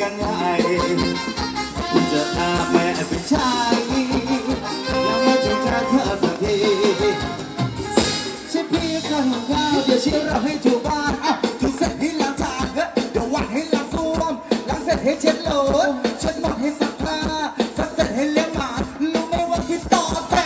กันใหญ่จะอาแม่เป็นชายยังไม่ถึงใจเธอสักทีฉันพี่ก็หิวข้าวเดี๋ยวชี้เราให้ถูกบ้านถึงเสร็จให้ล้างจานเดี๋ยววันให้ล้างส้วมล้างเสร็จให้เช็ดโหลดเช็ดหมดให้ซักผ้าซักเสร็จให้เลี้ยงหมารู้ไหมว่าพี่ต่อแต่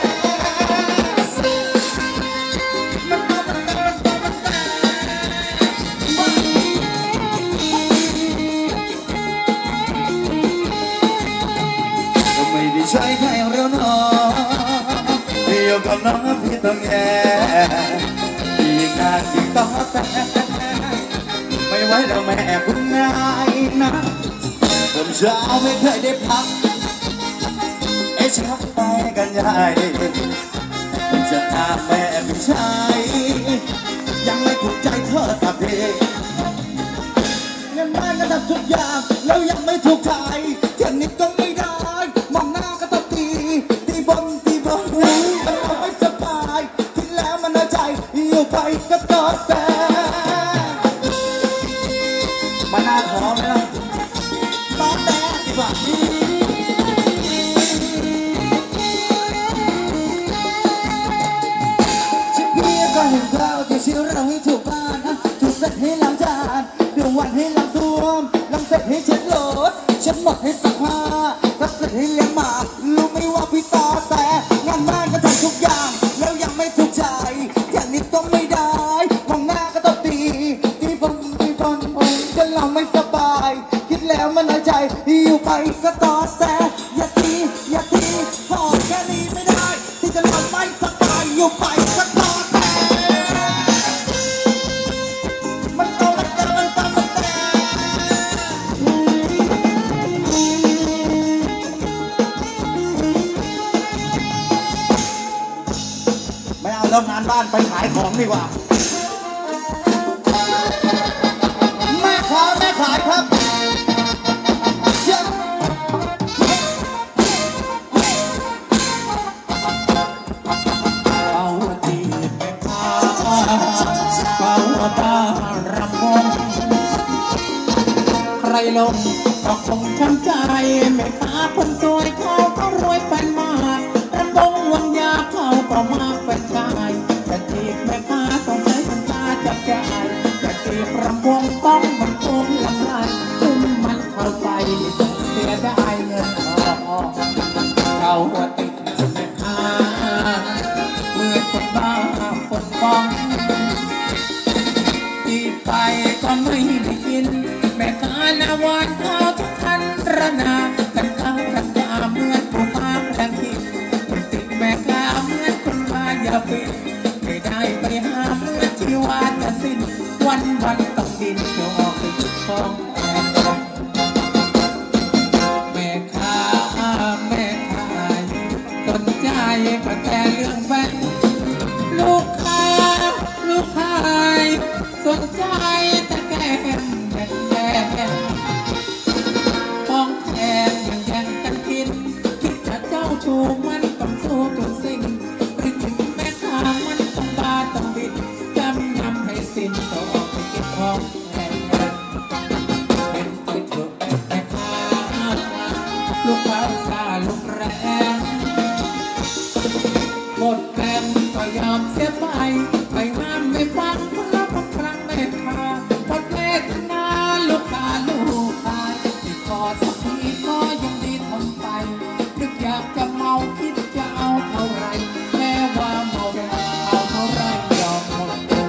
ใช่ใครเร็วหนออยู่กับน้องพี่ต้องแย่ยิ่งนานยิ่งต้องแต่ไม่ไหวแล้วแม่คุณง่ายนะผมเช้าไม่เคยได้พักชักไปกันใหญ่จะอาแม่เป็นชายยังไม่ถูกใจเธอสักทีเงินบ้านก็ทำทุกอย่างแล้วยังไม่ถูกใจแค่นี้ก็ไม่ได้มองหน้าก็ต้องตีบนมันเอาไม่สบายคิดแล้วมันเอาใจอยู่ไปก็ต่อแต่มาหน้าขอไหมล่ะต่อแต่ดีกว่าชิพี่ก็เห็นเราที่ชิเราให้ถูกบ้านถูกเสร็จให้ล้างจานเดี๋ยววันให้ล้างส้วมล้างเสร็จให้เช็ดโหลดเช็ดหมดให้ซักผ้าซักเสร็จให้เลี้ยงหมารู้ไหมว่าพี่ต่อแต่งานบ้านก็ทำทุกอย่างแล้วยังไม่ถูกใจแค่นี้ต้องไม่ได้มองหน้าก็ต้องตีบนจนเราไม่สบายคิดแล้วมันน้อยใจอยู่ไปก็ต่อแต่อย่าตีพอแค่นี้ไม่ได้ที่จะเราไม่สบายอยู่ไปก็ต่อแต่มันต่อแต่ไม่เอาแล้วงานบ้านไปขายของดีกว่าแม่ขายครับเชื่อเอาตีแม่ค้าเอาตารำวงใครลงก็คงช้ำใจแม่ค้าคนสวยเขาก็รวยเป็นมากรำวงวันยาเขาก็มาเป็นชายแต่จีบแม่ค้าต้องใช้ปัญญาจับใจแต่จีบรำวงต้องมันโกงลำลายซึ่งมันเข้าไปเสียได้เงินเขาติดแม่ค้าเมื่อคนบ้าคนฟ้องจีบไปก็ไม่ได้กินแม่ค้าหน้าหวานข้าวทุกทันระนากันข้าวกันยาเหมือนผู้มาแปลงทิศติดแม่ค้าเหมือนคนมาอย่าปิดไม่ได้ไปหาเหมือนที่ว่าจะสิ้นวันต้องดินเดี๋ยวออกไปจุดฟองแม่ค้าสนใจก็แต่เรื่องแบงลูกค้าสนใจแต่แก้มของแทนยังแย่งกันกินคิดจะเจ้าชูมันต้องสู้จนสิ้นคิดถึงแม่ค้ามันต้องบาต้องบิดจำนำให้สิ้นต่อออกไปเก็บของแทนเป็นติดถูกแม่ค้าลูกค้าซาลูกแรงหมดแรงก็ยอมเสียไปไม่งามไม่ฟังคนละบางครั้งแม่ค้าหมดเวทนาลูกค้าที่ขอสักทีก็ยังดีทำไปนึกอยากจะเมาคิดจะเอาเท่าไรแม้ว่าเมาเอาเท่าไรยอมหมดตัว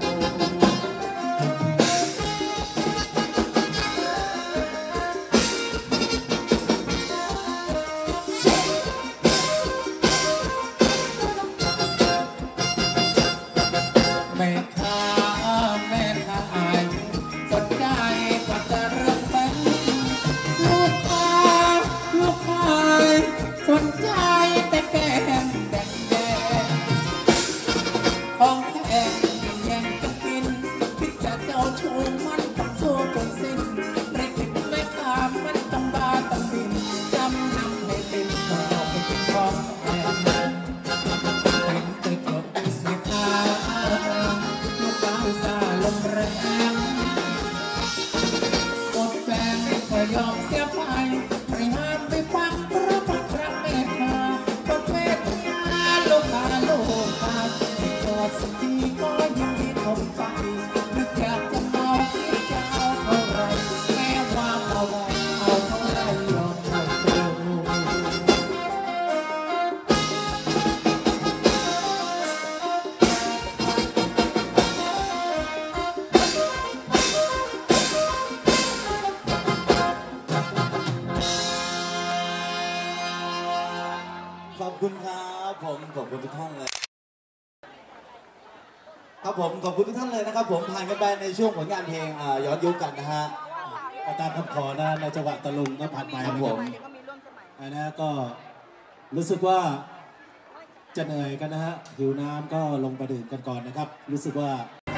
แม่ค้าสนใจก็จะเริ่มเป็นลูกค้าสนใจแต่แก้มแดงของแพงแย่งกันกินคิดจะเจ้าชูมันต้องสู้จนสิ้นไม่คิดไม่ค้ามันต้องบาต้องบินจำนำให้ติดต่อไปกินของแพงเป็นติดหลบแม่ค้าลูกค้าซาลมแรงหมดแฟนก็ยอมขอบคุณครับผมขอบคุณทุกท่านเลยครับผมขอบคุณทุกท่านเลยนะครับผมผ่านกันไปในช่วงผลงานเพลงย้อนยุคกันนะฮะตามคำขอนะในจังหวะตะลุงก็ผ่านไปครับผมนะก็รู้สึกว่าจะเหนื่อยกันนะฮะหิวน้ำก็ลงไปดื่มกันก่อนนะครับรู้สึกว่า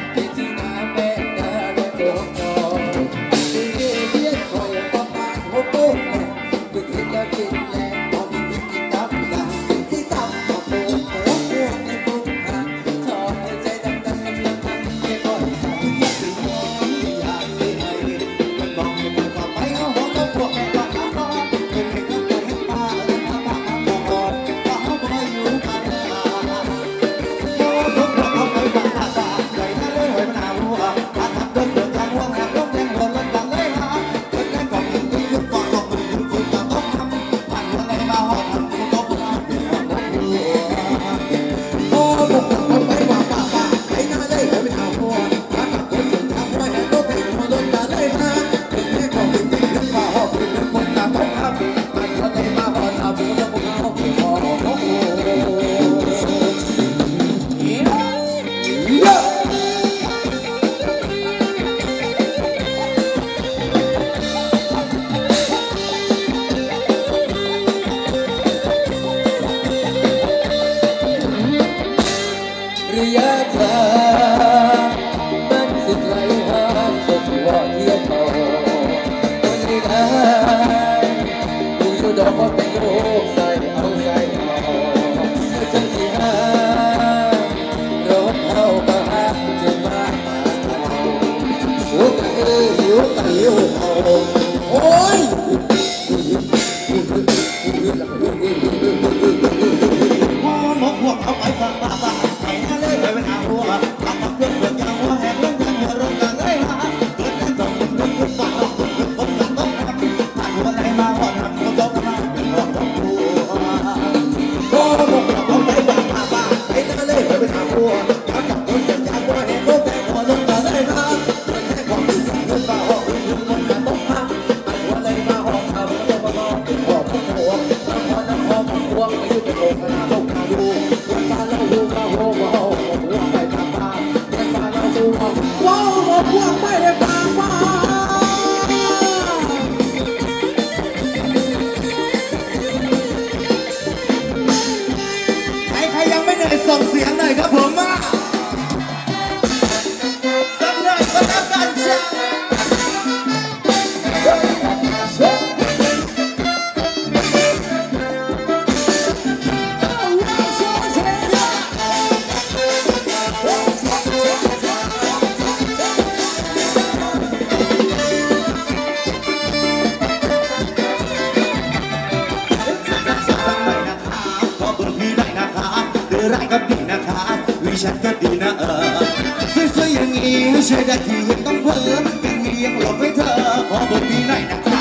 ส่งเสียงหน่อยครับผมมาสักหน่อยก็แล้วกันจ้ารักกับดีนะคะวิฉันก็ดีนะสวยๆอย่างนี้ใช่ได้ที่ยังต้องเพิ่มเป็นเมียงหลบให้เธอขอบอกดีหน่อยนะคะ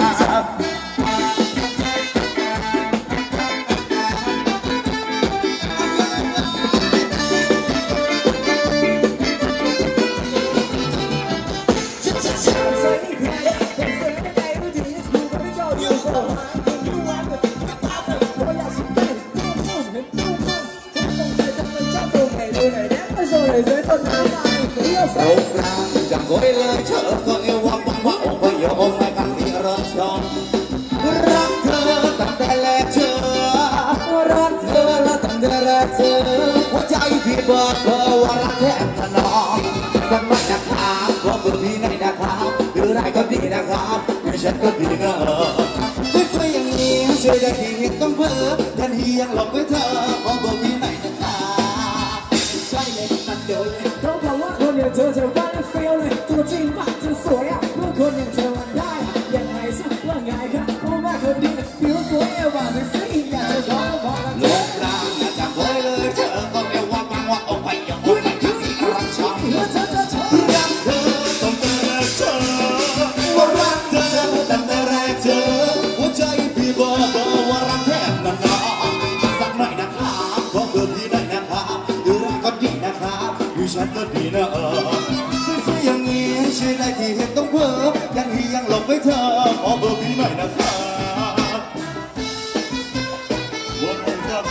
สงกรานต์จะโวยเลยเธอก็เอววังว่าโอ้ยโอ้ไม่กันที่รถชนรักเธอตั้งแต่แรกเจอรักเธอและตั้งแต่แรกเจอหัวใจพี่บอกเธอว่ารักแทบถนอมสักวันนะครับก็เบอร์พี่ไหนนะครับหรือไรก็ดีนะครับไม่ฉันก็ดีนะสวยๆอย่างนี้ช่วยได้ที่เห็นต้องเพ้อทันทียังหลอกไว้เธอขอเบอร์พี่ไหนนะครับใช่เลยมันโดนเขาบอกว่าคนอย่างเธอจะรักและเฟี้ยวเลยตัวจริงปากจะสวยอ่ะเมื่อคนอย่างเธอมันได้ยังไงซะว่าไงครับโอ้แม่คนดีผิวสวยเอวบางเป็นสีอยากจะขอพอละลงกลางจะโวยเลยเธอก็เอววังว่าโอ้ยโอ้ไม่กันที่รักชอบรักเธอต้องแต่แรกเธอว่ารักเธอตั้งแต่แรกเธอหัวใจพี่บอกว่ารักแทบนานสักหน่อยนะครับขอเบอร์พี่หน่อยนะครับหรือรักก็ดีนะครับอยู่ฉันก็ดีนะสวยๆอย่างนี้ใช่ได้ที่เห็นต้อง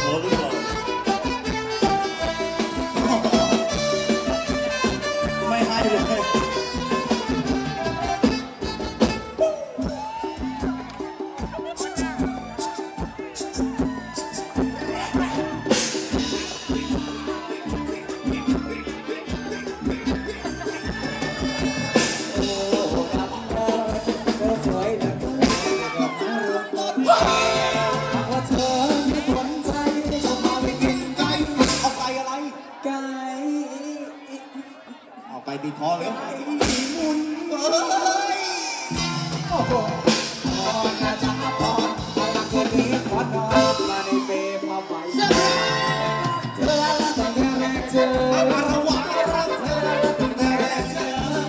อหรือเปล่าไม่ให้เลย ไปตีคอเลยมุนโอ้โหนาจาพรรักคนนี้ขอนอนมาในเปรย์พอไปเธอละตั้งแต่แรกเจอมาระวังรักเธอตั้งแต่แรกเจอ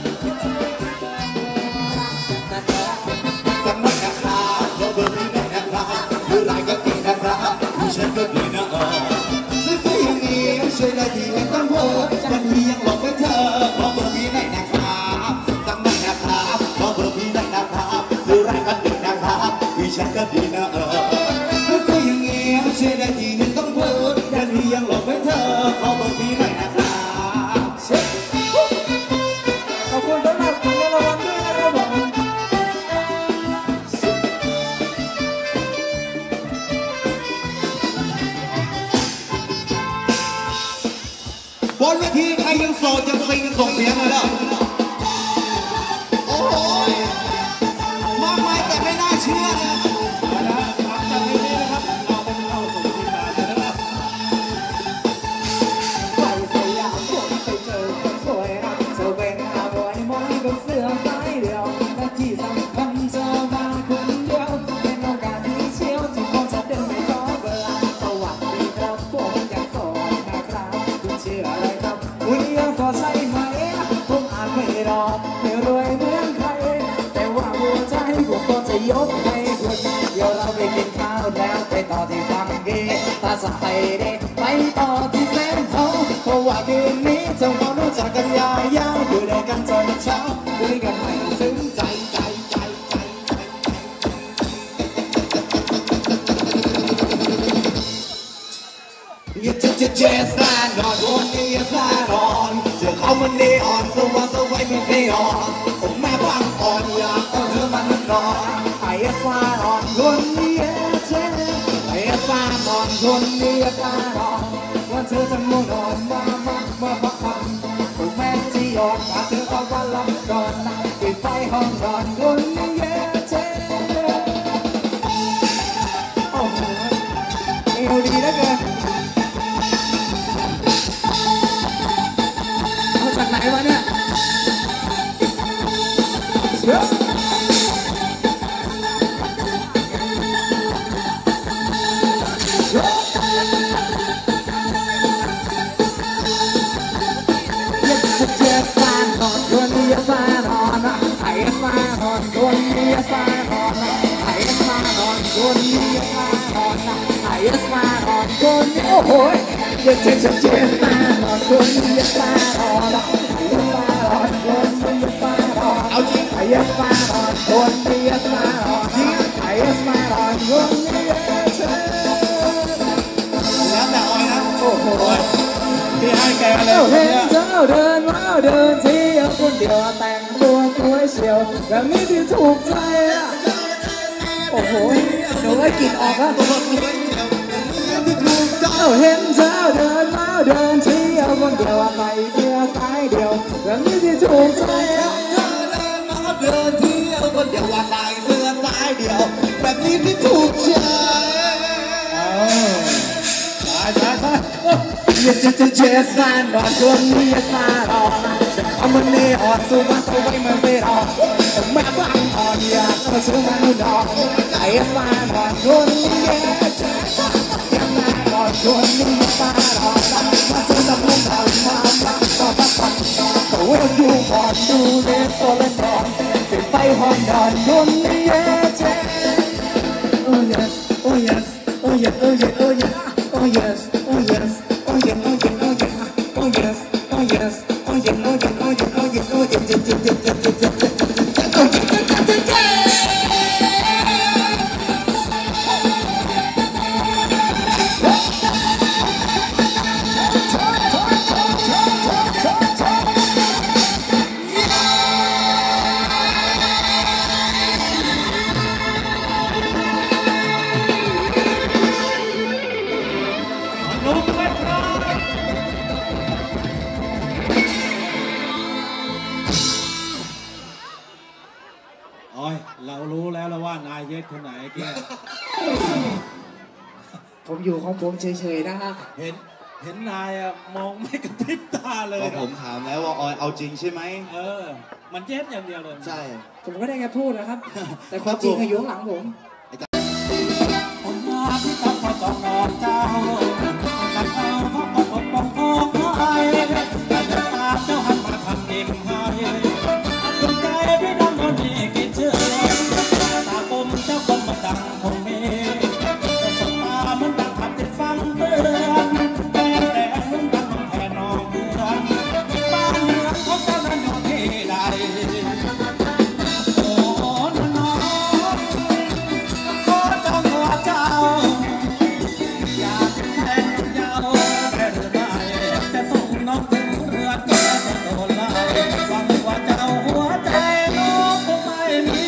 สำนักนะครับเราเบอร์นี้นะครับดูรายก็ดีนะครับดูฉันก็ดีนะซื้อที่อย่างนี้ช่วยได้ที่ไม่ต้องโหดจะมียังหลอกไปเธอขอเบอร์นี้หน่อยนะครับสำนักนะครับขอเบอร์นี้หน่อยนะครับดูรายก็ดีนะครับดูฉันก็ดีนะซื้อที่อย่างนี้ช่วยได้ที่ไม่ต้องโหดจะมียังหลอกไปเธอขอเบอร์นี้หน่อยนะครับขอบคุณสำหรับเงินรางวัลด้วยนะครับผมบนเวทีใครยังโสดยังซิงส่งเสียงมาแล้วโอ้โหมากมายแต่ไม่น่าเชื่อนะหลังจากนี้นะครับเราต้องเข้าสู่ทีมงานนะครับไปสยามคนไปเจอคนสวยนะเธอเป็นอาบอยมอยกับเสื้อสายเดียวและที่สำคัญเจอมาคนเดียวเป็นโอกาสที่เชี่ยวที่คงจะเดินไม่ขอเวลาสวัสดีครับผมอยากสอนนะครับคุณชื่ออะไรครับคุณยังพอใช่ไหมผมอ่านไม่รอไม่รวยเหมือนใครแต่ว่าหัวใจผมก็จะยกให้คุณเดี๋ยวเราไปกินข้าวแล้วไปต่อที่ฟังกีถ้าสบายดีไปต่อที่แสนทองเพราะว่าคืนนี้ทำความรู้จักกันยาวๆอยู่ด้วยกันจนเช้าคุยกันให้ถึงใจอย่าจะเจสานนอนวันนี้อย่าพลาดนอนเจอเขามันนีอ่อนสว่างสวยไม่เคยอ่อนผมแม่ฟังอ่อนอยากเอาเธอมันนอนไอ้ฟ้านอนคนนี้เธอไอ้ฟ้านอนคนนี้ฟ้านอนวันเธอจะง่วงนอนมาพักผ่อนผมแม่ที่อ่อนพาเธอเข้าบ้านหลับก่อนปิดไฟห้องนอนคนนี้เธอโอ้โหเอวดีเหลือเกินมาจากไหนวะเนี่ยโอ้โหเย็นเย็นเย็นตาหนอนคนนี้ตาหนอนตาหนอนคนนี้ตาหนอนเอาจริงไอ้ยักษ์ตาหนอนคนนี้ตาหนอนจริงไอ้ยักษ์ตาหนอนคนนี้เธอแล้วแต่ออยนะโอ้โหที่ให้แกเลยเห็นเจ้าเดินมาเดินที่คนเดียวแต่งตัวสวยเฉียวแบบนี้ที่ถูกใจอ่ะโอ้โหเดี๋ยวไอ้กลิ่นออกอ่ะเห็นเจ้าเดินมาเดินเที่ยวคนเดียวใส่เสื้อสายเดียวแบบนี้ที่ถูกใจเดินมาเดินเที่ยวคนเดียวว่าใส่เสื้อสายเดียวแบบนี้ที่ถูกใจอย่าจะเจสานนอนคนนี้ตาหนอนจะเอามันนี่อ่อนสู้มันสู้ไม่มันไม่อ่อนแต่แม่ฟังอ่อนอยากมาสู้มันนอนไอ้สานนอนคนนี้ยังไงนอนคนนี้ตาหนอนมาสู้กับมันนอนมาต่อตัดแต่เวลดูบอลดูเล่นโซเล่นนอนปิดไฟห้องนอนคนนี้เจ๊Oh yes Oh yes Oh yes Oh yes Oh yes Oh yes Oh yes Oh yes Oh yes Oh yes Oh yes Oh yes Oh yes Oh yes Oh yes Oh yes สคนไหนเกี้ยผมอยู่ของผมเฉยๆนะฮะเห็นนายอะมองไม่กระพริบตาเลยก็ผมถามแล้วว่าออยเอาจริงใช่ไหมมันเย็ดอย่างเดียวเลยใช่ผมก็ได้แค่พูดนะครับ แต่ความจริงคืออยู่ข้างหลังผมคนมาที่เขาก็ต้องนอนเจ้าแต่เขาก็ปกป้องโอ้ยแต่เดินตามเจ้าหันมาทำเองให้คนใจไม่ดังคนนี้กินเชื่อตาคมเจ้าคมมาดังคงมีแต่สบตามันดังขับติดฟังเตือนแต่มันดังแผ่นองเตือนบ้านเมืองของเจ้านั้นอยู่ที่ใดโอ้น้องขอเจ้าหัวเจ้าอยากแทนยาวแต่หรือไม่จะส่งน้องถึงเรือนก็จะโดนไล่หวังว่าเจ้าหัวใจน้องคงไม่มี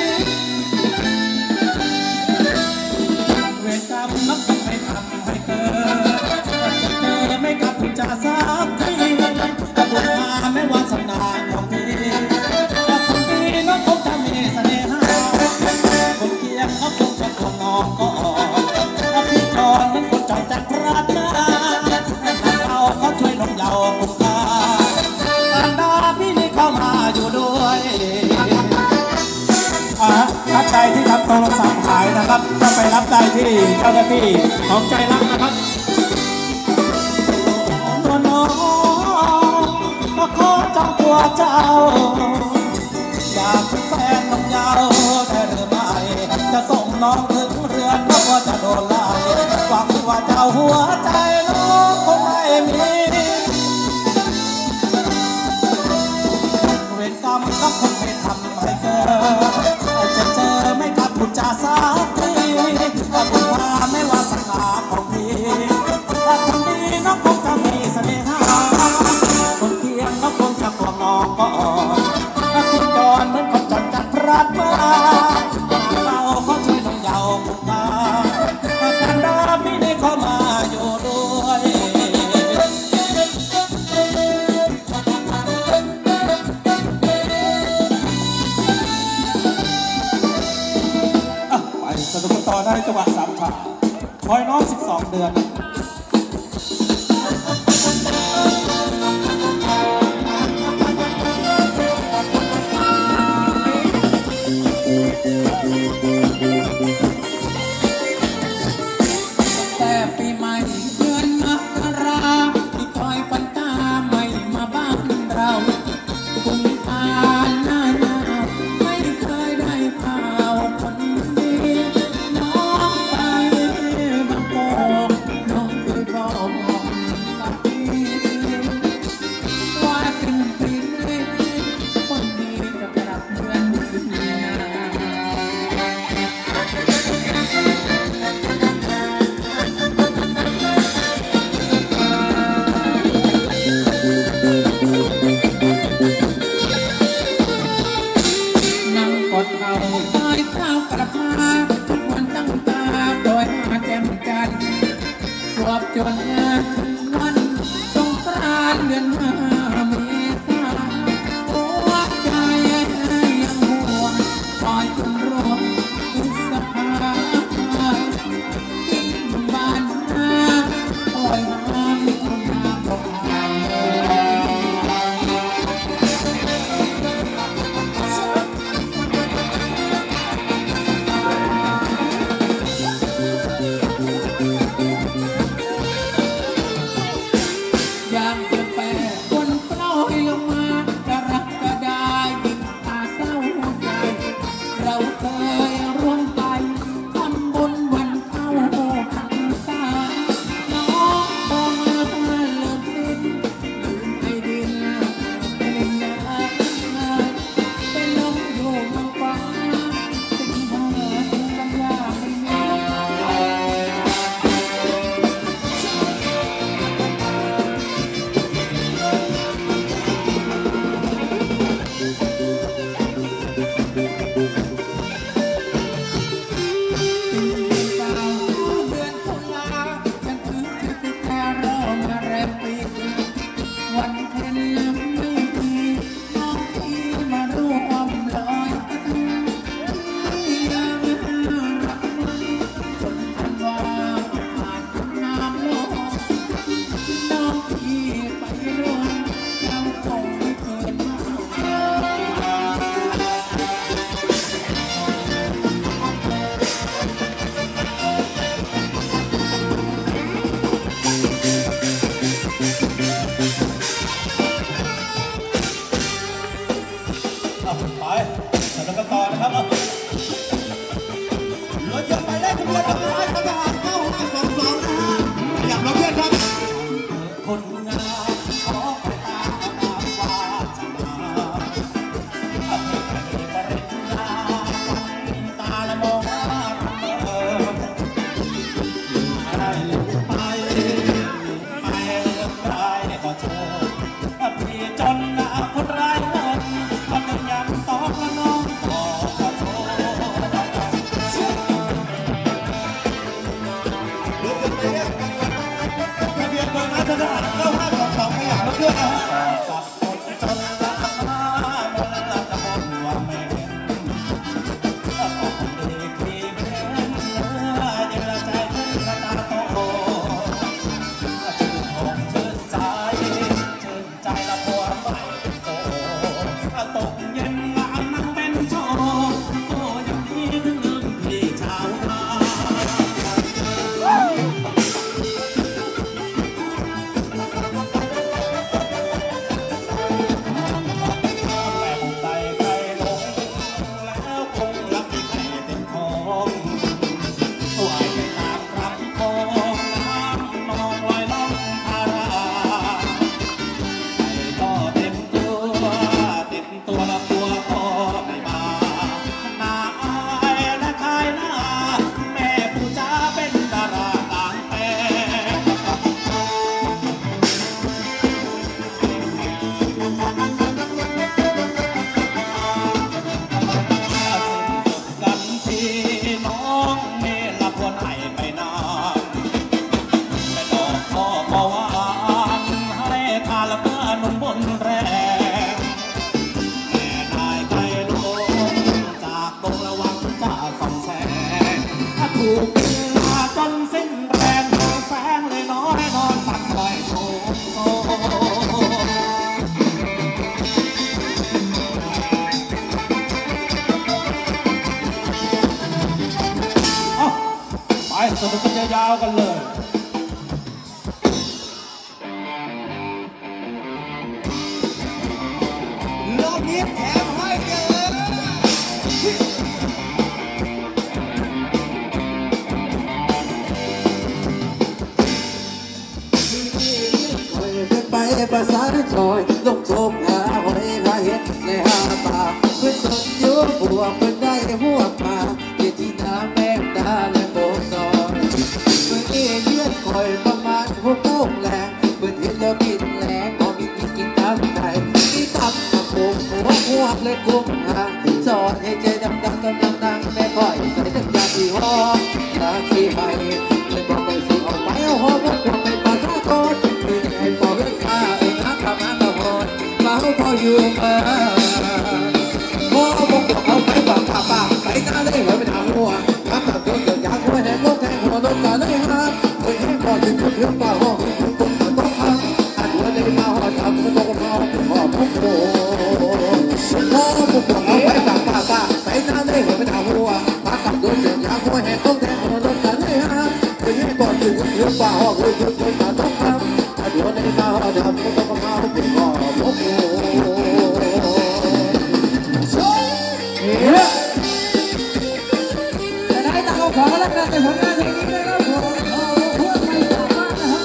เวรกรรมนับคงไม่ทำให้เกิดเธอไม่กลับจะสักทีแต่บุญมาไม่ว่าสำนาญของพี่แต่คนดีน้องคงจะมีเสน่หาคนเคียงเขาคงจะควงน้องก็ถ้าพี่จอนนั้นคนจอดจากรัฐนาเราเขาช่วยน้องเยาว์คุ้มค่าการดาพี่นี่เข้ามาอยู่ด้วยท่านใดที่ทำโทรศัพท์หายนะครับก็ไปรับได้ที่เจ้าหน้าที่ของใจรักนะครับน้องก็ขอจองตัวเจ้าอยากเป็นแฟนน้องเยาว์แต่หรือไม่จะส่งน้องถึงเรือนเพราะว่าจะโดนไล่หวังว่าเจ้าหัวใจน้องคงไม่มีเวรกรรมก็คงไม่ทำให้เกิดจะเจอไม่กลับคุณจะสักทีถ้าคุณพาไม่ว่าสักนาของพี่ถ้าคนดีน้องคงจะมีเสน่หาคนเคียงน้องคงจะควงน้องก็อ่อนถ้าคุณจรเหมือนคนจอดจากพระมาเราเขาช่วยน้องเยาว์คุ้มค่าการดาพี่นี่เข้ามาอยู่ด้วยไปสนุกต่อได้จังหวะสามฉากคอยน้อง12 เดือนแต่ปีใหม่เดือนมกราที่คอยฝันตาไม่มาบ้านเราคุณทานหน้าหนาวไม่เคยได้ข่าวคนดีน้องไปบางโป่งน้องเคยบอกกับพี่ว่าถึงปีนี้คนดีจะกลับเมืองคืนนา นั่งกดเข่าซอยเท้ากระพาทุกวันตั้งตาโดยหาแจ่มจันทร์รวบจนงานถึงวันสงกรานต์เดือน5 เมษาหัวใจยังห่วงคอยจนรวมพฤษภาบ้านนาคอยหามิถุนาก็ผ่านเลยยามเปลี่ยนแปลงวนทะเบียนกองทัพทหาร9522ขยับรถด้วยนะฮะตัดคนจนละมาเมื่อละจะบอกว่าแม่ต้องดีที่เป็นเนื้อเย็นละใจขึ้นกระตาโตชื่นอกชื่นใจละพัวใหม่โตตกเย็นงานนั่งเป็นโชว์โอ้ยังดีถึงลืมพี่ชาวนาสนุกกันยาวๆกันเลยรอบนี้แถมให้เลยไปภาษาจอยลงชมหาหอยหาเห็ดในหาปลาเพื่อนสนยุบหัวเพื่อนได้หัวมาที่น้ำแม่ตาและโบกซอยเมื่อกี้เยือนคอยประมาณหัวโป่งแรงเพื่อนเห็นแล้วกินแรงพอมีกินตามใจมีตับมาโป่งหัวเลยกุ้งหางจอดให้ใจดำกำลังนั่งแม่ค่อยใส่ตั้งยาที่ห้องยาที่ให้เลยบอกไปสิออกไปเอาหัวพวกเราไปภาษาโคตรคือไอ้ปอเรื่องข้าไอ้น้ำข้ามาตะหอนมาพออยู่มาพอบอกเอาไปบอกป่าไปหน้าเลยไปทางหัวถ้าตัดตัวเกิดอยากหัวแหงโลกแทงหัวโดนกันเลยฮะไปให้พอถึงถึงป่าห้องต้องต้องทำอันหัวในมาหอทำก็ต้องมาหอพวกโอ้พอบอกเอาไปบอกป่าไปหน้าเลยไปทางหัวถ้าตัดตัวเกิดอยากหัวแหงโลกแทงหัวโดนกันเลยฮะไปให้พอถึงถึงป่าห้องต้องทำอันหัวในมาหอทำก็ต้องมาหอพวกโอ้จะได้ตามขอแล้วกันในผลงานเพลงนี้นะครับผมเพื่อนไม่สามารถนะครับ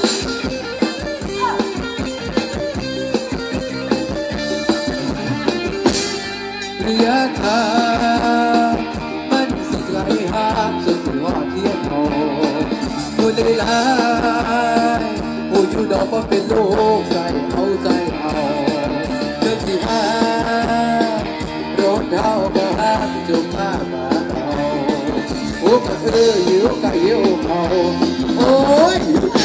ระยะทางมันสิไกลห่างจนถึงว่าเที่ยงทองผู้ได้ลายผู้อยู่ดอกว่าเป็นโลกใจเอาใจเอาเรื่องที่หารถเท้าก็หักจุกมาบ้านเราโอ้ก็อยู่ก็อยู่เขาโอ้ย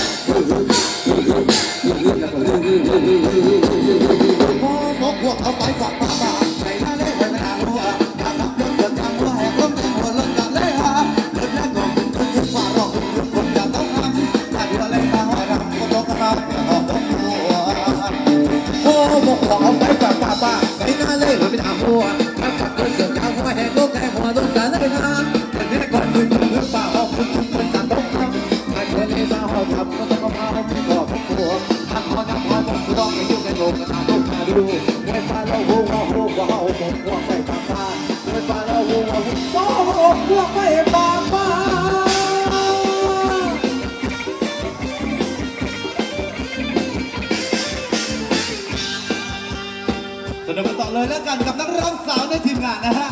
พอพวกเขาไปฝักป่าในหน้าเล่ไปไม่เอาหัวทำรับเรื่องเดินทางหัวแหกล้มหัวเลิกกันเลยฮะเดินแรกบอกคุณคุณฝ่ารอคุณคนอย่าต้องทำถ้าเดือดเลยมาหัวดำก็ต้องกระทำอย่าต้องหัวพอพวกเขาไปฝักป่าในหน้าเล่ไปไม่เอาหัวทำรับเรื่องเดินทางหัวแหกล้มหัวเลิกกันเลยฮะเดินแรกก่อนคุณคุณฝ่ารอคุณคนอย่าต้องทำถ้าเดือดเลยมาหัวดำก็ต้องกระทำอย่าต้องหัวทำหัวดำหัวดำคือต้องไปยุ่งกันโลกกันทำลูกมาดูไม่ฟังเราหัวหัวหัวหัวไปตามบ้านไม่ฟังเราหัวหัวไปตามบ้านสนุกกันต่อเลยแล้วกันกับนักร้องสาวในทีมงานนะฮะ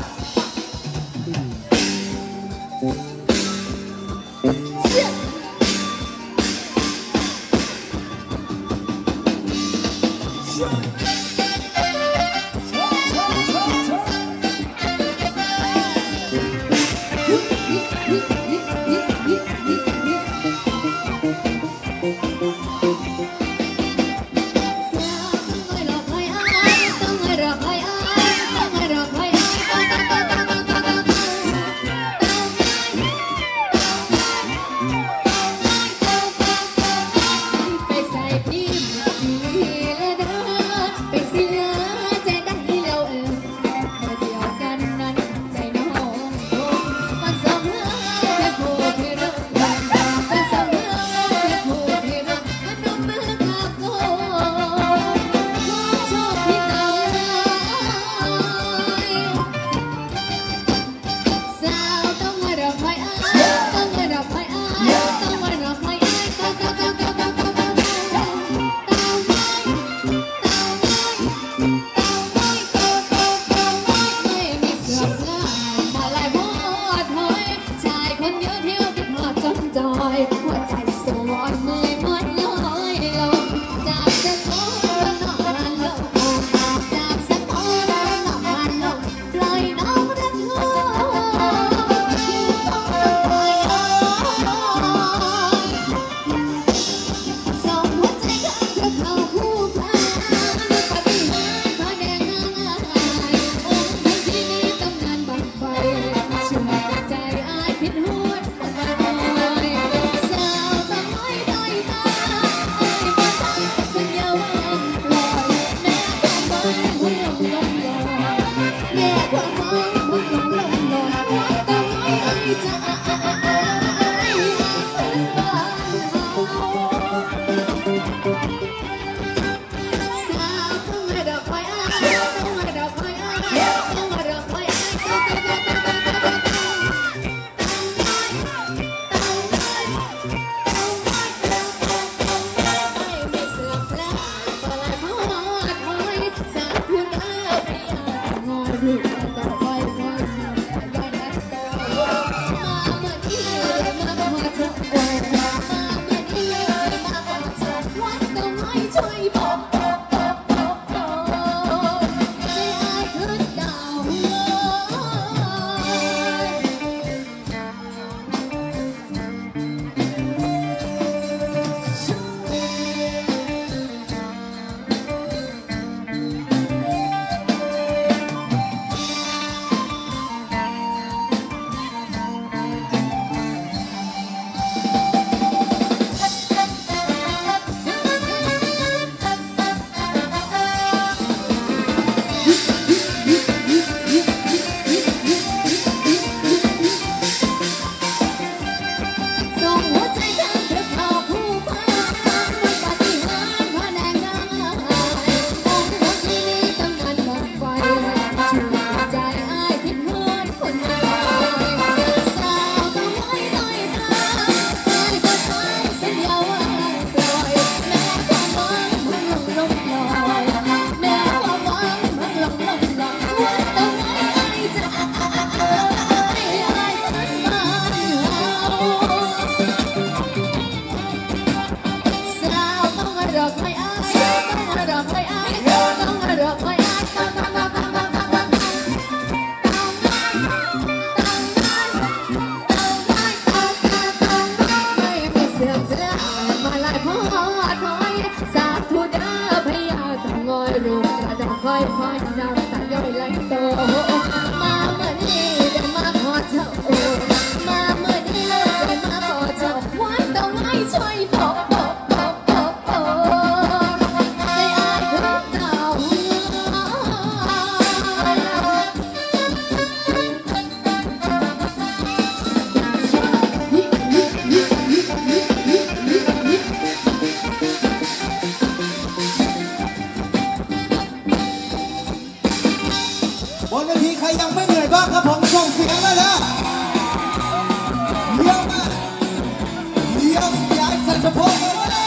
บนเวทีใครยังไม่เหนื่อยบ้างครับผมส่งเสียงเลยนะเยี่ยมมากเยี่ยมย้ายสันสะโพกเลยนะ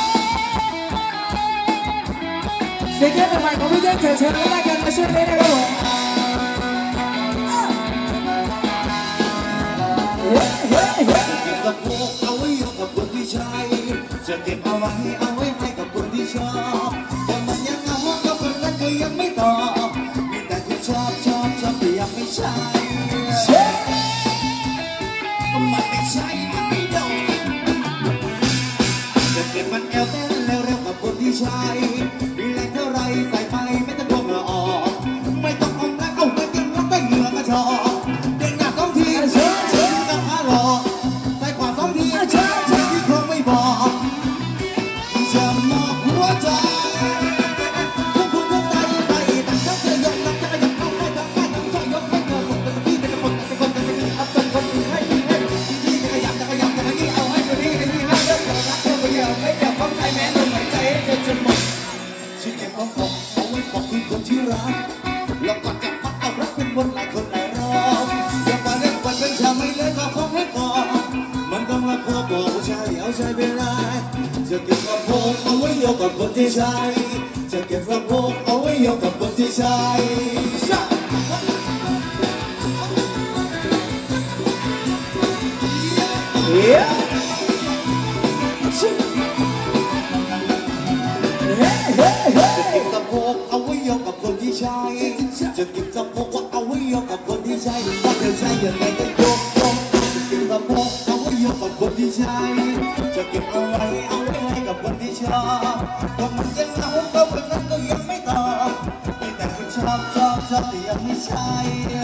เสียงเยี่ยมใหม่ของพี่เจ้าเชิญแล้วกันมาช่วยเล่นนะครับผมสะโพกเอาไว้ยกกับคนที่ใช่จะเก็บเอาไว้ให้กับคนที่ชอบแต่มันยังเอากับคนนั้นก็ยังไม่ตอบมีแต่ที่ชอบแต่ยังไม่ใช่มันไม่ใช่มันไม่โดนจะเก็บมันแอวเต้นเร็วๆกับคนที่ใช่มีแรงเท่าไรใส่ไปไม่ต้องกลัวเหงื่อออกไม่ต้องอมแล้วเอาไปกินแล้วก็เหงื่อกระชอกเด็กหนักต้องทีกับอาหลอกใส่ขวาต้องทีที่คงไม่บอกจะมอบหัวใจแล้วก็จะพักเอารักเป็นวันหลายคนหลายรอบอย่ามาเล่นวันเป็นชาไม่เล่นก็คงให้ก่อนมันต้องรักพอบอกผู้ชายเอาใจไปไล่จะเก็บลำโพงเอาไว้ยกกับคนที่ใช่จะเก็บลำโพงเอาไว้ยกกับคนที่ใช่จะเก็บสะโพกเอาไว้ยกกับคนที่ใช่ว่าเธอใช่ยังไงก็ยกจะเก็บสะโพกเอาไว้ยกกับคนที่ใช่จะเก็บเอาไว้ให้กับคนที่ชอบก็มันยังเอาก็คนนั้นก็ยังไม่ตอบมีแต่คนชอบแต่ยังไม่ใช่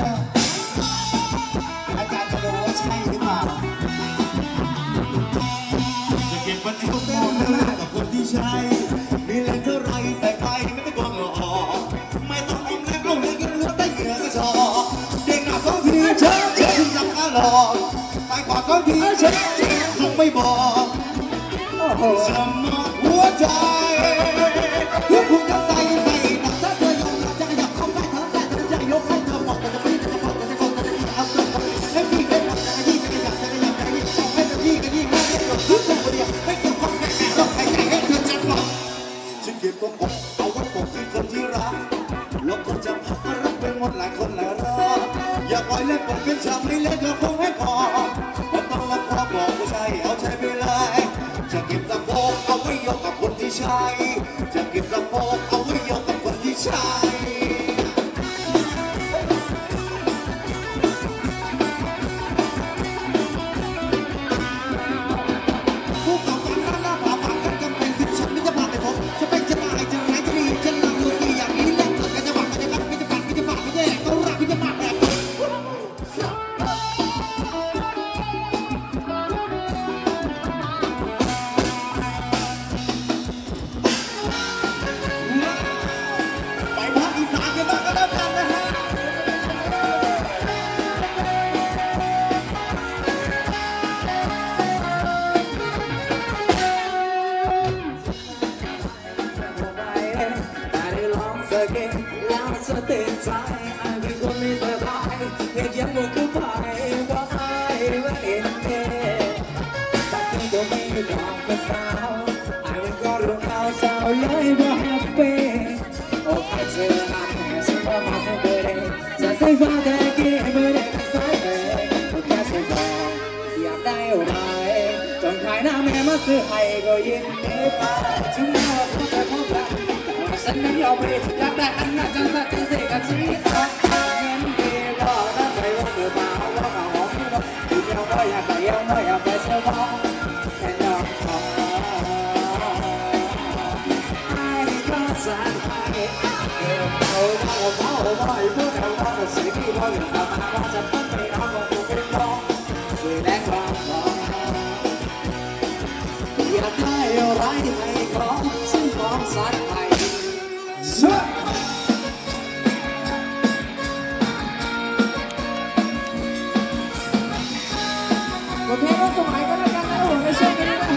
อาจารย์จะรู้ว่าใช่หรือเปล่าจะเก็บมันเอาเต้นกับคนที่ใช่มีแรงเท่าไรแต่ใครไม่ต้องกลัวเหงื่อออกไม่ต้องอมแล้วเอาเลยกินแล้วได้เหงื่อกระชอกเด็กหน้าต้องทีที่ยังอาหลอกไปกว่าต้องทีลุงไม่บอกสมองหัวใจเพื่อคุณจะใส่ให้หนักถ้าเธอยอมรับจะอยากเข้าใกล้เธอแต่เธอจะยกให้เธอบอกแต่จะไม่จะบอกแต่จะบอกแต่จะเอาเธอให้พี่เป็นหลักจะยิ่งจะอยากจะอยากจะยิ่งต้องให้เธอยิ่งก็ยิ่งให้เธอทุกคนเดียวให้เธอบอกให้ต้องให้ให้เธอจะบอกฉันเก็บตัวอกเอาไว้ปกที่คนที่รักแล้วก็จะพักรักเป็นหมดหลายคนหลายรอบอย่าปล่อยเล่นผมเป็นชาวไม่เล่นก็คงไม่พอมันต้องมาพอบอกว่าใช่เอาใจไปเลยจะเก็บสะโพกเอาไว้ยกกับคนที่ใช่จะเก็บสะโพกเอาไว้ยกกับคนที่ใช่ผู้ก่อการร้านหน้าผ่าผ่านกันกำแพงที่ฉันไม่จะผ่านไปพบจะเป็นจะตายจะไหนจะดีจะหลังมือดีอย่างนี้แล้วเกิดกันจะหวังกันจะรักไม่จะปั่นไม่จะฝากไม่แย่เขารักไม่จะมาแบบไปภาคอีสานกันบ้างก็แล้วกันนะฮะแล้วจะเต้นใจไอ้เป็นคนไม่สบายเหตุยังบอกคือไปว่าไอ้ไม่เห็นเองแต่ที่ก็ไม่ยอมก็สาวไอ้เป็นก็รู้ข่าวสาวเลยว่าแฮปปี้โอ้ใครเจอหน้าแค่ฉันก็มาสักเดือนจะใส่ฟ้าแต่กี้ไม่ได้ก็ใส่เองก็แค่ใส่บอกอยากได้อะไรจนขายหน้าแม่มาซื้อให้ก็ยินดีไปถึงแม้ว่าเขาจะพบกันฉันไม่ยอมไปอยากได้อันนั้นจังสักจังสิกับชีวิตเงินดีก็ถ้าใครว่าเดือดร้อนว่ามาหอมที่เราที่เราก็อยากไปยังไม่อยากไปเชื่อว่าแค่ยอมขอให้ก็จะให้เอาไปพูดเอาว่าสิ่งที่เราอยากทำว่าจะต้องไปเอาว่าตัวเป็นรองช่วยแลกความรออยากได้อะไรให้ขอฉันขอสักไปประเภทว่าสมัยก็แล้วกันนะผมไม่ใช่กันนะฮะ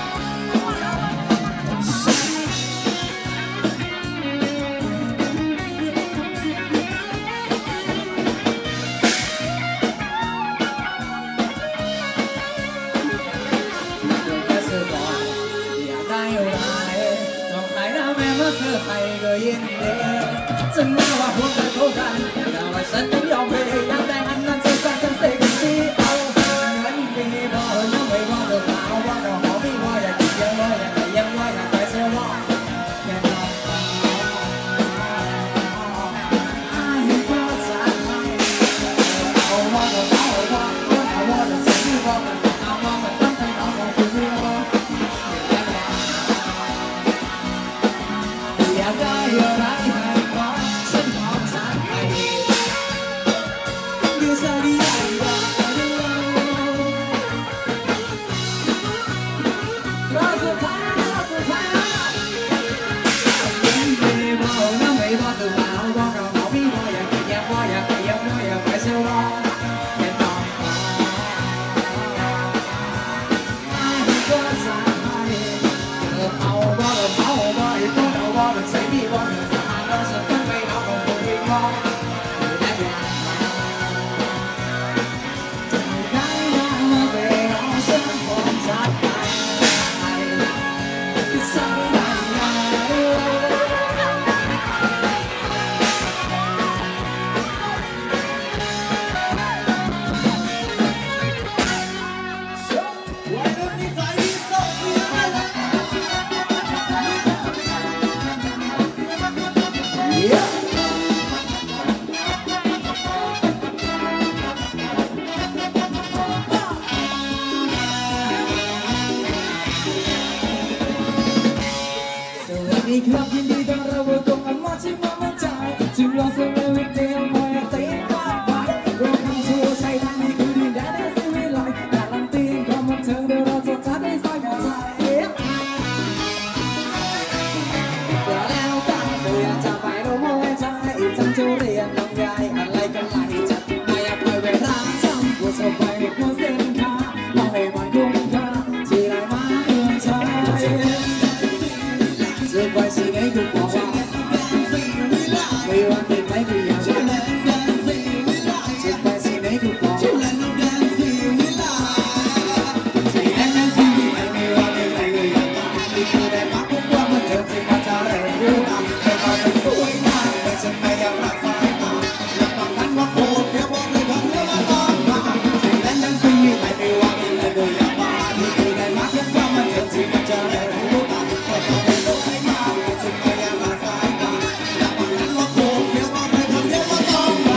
ซื้อให้ก็ยินดีจะแม้ว่าพวกเธอเข้ากันแต่ว่าฉันต้องยอมไปอยากได้อันนั้นจะสักจังเสกสีเอาเงินดีพอยังไม่ว่าเธอสาวว่าเราหอมไม่ว่าอยากกินยังว่าอยากไปยังว่าอยากไปเชื่อว่าแค่เราให้ก็จะให้เอาว่าเราเอาว่าเอาว่าเราสิ่งที่ว่ามันเอาว่ามันต้องให้เราของคุณเรื่องอยากได้อะไรให้ก่อนฉันพร้อมจะให้ดูซะดีอย่างไรรอสุดท้ายยังไม่บอกยังไม่บอกตัวเราบอกเราบอกพี่ว่าอยากกินยังว่าอยากไปยังว่าอยากไปเชื่อว่าแค่ต้องให้ก็จะให้เอาว่าเอาว่าอีกคนเอาว่ามันใช่พี่ว่ามันจะหาเราจะต้องไปเอาของคนที่มองและอยากจะได้มาเป็นเราฉันพร้อมจะไปที่สักวันไหนครับยินดีต้อนรับผู้ชมกันมาชิมมาใจชิมลองเสนอวิธีมวยตีบ้าไปเราทำชั่วใช้ทางนี้คือดินแดนได้สิไม่ลอยแต่ลำตีนความบันเทิงเดี๋ยวเราจะจัดให้สายหัวใจแล้วกันเราอยากจะไปเราโมยใจจังจะเรียนลำไยอะไรกันไหลจัดไม่อยากไปเวลาซ้ำกูจะไปหัวเส้นขาเราให้มันคุ้มค่าที่ได้มาเพื่อเธอจะไปที่ไหนก็บอกว่าไม่ว่าที่ไหนก็อยากจะไปที่ไหนก็บอกที่ไหนนั้นที่ไม่ว่าที่ไหนก็อยากมาที่คือได้มาพบว่ามันเจอที่มาจะเรียนรู้แต่มาเป็นสวยงามแต่ฉันไม่อยากรักสายตาอยากบอกกันว่าโคตรเพียงบอกเลยคำเดียวว่าต้องมาที่นั้นที่ไม่ว่าที่ไหนก็อยากมาที่คือได้มาพบว่ามันเจอที่มาจะเรียนรู้แต่มาเป็นสวยงามแต่ฉันไม่อยากรักสายตาอยากบอกกันว่าโคตรเพียงบอกเลยคำเดียวว่าต้องมา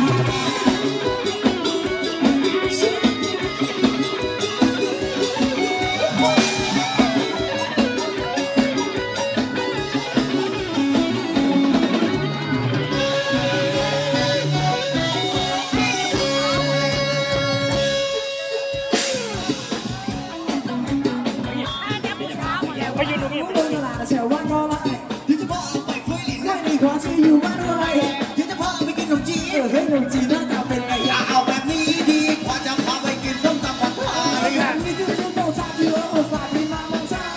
เชื่อว่าก็ไล่ที่จะพาไปคุยลิ้นไม่มีความที่อยู่บ้านอะไรที่จะพาไปกินขนมจีนเฮ้ยขนมจีนหน้าตาเป็นไงเอาแบบนี้ดีกว่าจะพาไปกินส้มตำผัดไทยนี่คือชุดโตชาที่เราฝากที่มาของชา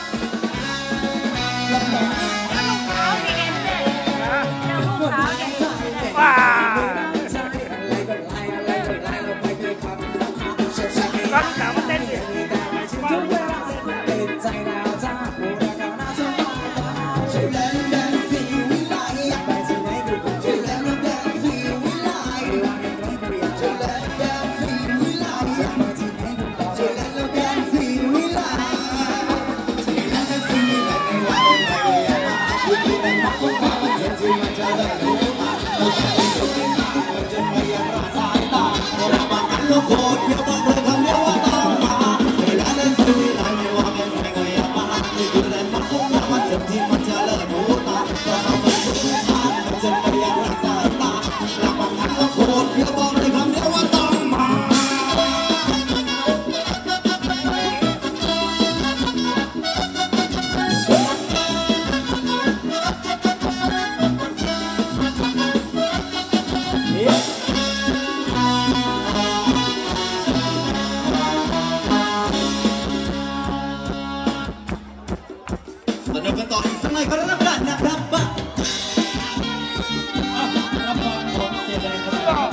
ว้าอะไรก็ไล่เราไปด้วยคำสัญญาเชื่อใจก็ถามว่าเต้นเนี่ยทุกเวลาเป็นใจเราจ้าโอ้ยก็น่าสบายช่วยเล่นเล่นสีวิไลไปที่ไหนก็ช่วยเล่นเล่นสีวิไลวางอย่างไรก็อยากช่วยเล่นเล่นสีวิไลจะไปที่ไหนก็ช่วยเล่นเล่นสีวิไลช่วยเล่นเล่นสีวิไลไม่ว่าอะไรก็อยากมาคุณดูในมักของความมันเจ็บที่มันจะได้รู้มาเราจะไปสุดที่มาเราจะไม่อยากรักสายตาเราบางครั้งเราโกรธเดี๋ยวต้องเลยคำเดียวว่าต้องมาช่วยเล่นเล่นสีวิไลไม่ว่าอะไรก็อยากมานี่คือในมักของความมันเจ็บที่มันจะได้รู้มาเราทำมันสุดที่มาเราจะไม่อยากรักสายตาเราบางครั้งเราโกรธเดี๋ยวบอกเลยคำเดียวว่าต้องมา สนุกกันต่ออีกสักหน่อยก็แล้วกันนะครับรับฟังของเสียแดงกันนะครับ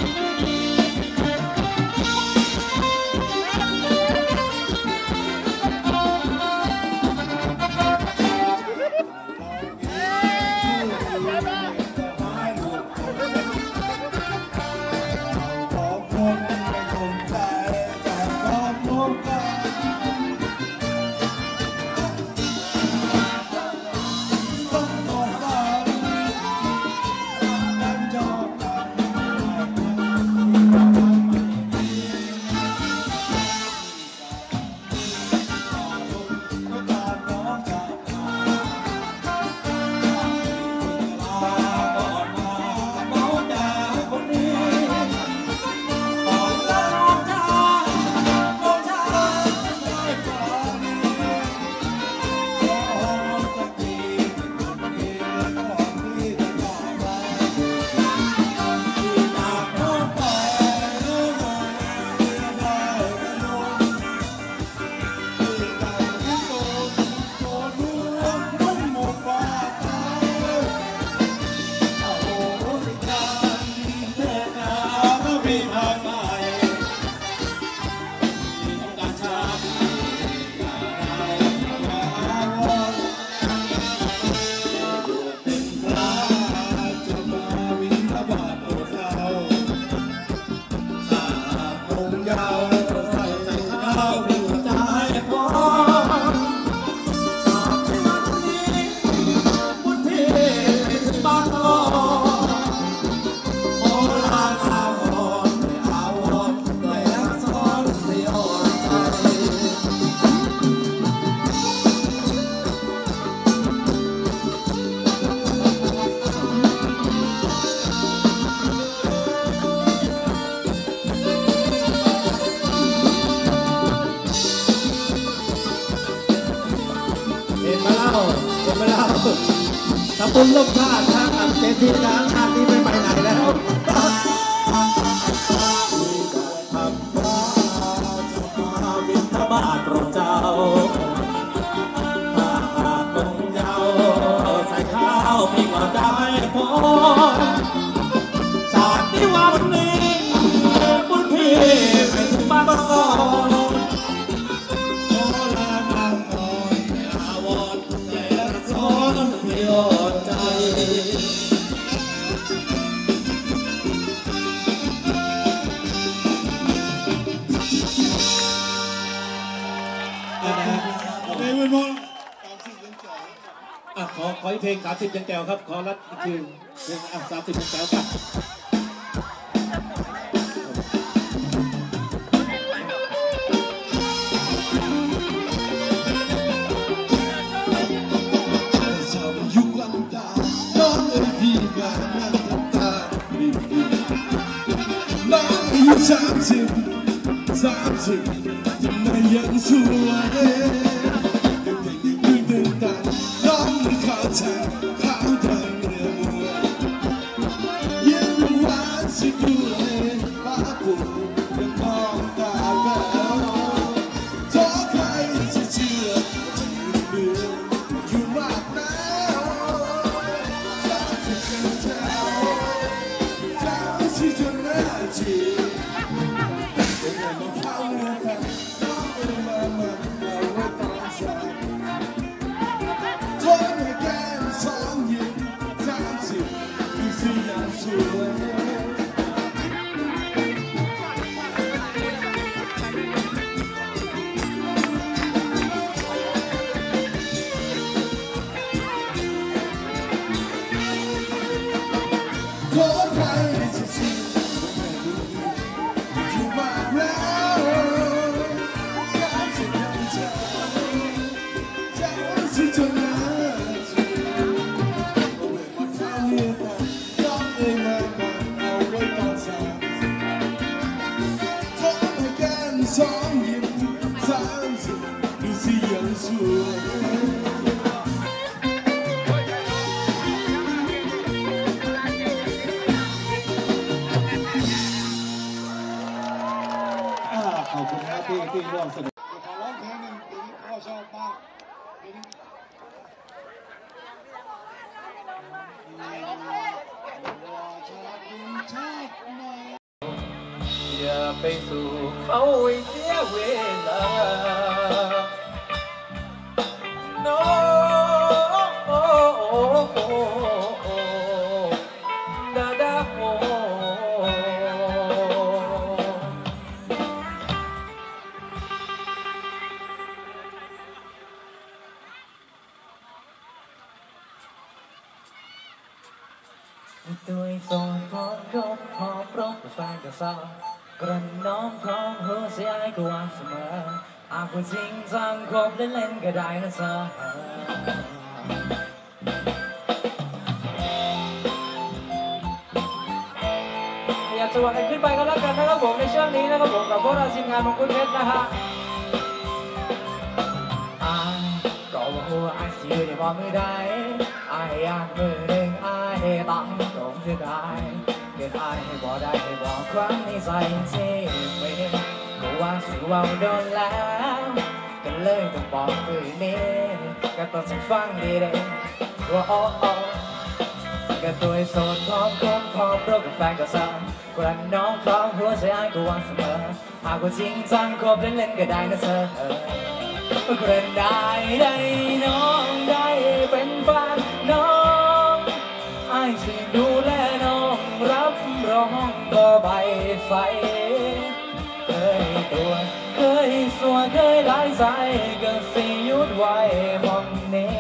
ตะปุนลมชาติทางอันเศรษฐีทางชาตินี้ไม่ไปไหนแล้วทำมาบินทบาทโปรดเจ้าทได้พอชาติที่ว่าวันนี้บุญพี่ไม่ถึงบ้านก่อนโอ้ลานางนอนอาวรแต่ซ้อนพี่ยอดใจขออีกเพลง30ยังแก้วครับขอรัดอีกทีเพลง30ยังแก้วครับ 30ยังไม่ยังสวยดึงดังน้องมันเข้าใจขาวดังเนื้อมัวยังหวานสิด้วยป้าปู่ยังมองตาแววท้อใครจะเชื่อจะเบื่ออยู่มากแล้วจะเป็นเจ้าที่จะน่าจีขอบคุณครับที่ร่วมสนุกขอร้องเพลงหนึ่งเพลงนี้พ่อชอบมากเพลงนี้อย่าไปสู่เขาเสียเวลา Noดาดาโอด้วยโซนพร้อมรบพร้อมรบแฟนกับสาวกระน้องพร้อมหัวใจก็วางเสมออาจว่าจริงจังคบเล่นๆก็ได้นะเธออยากจะว่ากันขึ้นไปก็แล้วกันนะครับผมในช่วงนี้นะครับผมกับพวกเราทีมงานของคุณเพชรนะฮะก็ว่าหัวไอซีอยู่ในพอมือได้ไออยากมือหนึ่งไอต้องตรงเสียดายเกิดไอให้บอกได้ให้บอกครั้งนี้ใส่ที่ไม่ก็ว่าสิว่าโดนแล้วก็เลยต้องบอกมือนี้ก็ต้องฟังดีเลยว่าโอ้ก็ตัวโสดพร้อมคบพร้อมรบกับแฟนก็ซ้ำกระน้องพร้อมหัวใจไอก็วางเสมอหากว่าจริงจังคบเล่นๆก็ได้นะเธอกระได้ได้น้องได้เป็นแฟนน้องไอ้สิดูแลน้องรับรองก็ใบไฟเคยตัวเคยสัวเคยหลายใจก็สิหยุดไว้มองเน่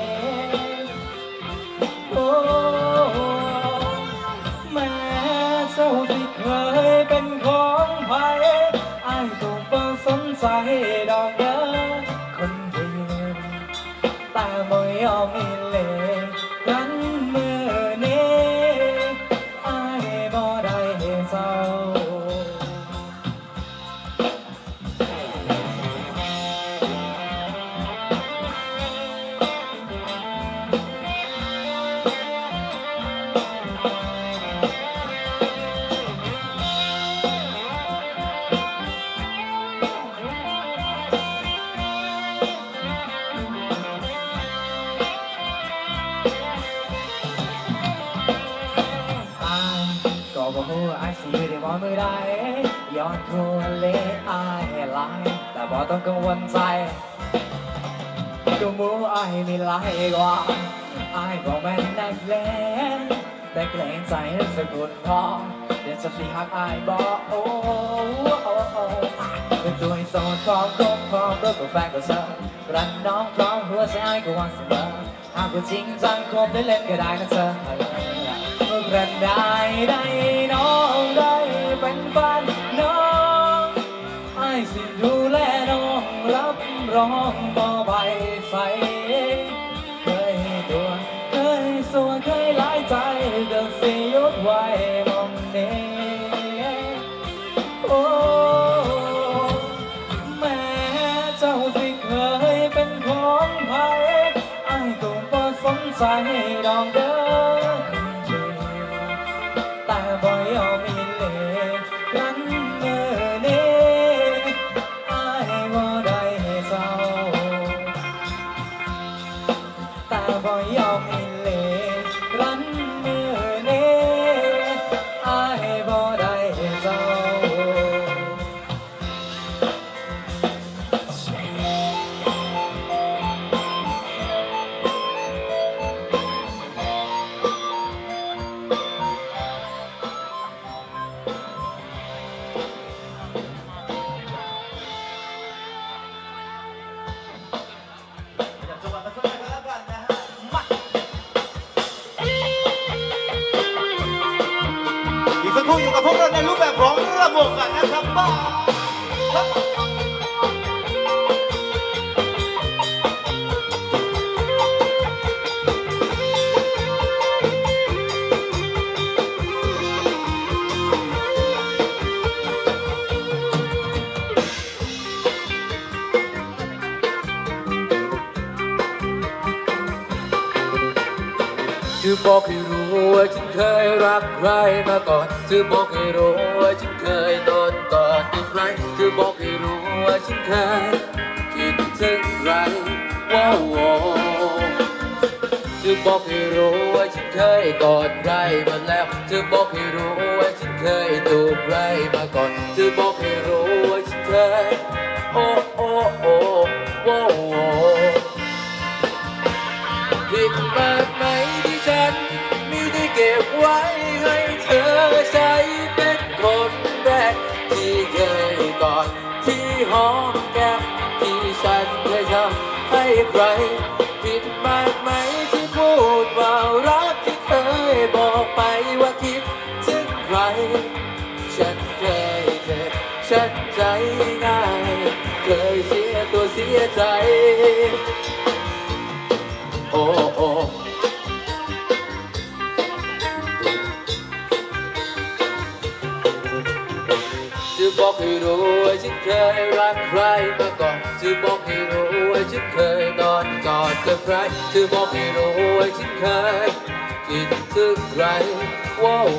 โอ้แม้เจ้าที่เคยเป็นของใครไอ้ตัวเปิดสนใจดอกเด้อคนเดียวแต่ไม่ยอมอีเล่กันมือนี้ไอ้บ่ได้เจ้าหูไอ้สิได้มองมือได้ย้อนคูเล่ไอ้หลายแต่บ่ต้องกังวลใจก็มูไอ้มีหลายกว่าไอ้บอกแม่นนักเลงแต่เกรงใจสกุลพอเดี๋ยวจะสิหักไอ้บอกโอ้เป็นตัวให้โสดพร้อมคบพร้อมรถกับแฟนก็เสิร์ฟรันน้องพร้อมหัวใจไอ้ก็หวังเสมอหากว่าจริงจังคบได้เล่นก็ได้นะเธอเมื่อกระได้น้องได้เป็นแฟนน้องไอ้สิดูแลน้องรับรองบ่ใบใสเคยตัวเคยส่วนเคยหลายใจก็สิยุดไว้มองนี้โอ้แม้เจ้าสิเคยเป็นของใครไอ้ก็บ่สนใจดอกเด้อแต่บ่ยอมอีเหล่กันเมื่อนี้ไอ้บ่ได้เศร้าแต่บ่ยอมอีเหล่กันเมื่อนี้ไอ้บ่ได้เศร้าอีกสักครู่อยู่กับพวกเราในรูปแบบของระบบกันนะครับบ้าจะบอกให้รู้ว่าฉันเคยรักใครมาก่อนจะบอกให้รู้ว่าฉันเคยนอนกอดกับใครจะบอกให้รู้ว่าฉันเคยคิดถึงใครว้าวจะบอกให้รู้ว่าฉันเคยกอดใครมาแล้วจะบอกให้รู้ว่าฉันเคยดูใครมาก่อนจะบอกให้รู้ว่าฉันเคยโอ้ว้าวผิดมากไหมที่ฉันไม่ได้เก็บไว้ให้เธอใช้เป็นคนแรกที่เคยกอดที่หอมแก้มที่ฉันเคยทำให้ใครผิดมากไหมที่พูดว่ารักที่เคยบอกไปว่าคิดถึงใครฉันเคยเจ็บฉันใจง่ายเคยเสียตัวเสียใจโอ้จะบอกให้รู้ว่าฉันเคยรักใครมาก่อนจะบอกให้รู้ว่าฉันเคยนอนกอดกับใครจะบอกให้รู้ว่าฉันเคยคิดถึงใครว้าว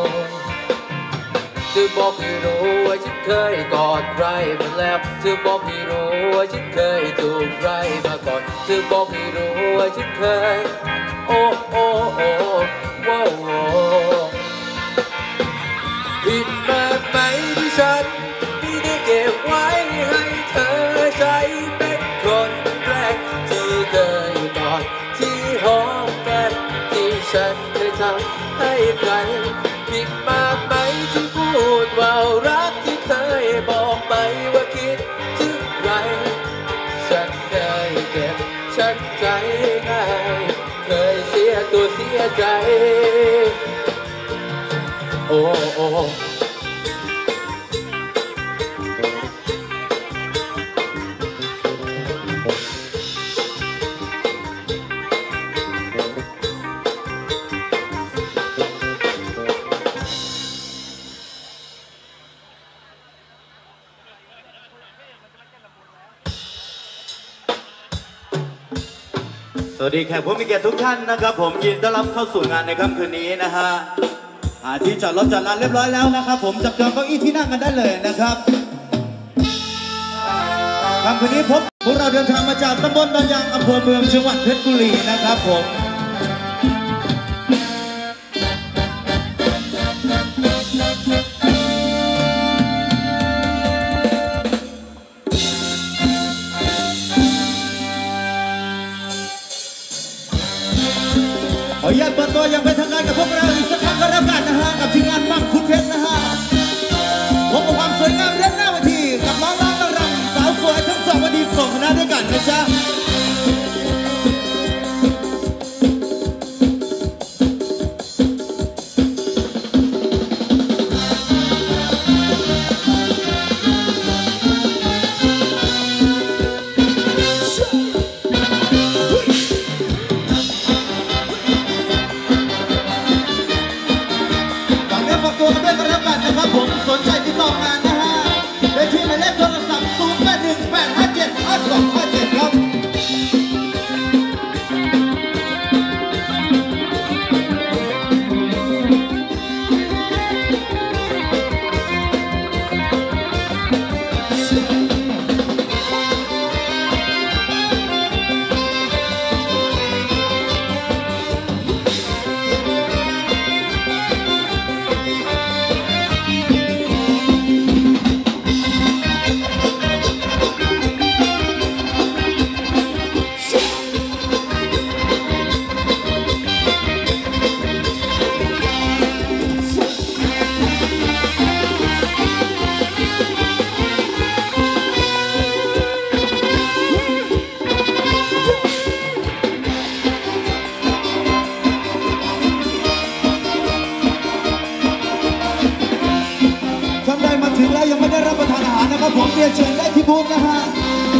จะบอกให้รู้ว่าฉันเคยกอดใครมาแล้วจะบอกให้รู้ว่าฉันเคยจูบใครมาก่อนจะบอกให้รู้ว่าฉันเคยโอ้ว้าวผิดมากไหมที่ฉันไม่ได้เก็บไว้ให้เธอใช้เป็นคนแรกที่เคยกอดที่หอมแก้มที่ฉันเคยทำให้ใครผิดมากไหมที่พูดว่ารักที่เคยบอกไปว่าคิดถึงใครฉันเคยเก็บฉันใจง่ายเคยเสียตัวเสียใจโอ้สวัสดีแขกผู้มีเกียรติทุกท่านนะครับผมยินดีต้อนรับเข้าสู่งานในค่ำคืนนี้นะฮะที่จอดรถจอดลานเรียบร้อยแล้วนะครับผมจับจองเก้าอี้ที่นั่งกันได้เลยนะครับค่ำคืนนี้พวกเราเดินทางมาจากตำบลดอนยางอำเภอเมืองจังหวัดเพชรบุรีนะครับผมออนุญาตเปิดตัวอย่างเป็นทางการกับพวกเราอีกสักครั้งก็แล้วกันนะฮะกับทีมงานบังคุณเพชรนะฮะพบกับความสวยงามเรื่องหน้าเวทีกับน้องร้านตะรำสาวสวยทั้งสองวันดีส่งคณะด้วยกันนะจ๊ะสนใจติดต่องานนะฮะได้ที่หมายเลขโทรศัพท์0818575257ครับถึงแล้วยังไม่ได้รับประทานอาหารนะครับผมเรียนเชิญได้ที่บูธนะฮะ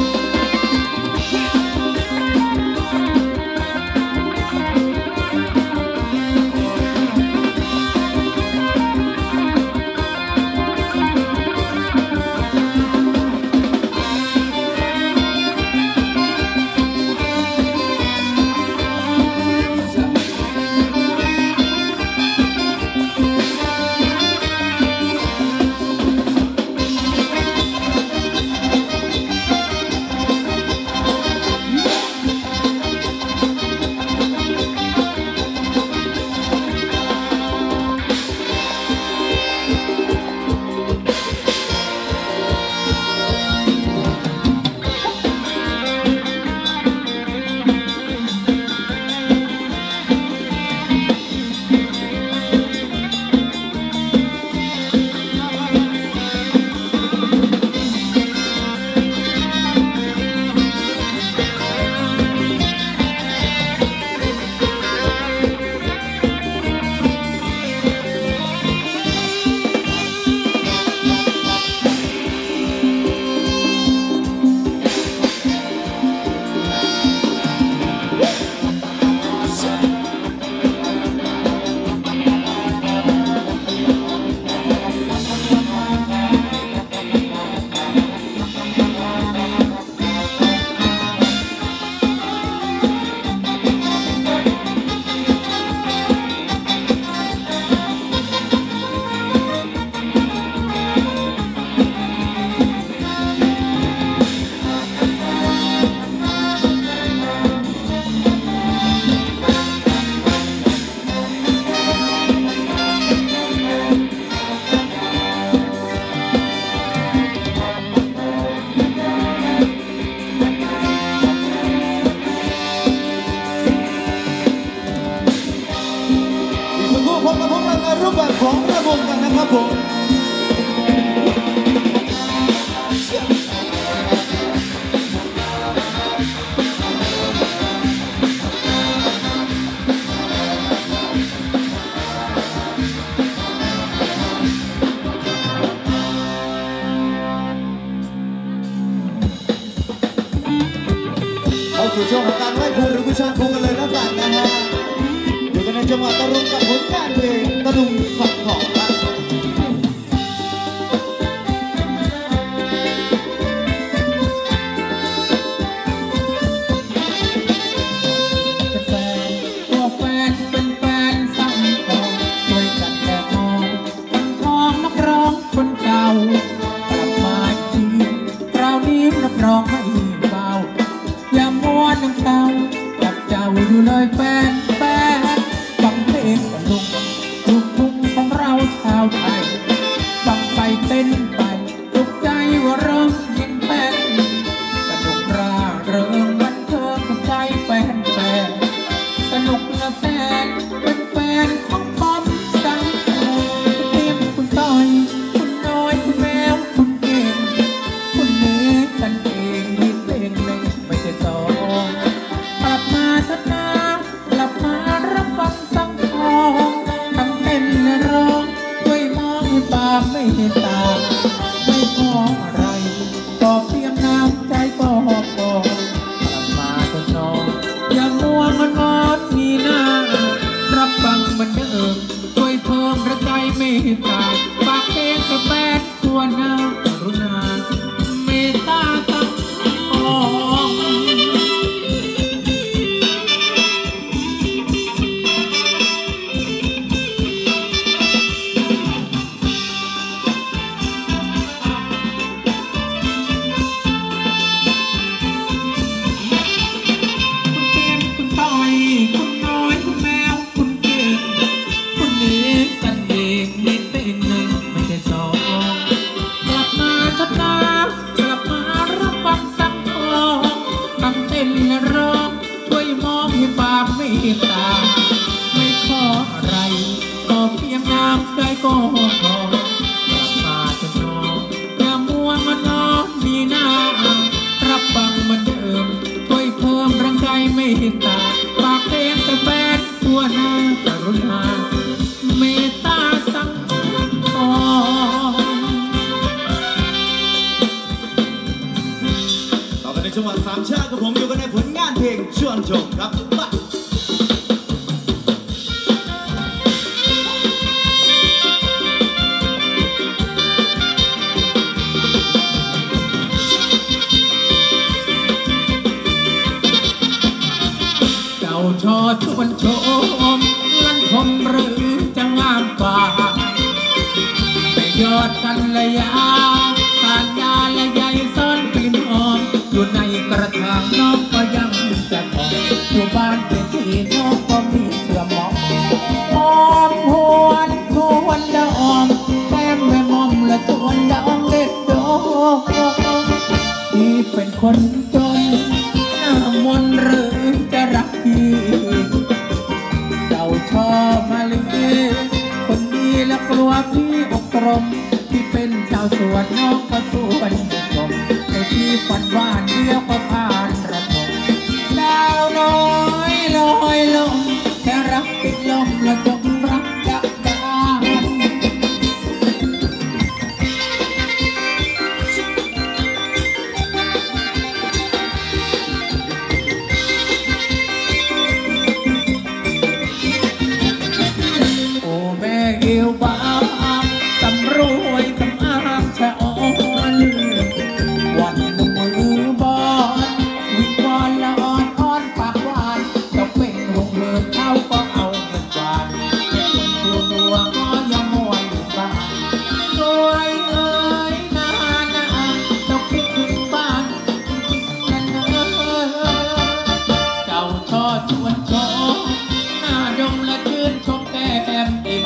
รูปแบบของระบบกันนะครับผมเข้าสู่ช่วงของการไหว้ครูหรือบูชาครูกันเลยแล้วกันนะฮะอยู่กันในจังหวัดตะลุงกับผลงานเพลงตะลุงฝักของครับร้องไม่เบาอย่ามัวนั่งเศร้าจับเจ้าอยู่เลยแฟนฟังเพลงตะลุงลูกทุ่งของเราชาวไทยฟังไปเต้นไปสุขใจว่าเริ่มยินแป้นสนุกร่าเริงวันเธอกับใจแฟนสนุกและแฟนตาไม่ขออะไรก็เพียงน้ำใจก็พออย่ามาจนนอนอย่ามัวมานอนดีหน้ารับฟังเหมือนเดิมช่วยเพิ่มแรงใจไม่ตาฝากเพลงแต่แฟนทั่วหน้ากรุณาเมตตาสังคมต่อไปในจังหวัดสามชาติกับผมอยู่กันในผลงานเพลงชวนชมครับชอชวนชมลั่นทมหรือจะงามฝ่าไม่ยอดกันระยะการยาและใยซ่อนกลิ่นหอมอยู่ในกระถางน้องก็ยังจะหอมอยู่บ้านเป็นที่น้องก็มีเชื่อมองหอมหวนทวนดองแก้มแม่มอมและทวนดองเด็ดดอกที่เป็นคนจนหน้ามนหรือจะรักพี่เจ้าชอบมาเลยคนดีและกลัวพี่อกตรมที่เป็นชาวสวนน้องก็ชวนชมในที่ฝันหวานเดียวก็ผ่านระทมดาวน้อยลอยลมแค่รักติดลมและจงรักดักดานเอวบางสำรวยสำอางชะอ่อนวันมือบอลวิงวอนละอ่อนอ่อนปากหวานจะเป็นหงเหินเขาก็เอาเงินบาทเป็นคนตัวก็ยังมวยบ้านรวยเอ้ยนาจะคิดถึงบ้านนั่นเจ้าชอชวนชมหน้าดมและชื่นชมแก้มอิ่ม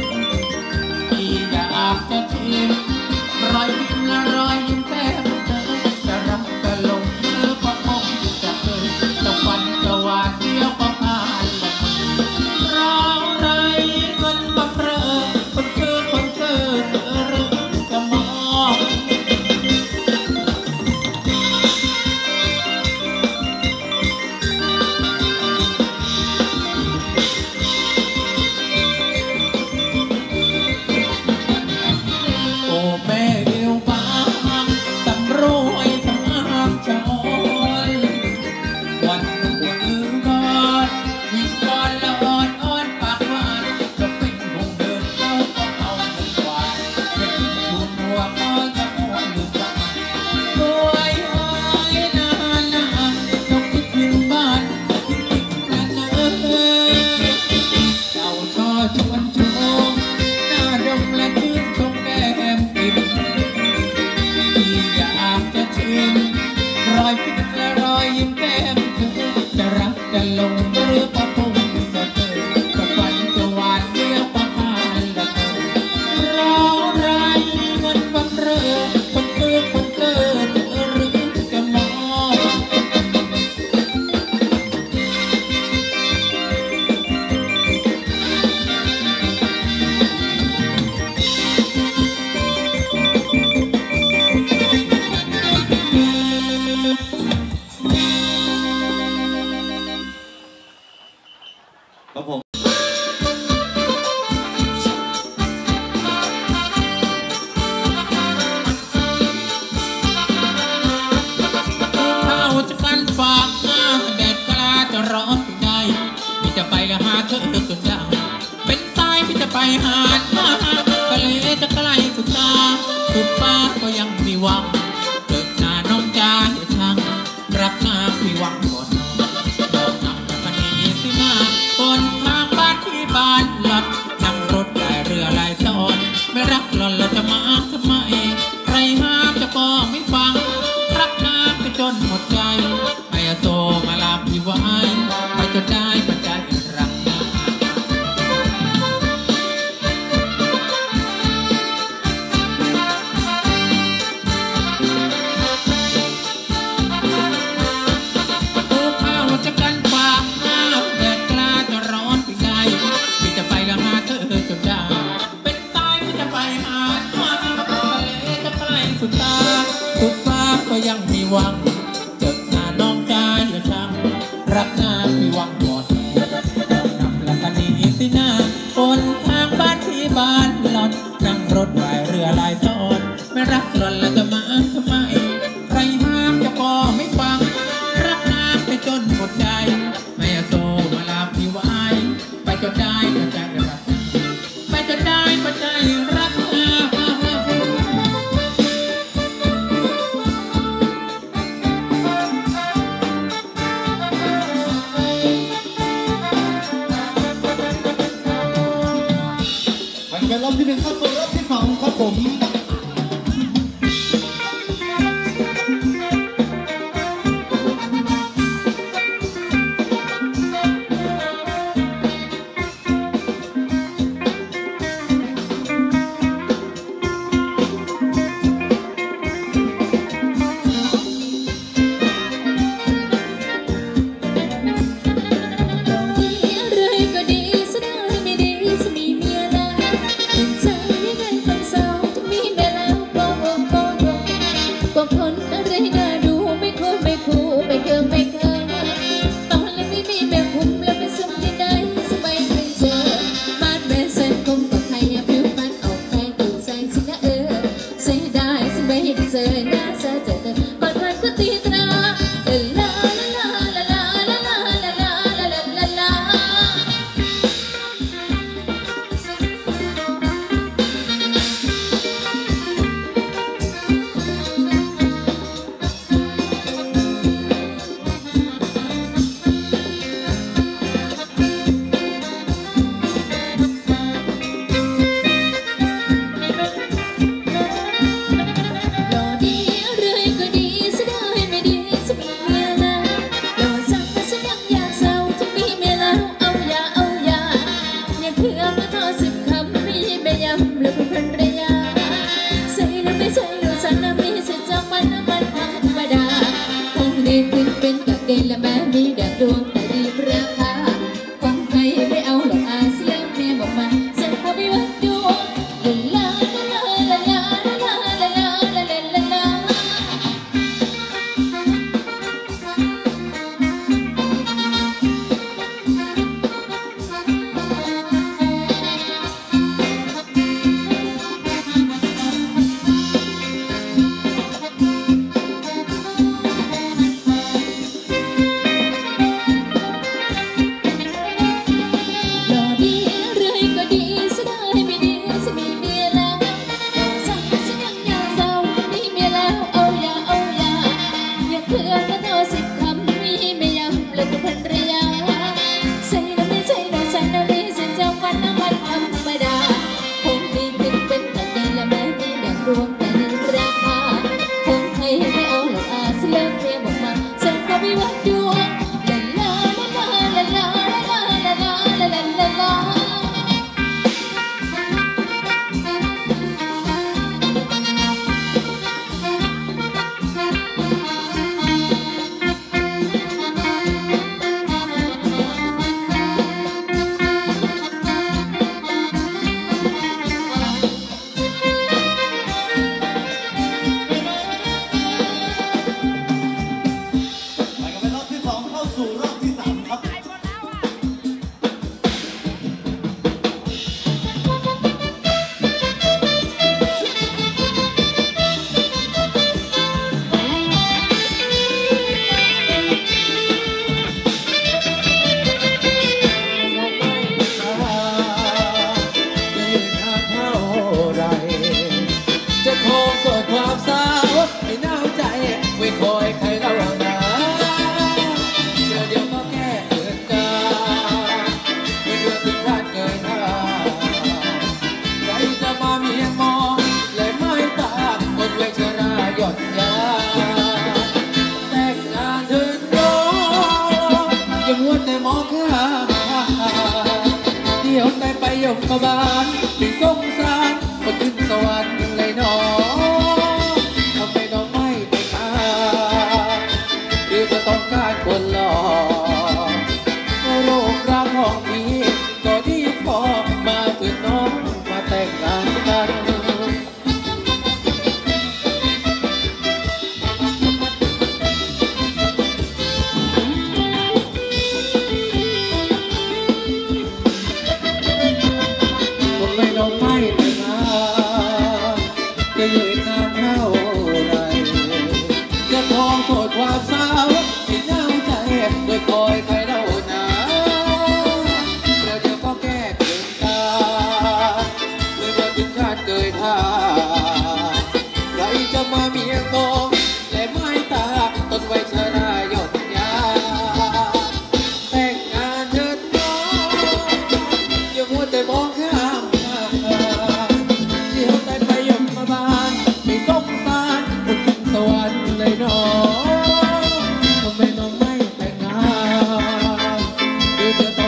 จะชิมรอยยิ้มและรอยยิ้มแก้มเธอจะรักจะลงเธอก็คงจะเคยจะฝันจะหวานเดียวก็ผ่านละร้องไรเงินบังเรอคนเธอเธอหรือจะมองแม่เอวบางสำรวยสำอางชะอ่อนวันมือบอลวิงวอนละอ่อนอ่อนปากหวานจะเป็นหงเดินเข้าก็เอาเงินหวานจะกินทุนหัวก็จะมวนหรือบ้านรวยเอ้ยนาจะคิดถึงบ้านจะคิดถึงนั่นเจ้าชอชวนชมหน้าดมและชื่นชมแก้มอิ่มอยากจะชิมรอยพิษและรอยยิ้มแก้มเธอจะรักจะลงหรือก็คงจะเจอจะฝันจะหวานเดียวก็ผ่านละเธอร้องไรเงินบังเรอคนเธอหรือจะมองครับผมข้าวจะกันฝากแดดกล้าจะร้อนใจพี่จะไปละหาเธอจนได้เป็นตายพี่จะไปหาทะเลจะใกล้สุดตาสุดฟ้าก็ยังมีหวังเกิดหน้าน้องจ้าอย่าช่างรักหน้าพี่หวังก่อนดอกน้ำมันนี้สิมาคนทางบ้านที่บ้านหลับนั่งรถได้เรือลายซ้อนไม่รักหล่อนเราจะมาทำไมใครห้ามจะก็ไม่ฟังรักน้ำไปจนหมดใจให้โตมาลาพี่ไว้ไปจนได้ปัจจัยรักรถไหวเรือลายซ้อนไม่รักหล่อนแล้วจะมาทำไมใครห้ามจะก็ไม่ฟังรักนางไปจนหมดใจไม่โตมาลาพี่ไว้ไปจนได้ก็ใจรักไปจนได้ก็ใจรักเป็นรอบที่ 1เข้าสู่รอบที่ 2ครับผมบ้านที่สงสารก็ขึ้นสวรรค์เลยน้องทำไมน้องไม่ไปหาหรือจะต้องการคนหล่อโรครักของพี่ก็ดีพอมาถึงน้องมาแต่งงานกันไม่ไปหา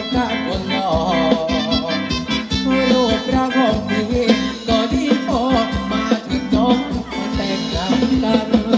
การคนหล่อรูปร่างของพี่ก็ดีพอมาที่น้องแต่งงานกัน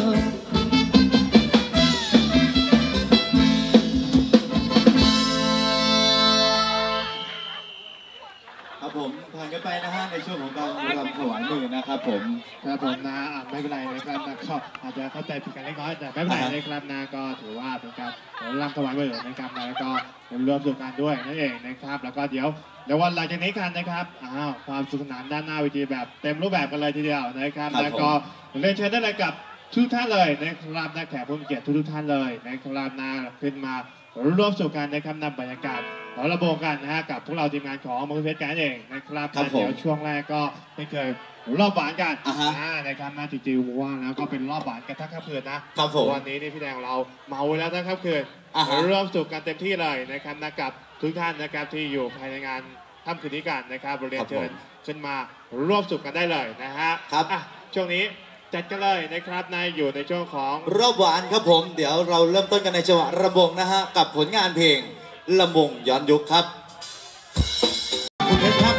ครับผมผ่านกันไปนะฮะในช่วงของการรำถวายมือนะครับผมครับผมนะไม่เป็นไรนะครับนะก็อาจจะเข้าใจผิดกันเล็กน้อยแต่ไม่เป็นไรนะครับนะก็ถือว่าเป็นการรำถวายมือนะครับนะแล้วก็รวมสู่กันด้วยนั่นเองนะครับแล้วก็เดี๋ยววันหลังจากนี้กันนะครับความสนุกสนานด้านหน้าเวทีแบบเต็มรูปแบบกันเลยทีเดียวนะครับแล้วก็เรียนเชิญได้เลยกับทุกท่านเลยนะครับนักแขกผู้มีเกียรติทุกท่านเลยนะครับนะขึ้นมาร่วมสู่กันนะครับนำบรรยากาศเราระบบกันนะฮะกับพวกเราทีมงานของมังคุดเพชรกันเองนะครับเดี๋ยวช่วงแรกก็ไม่เคยรอบหวานกันนะครับจริงๆว่าแล้วก็เป็นรอบหวานกันทั้งค่ำคืนนะครับวันนี้นี่พี่แดงเราเมาแล้วนะครับคืนร่วมสู่กันเต็มที่เลยนะครับนะกับทุกท่านนะครับที่อยู่ภายในงานค่ำคืนนี้กันนะครับเรียนเชิญขึ้นมาร่วมสู่กันได้เลยนะฮะครับช่วงนี้จัดกันเลยนะครับนายอยู่ในช่วงของรอบหวานครับผมเดี๋ยวเราเริ่มต้นกันในจังหวะระบงนะฮะกับผลงานเพลงลำวงย้อนยุคครับคุณเพชรครับ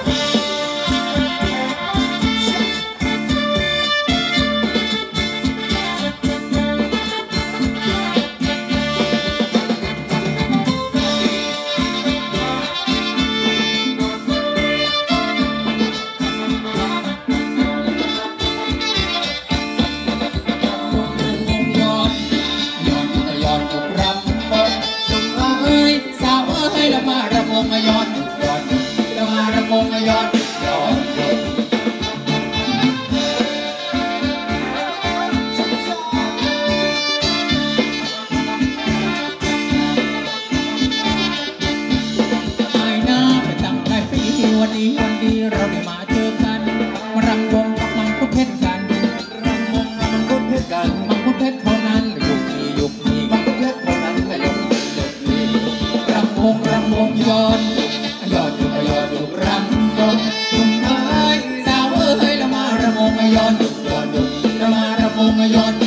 ย้อนเรามาระมงย้อนไม่น่าไปตั้งใจปีวันนี้วันดีเราได้มาเจอกันมารำวงกับมังคุดเพชรกันรำวงกับมังคุดเพชรกันมังคุดเพชรเท่านั้นยุคนี้มังคุดเพชรเท่านั้นยุคนี้รำวงย้อนอยู่รำวงลุงเอ้ยสาวเอ้ยเรามาระมงย้อนเรามาระมงย้อน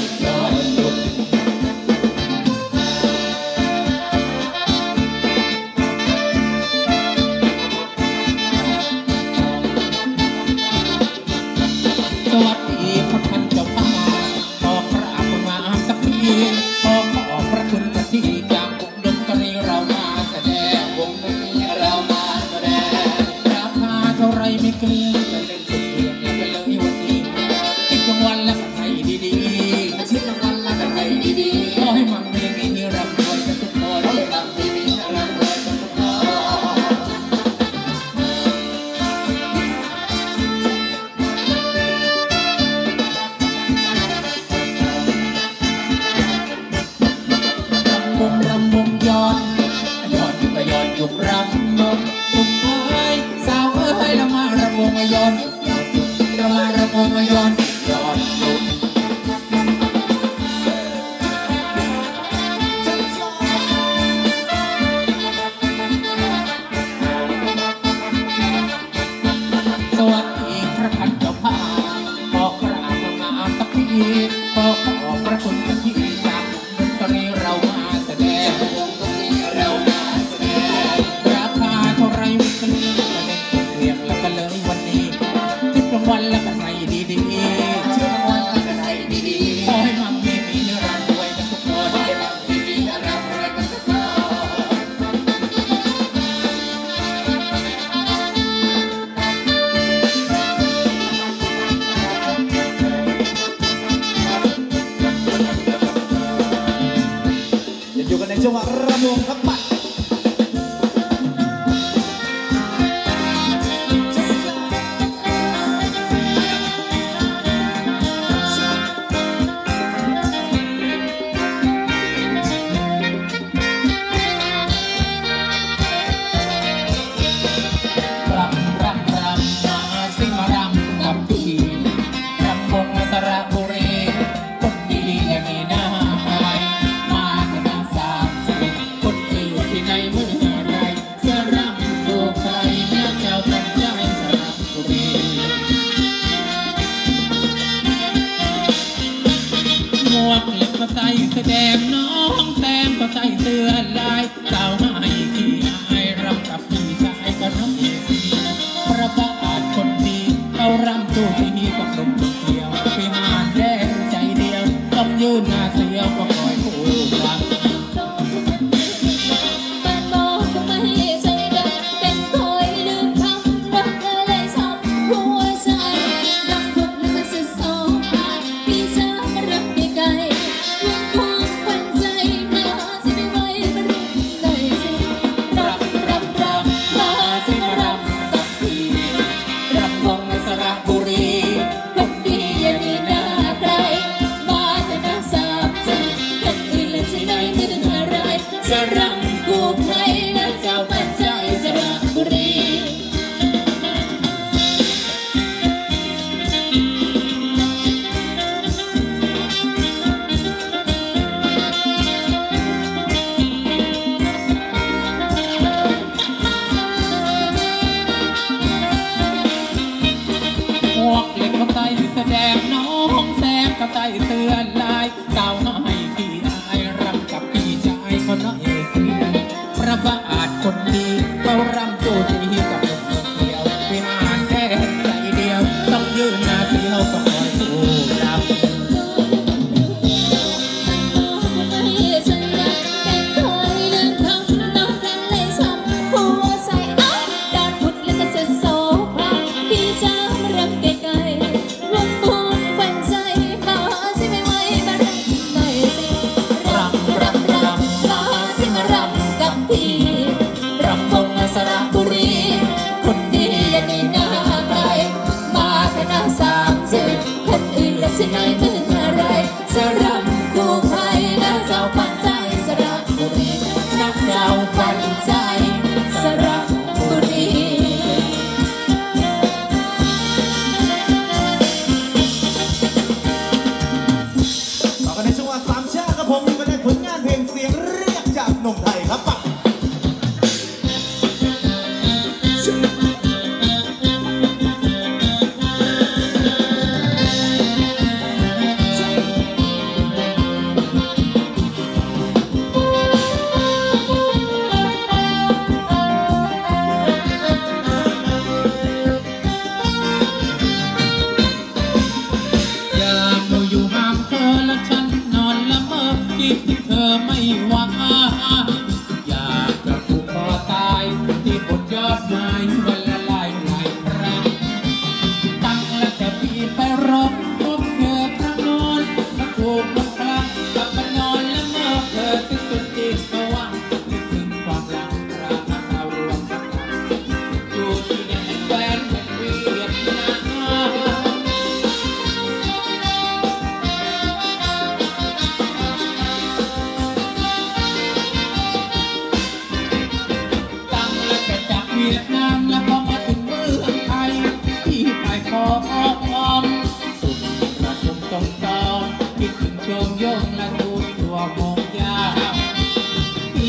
สวัสดีครับท่านเจ้าป่าขอกราบคุณมาสักทีขอพระคุณกระที่จากวงดนตรีเรามาแสดงวงดนตรีเรามาแสดงราคาเท่าไรไม่เกินเป็นสุดเดือนแล้วไปเลยวันนี้ติดรางวัลและไทยดี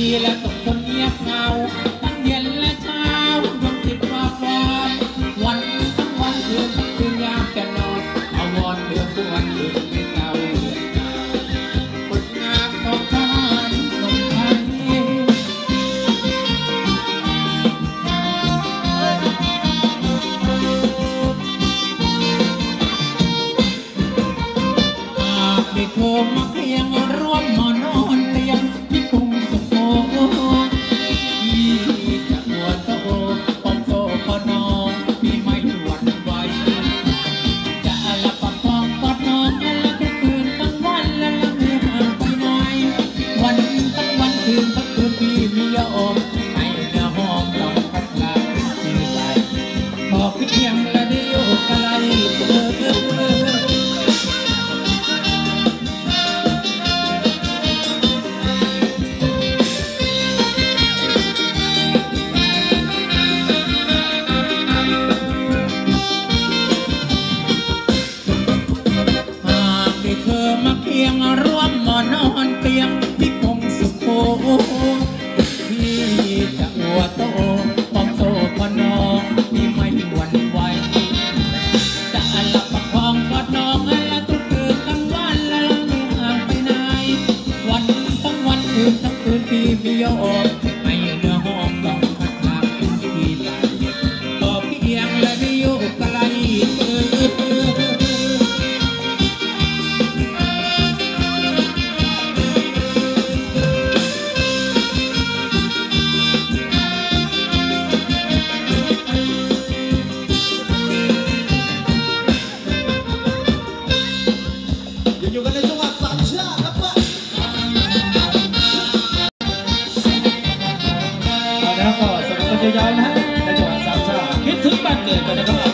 และตกคนเงียบเหงาตั้งเย็นและเช้าดวงจิตว่าความวันทั้งวันคืนยามจะนอนอาวรเดือดวันคืนไม่เศร้าผลงานของทหารลงไทยได้โทรมาเพียงร่วมมานอนเตียงที่กรุงสุโขที่จะหัวโตปองโตปอนองพี่ไม่หวั่นไหวจะละปะปองปอนองละทุกคืนทั้งวันละไม่ห่างไปไหนวันทั้งวันคืนทั้งคืนพี่ไม่ยอมให้เนื้อหอมต้องพัดลาที่ใจบอกเพียงละได้อยู่ไกลร่วมมานอนเตียงที่กรุงสุโขที่จะหัวโตปองโตปอนองที่ไม่หวั่นไหวจะหลับประคองกอดน้องละทุกคืนทั้งวันละไม่ห่างไปไหนวันทั้งวันคืนทั้งคืนพี่ไม่ยอมให้เนื้อหอมต้องพัดพาที่ไหลบอกเพียงและได้อยู่ไกลอยู่กันในจังหวัดสามชาติครับป้าแล้วก็สำหรับคนย้อยๆนะในจังหวัดสามชาติคิดถึงบ้านเกิดกันนะครับ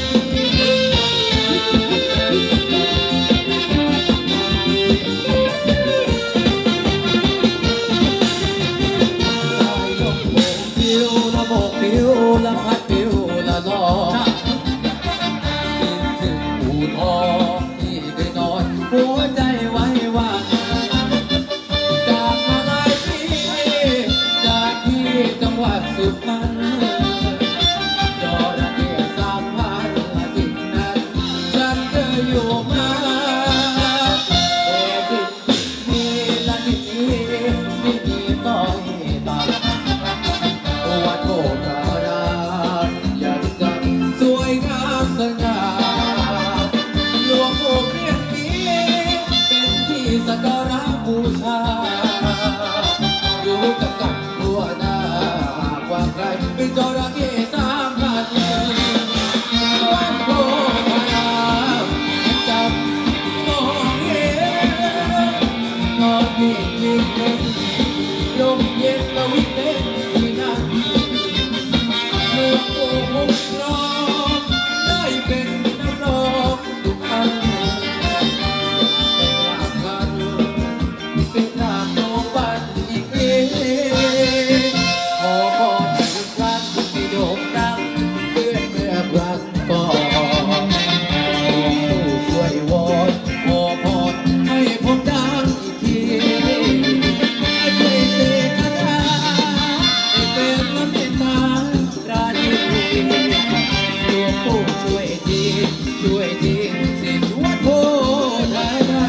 ผิวละโบกผิวละพัดผิวละลอยคิดถึงอู่ทองที่ได้นอนหัวใจไว้ว่างจากมาหลายปีจากที่จังหวัดสุพรรณจระเข้3,000ที่นั้นฉันเคยอยู่มาแต่ดินมีละดินไม่มีต้อยต่ำวัดโบราณยังจังสวยงามสง่าหลวงปู่เพียงนี้เป็นที่สักการะบูชาอยู่กับกับหัวหน้ากว่าใครเป็นจระเข้3,000วัดโบราณยังจำมองเห็นนอนนิ่งลมเย็นละวิเล่นที่นั่นเมื่อโอ้โหร้องได้เป็นนักร้องทุกอันเป็นรามโนบันอีกขอพรทุกครั้งที่โด่งดังเมื่อครั้งก่อนหลวงปู่ช่วยวอนขอพรให้ผมดังอีกทีช่วยเสกคาถาให้เป็นละเมตตาราณีหลวงปู่ช่วยทีสิทธิ์วัดโพธาราม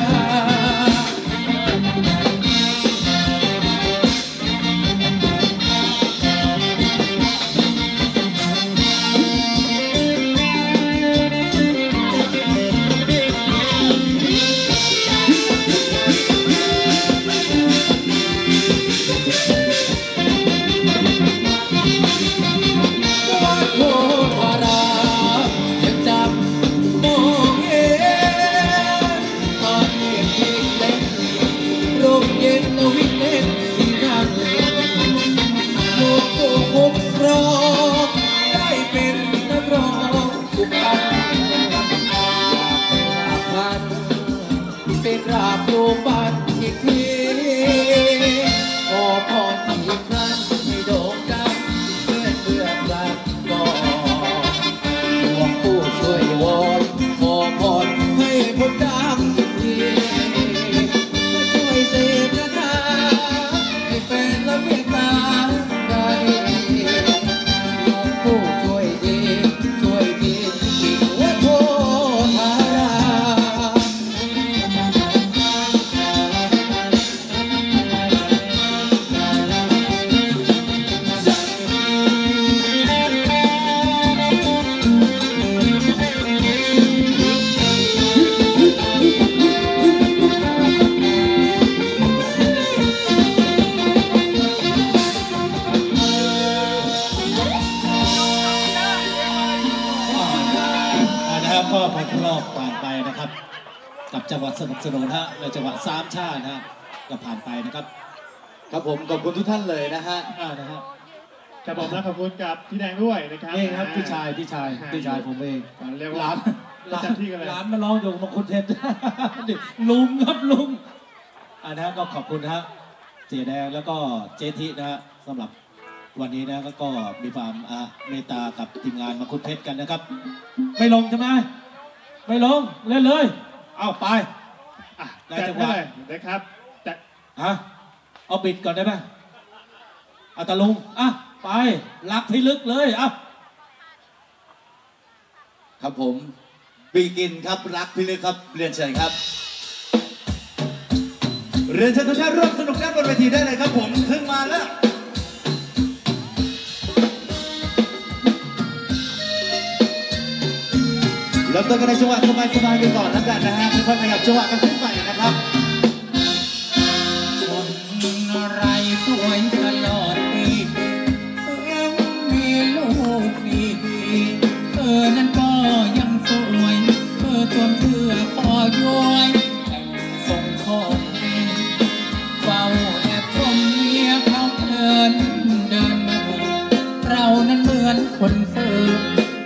วัดโพธารามยังจำมองเห็นตอนเด็กเล็กร่มเย็นวิ่งเล่นที่นั่นหลวงปู่คุ้มครองได้เป็นนักร้องสุพรรณเป็นราบรูปันอีกทีขอพรอีกครั้งให้โด่งดังเมื่อรักก่อนหลวงปู่ช่วยวอนขอพรให้ผมดังอีกทีช่วยเสกคาถาให้เป็นละเมตก็ผ่านรอบผ่านไปนะครับกับจังหวัดสนับสนุนฮะในจังหวัดสามชาติฮะก็ผ่านไปนะครับครับผมขอบคุณทุกท่านเลยนะฮะนะฮะครับผมและขอบคุณกับพี่แดงด้วยนะครับนี่ครับพี่ชายผมเองเรียกว่าร้านมาร้องอยู่มาคุณเทศลุงครับลุงนะฮะก็ขอบคุณฮะเสียแดงแล้วก็เจทินะฮะสำหรับวันนี้นะก็มีความเมตตากับทีมงานมาคุณเพชรกันนะครับไม่ลงใช่ไหมไม่ลงเล่นเลยเอาไปได้จังหวะนะครับเอาปิดก่อนได้ไหมเอาตะลุงไปลักที่ลึกเลยครับผมบีกินครับรักพี่ลึกครับเรียนเชิญครับเรียนเชิญทุกท่านร่วมสนุกกันบนเวทีได้เลยครับผมขึ้นมาแล้วเริ่มต้นกันในจังหวะสบายๆกันก่อนแล้วกันนะฮะค่อยๆขยับจังหวะกันขึ้นไปนะครับคนอะไรสวยตลอดปีมีลูกดีนั้นก็ยังสวยตัวเพื่อพอย้อยแต่งส่งของเฝ้าแอบชมเมียเขาเดินมาเรานั้นเหมือนคนเฟิร์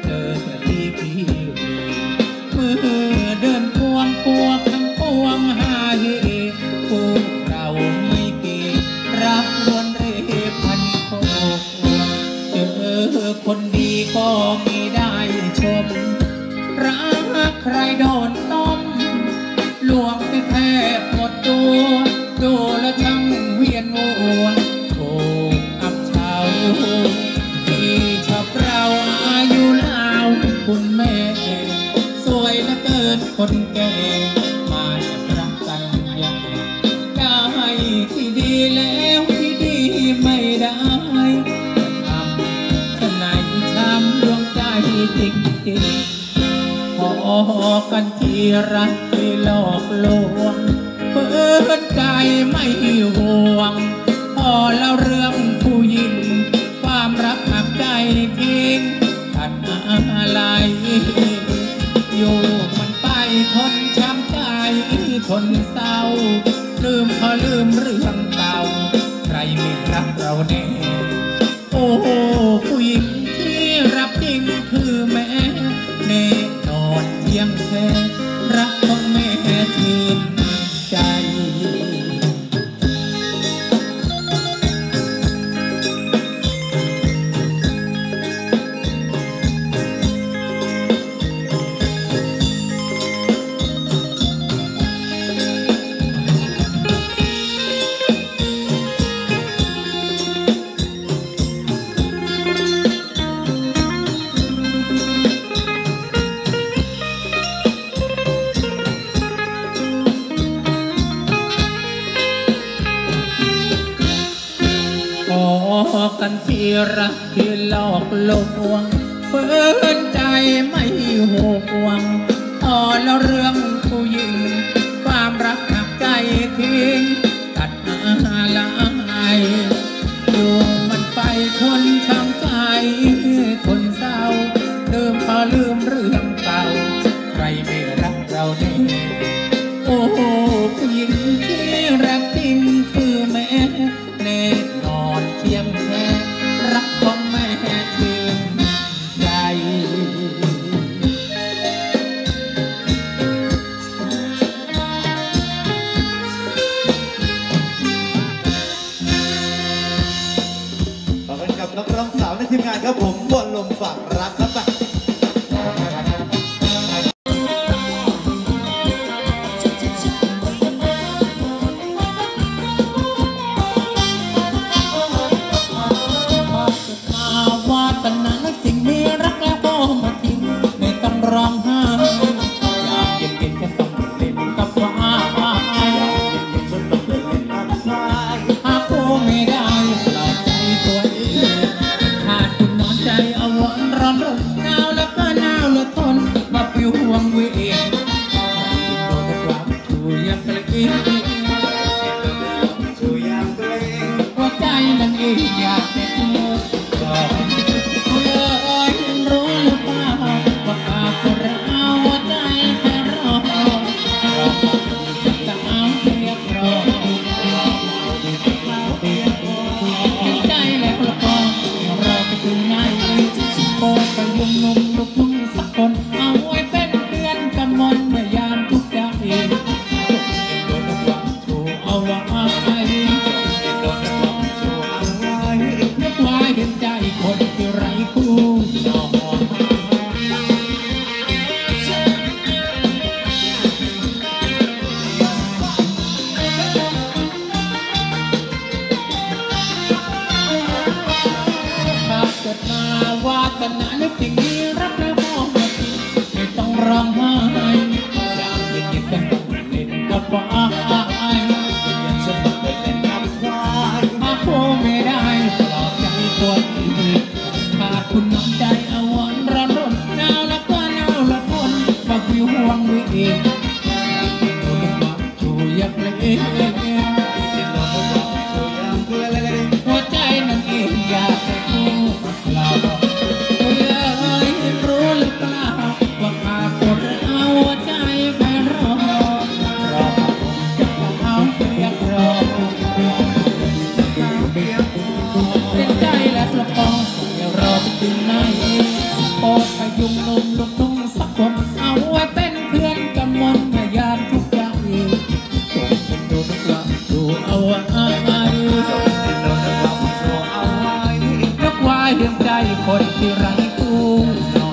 เดินพวงทั้งพวงหาเฮพวกเราไม่เกี่รักรวนเรพันโคเจอคนดีก็ไม่ได้ชมรักใครโดนต้มลวงไปแทบหมดตัวดูแล้วช่างเวียนหัวโถอับเฉาที่ชอบเราอายุลาวคุณแม่สวยและเกินคนแก่มาจะรักกันอย่างได้ที่ดีแล้วที่ดีไม่ได้ทำฉันไหนช้ำดวงใจจริงๆพอกันที่รักที่หลอกลวงเปิดใจไม่ห่วงพอแล้วเรื่องผู้หญิงความรักหักใจทิ้งตัดอะไรอยู่มันไปทนช้ำใจทนเศร้าลืมพอลืมเรื่องเก่าใครไม่รักเราแน่โอ้ผู้หญิงที่รักจริงคือแม่แน่นอนเที่ยงแท้รักของแม่ชื่นใจกันที่รักที่หลอกลวงเปิดใจไม่ห่วงพอแล้วเรื่องผู้หญิงความรักหักใจทิ้งตัดอะไรอยู่มันไปทนช้ำใจทนเศร้าลืมพอลืมเรื่องเก่าใครไม่รักเราแน่โอ้ผู้หญิงที่รักจริงคือแม่แน่นอนเที่ยงแท้รักของแม่ชื่นใจขอบคุณกับนักร้องสาวในทีมงานครับผมบนลมฝากรักครับร้องไห้อยากเย็นๆก็ต้องเล่นกับฟ้าฉันต้องเล่นกับฟ้าหากกูไม่ได้ปลอบใจตัวเองขาดคุณนอนใจเอาวันร้อนหนาวแล้วก็หนาวแล้วทนมาปิวห่วงเวงโดนความชูยังเกลียดหัวใจนั้นเองอยากจะเจอยุงนุ่มลูกทุ่งสักคนเอาไว้เป็นเพื่อนกำมลเมื่อยามทุกข์ใจจงโดนนักร้องชูเอาไว้จงโดนนักร้องชูเอาไว้นึกไว้เห็นใจคนที่ไร้คู่นอนขณะนึกสิ่งนี้รักและมองไม่ต้องร้องไห้อยากเย็นๆกันเล่นกับฟ้ายังสนุกเล่นกับควายหาผู้ไม่ได้ปลอบใจตัวเองขาดคุณน้ำใจเอาวันร้อนรนหนาวแล้วก็หนาวละทนฝากวิวห่วงไว้เองดูนึกว่าชูอยากเล่นหัวใจนั่นเองอยากให้คู่เรายุงนุ่มลูกทุ่งสักคนเอาไว้เป็นเพื่อนกำมลเมื่อยามทุกข์ใจจงเป็นดูนักร้องดูเอาไว้นึกไว้เห็นใจคนที่ไร้คู่นอน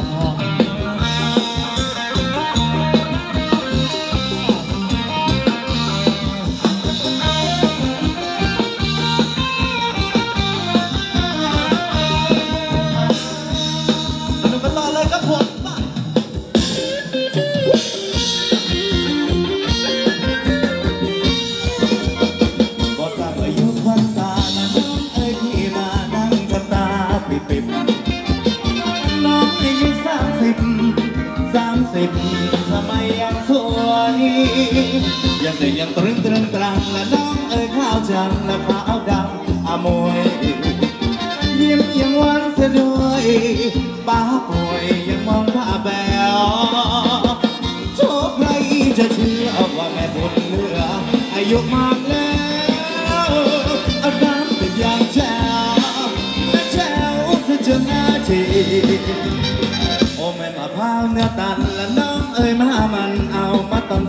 ทำไมยังสวยยังได้ยังตรึงตรังและน้องข้าวจังและขาวดำอมวยยิ้มยังหวานเสียด้วยป้าป่วยยังมองท่าแบวโชคใครจะเชื่อว่าแม่บุญเหลืออายุมากแล้วอาการเป็นอย่างแจ๋วและแจ๋วจะหน้าทีโอ้แม่มะพร้าวเนื้อตันและน้องมามันเอามาตอน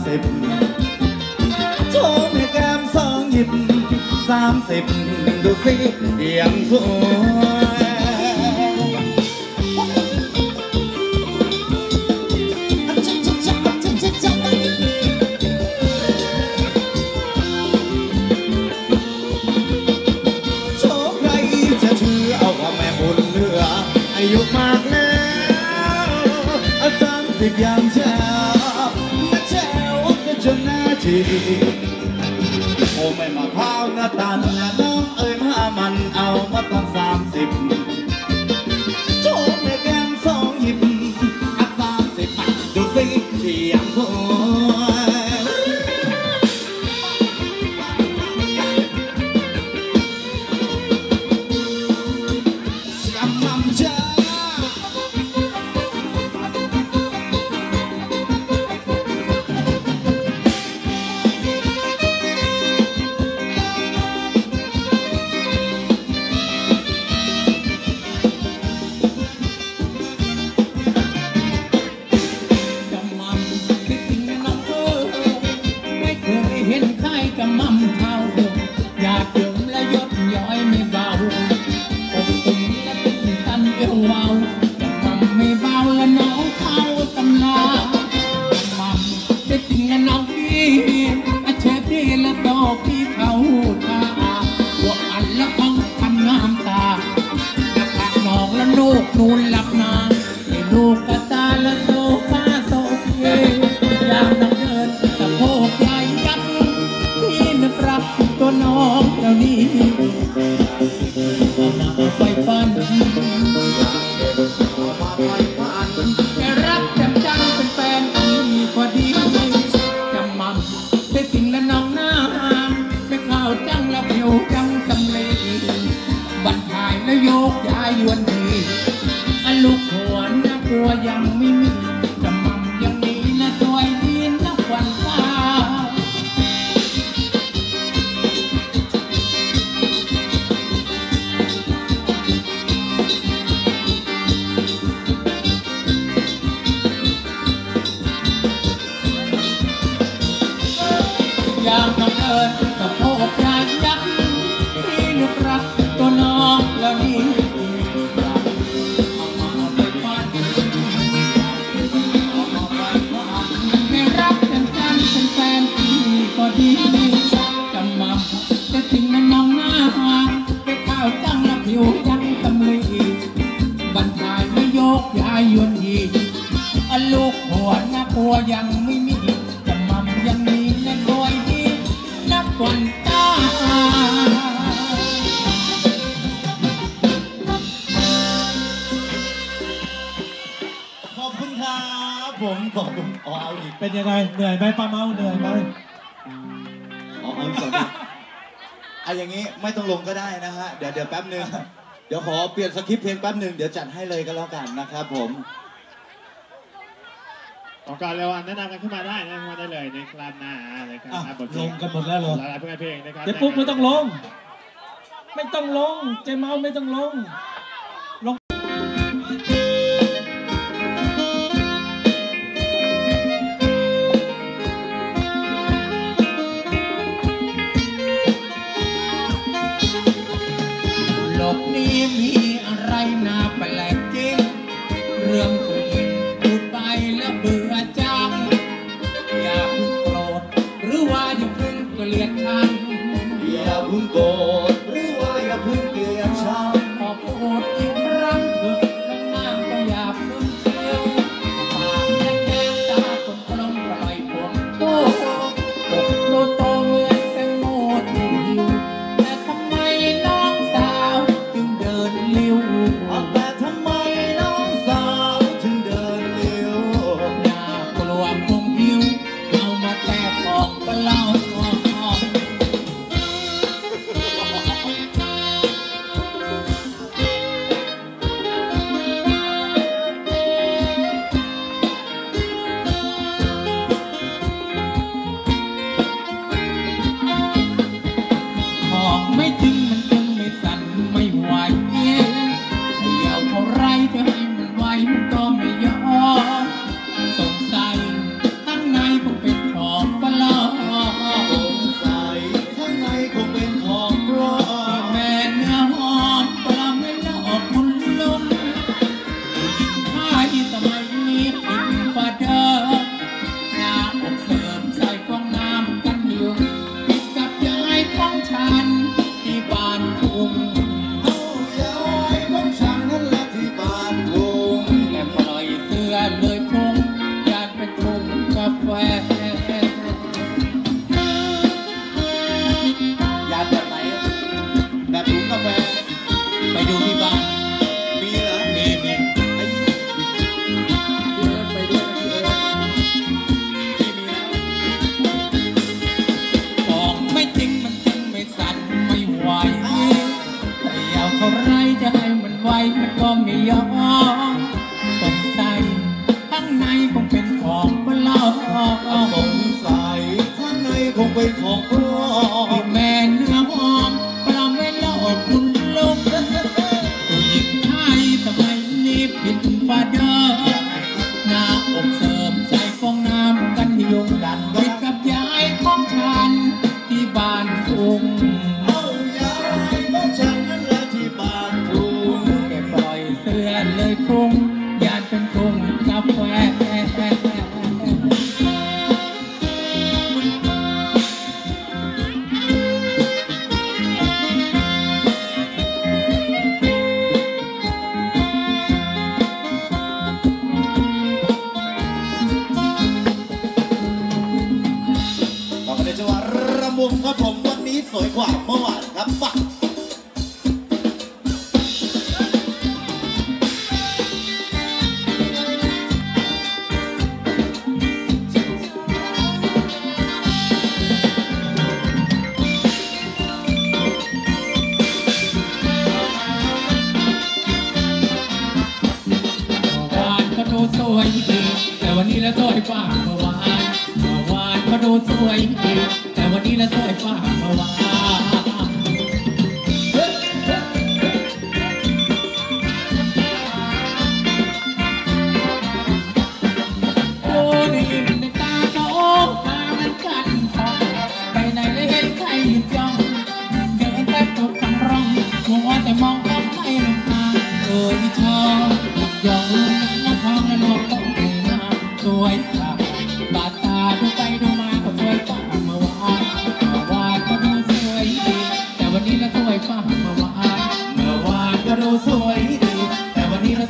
30โชว์ให้แก้ม2 หยิบ30ดูสิยังสวยโชว์ใครจะเชื่อว่าแม่บุญเหลืออายุมากแล้ว30ยังแจ๋วและแจ๋วก็จนหน้าทีโอ้ไม่มาพร้าวหน้าตันและน้องมามันเอามาตอน30โชว์ในแก้ม2 หยิบ30ดูสิยังสวยกำลังใจกำมั่มเท่าอยากเดิมและยศย้อยไม่เบาอกตึงและตึงตันเอวเบากำมั่มไม่เบาและน้องเข้าตำลากำมั่มได้ตึงและน้องพี่เชฟดีและดอกพี่เขาตาหัวอันและพังทำงามตาและปากน้องและลูกนูนหลับนาให้ลูกกระตาและโซฟาโซเกอยากนั่งเดินตะโพกใหญ่ยักรับตัวน้องเดี๋ยวนี้เอาหน้าไปฟันแค่รักจำจังเป็นแฟนดีกว่าดีจำมั่มได้สิ่งและน้องหน้าไม่ข่าวจังและผิวจังสำเร็จบันทายและโยกย้ายวันดีลูกหัวน่ากลัวยังไม่มีจำมั่มยังนี้และสวยดีนักบันทายไม่โยกย้ายยวนยีลูกหัวหน้าผัวยังไม่มีจะมั่มยังมีและรวยดีนับวันตาขอบคุณครับผมขอบคุณเอาอีกเป็นยังไงเหนื่อยไหมป้าเมาเหนื่อยไหมเอาสองเอาอย่างนี้ไม่ต้องลงก็ได้นะฮะเดี๋ยวแป๊บนึงเดี๋ยวขอเปลี่ยนสคริปต์เพลงแป๊บนึงเดี๋ยวจัดให้เลยก็แล้วกันนะครับผมก่อนเร็วแนะนำกันขึ้นมาได้นะมาได้เลยในคลาสหน้าเลยครับบทเพลลงงกันหมดแล้วเหรอหลายๆเพลงนะครับเจ๊ปุ๊กไม่ต้องลง ไม่ต้องลงเจ๊เมาไม่ต้องลงโลกนี้มีอะไรน่าแปลกจริงเรื่องผู้หญิงพูดไปแล้วเบื่อจังอย่าเพิ่งโกรธหรือว่าอย่าเพิ่งเกลียดชังอย่าเพิ่งโกรธหรือว่าอย่าเพิ่งเกลียดชังพอพูดอีกครั้งเถอะแล้วน้ำก็อย่าเพิ่งเที่ยวปากแดงๆตาตรงกลมปล่อยผมโชว์อกโตโตเหมือนแตงโมที่หิวแต่ทำไมน้องสาวจึงเดินเลี้ยวแต่ทำไมน้องสาวถึงเดินเลี้ยวน่ากลัวคงหิวเอามาแตะปอกก็เล่าของไม่จริงมันจึงไม่สั่นไม่ไหวเขย่าเท่าไรจะให้มันไหวมันก็ไม่ยอมสงสัยข้างในคงเป็นของปลอมสงสัยข้างในคงเป็นของปลอมแม่เนื้อหอมปลอมไม่หลอกคุณลมผู้หญิงไทยสมัยนี้ผิดกว่าเดิมหน้าอกเสริมใส่ฟองน้ำกันอยู่ติดกับยายของฉันที่บ้านทุ่งเอายายของฉันนั่นแหละที่บ้านทุ่งและปล่อยเสื้อเลยทุ่งอยากเป็นทุ่งกาแฟยายแบบไหนแบบถุงกาแฟไปดูที่บ้านมีเหรอมีไอ้พี่เอิร์ธไปด้วยนะพี่เอิร์ธที่มีแล้วของไม่จริงมันจึงไม่สั่นไม่ไหวแต่ยาวเท่าไรจะให้มันไหวมันก็ไม่ยอมสงสัยข้างในคงเป็นของปลอมสงสัยข้างในคงเป็นของปลอมแม่เนื้อหอมปลอมไม่หลอกคุณลงผู้หญิงไทยสมัยนี้ผิดกว่าเดิมหน้าอกเสริมใส่ฟองน้ำกันยงดันติดกับยายของฉันที่บ้านทุ่งเอายายของฉันนั่นแหละที่บ้านทุ่งแกปล่อยเสื้อเลยทุ่งยานเป็นทุ่งกาแฟต่อกันในจังหวะระมุงครับผมวันนี้สวยกว่าเมื่อวานครับมาสวยดีแต่วันนี้ละสวยกว่าเมื่อวานก็ดูสวยดีแต่วันนี้ละสวยกว่าเมื่อวานโอ้ได้ยินในตาเขาตามันกันทองไปไหนเลยเห็นใครหยุดย่องเดินแทบตกคำร้องมัวแต่มองก็ไม่ลงทางชอบหยุดย่องน้ำทองและลวงต้องดูมาสวยค่ะบาดตาดูไปดูมาก็สวยกว่าเมื่อวานก็ดูสวยดีแต่วันนี้ละสวยกว่าเมื่อวานก็ดูสวยดีแต่วันนี้ละ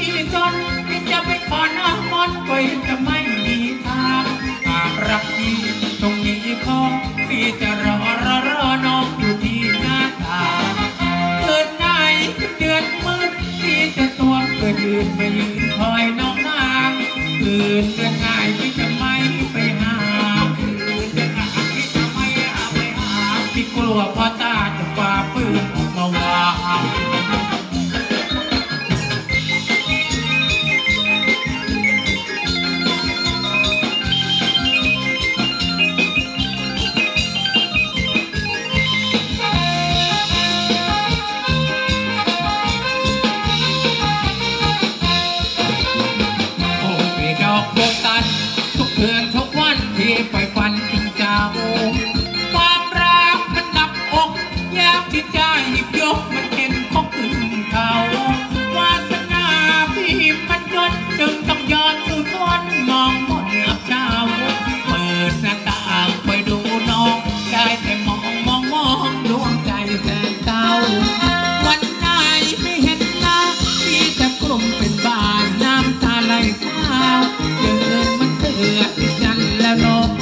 พี่จนจะไปขอน้ำมนต์ก็ยังจะไม่มีทางหากรักพี่ตรงนี้พอพี่จะรอน้องอยู่ที่หน้าต่างเกิดไหนเดือนมืดพี่จะสวมเกิดยืนมายืนคอยน้องนางคืนเดือนง่ายพี่จะไม่ไปหาคืนเดือนง่ายพี่จะไม่ไปหาพี่กลัวพ่อตาจะฝ่าปืนออกมาวางที่ไปฝันถึงเจ้าความรักมันหนักอกอยากที่จะหยิบยกมันเห็นของขึ้นเขาวาสนาพี่มันจนจึงต้องย้อนสู่ทนมองมนอับเจ้าเปิดหน้าต่างไปดูน้องได้แต่มองดวงใจแสนเศร้าวันไหนไม่เห็นหน้าพี่จะกลุ่มเป็นบ้านน้ำตาไหลพาเดินมันเถื่อที่จันแล้วน้อง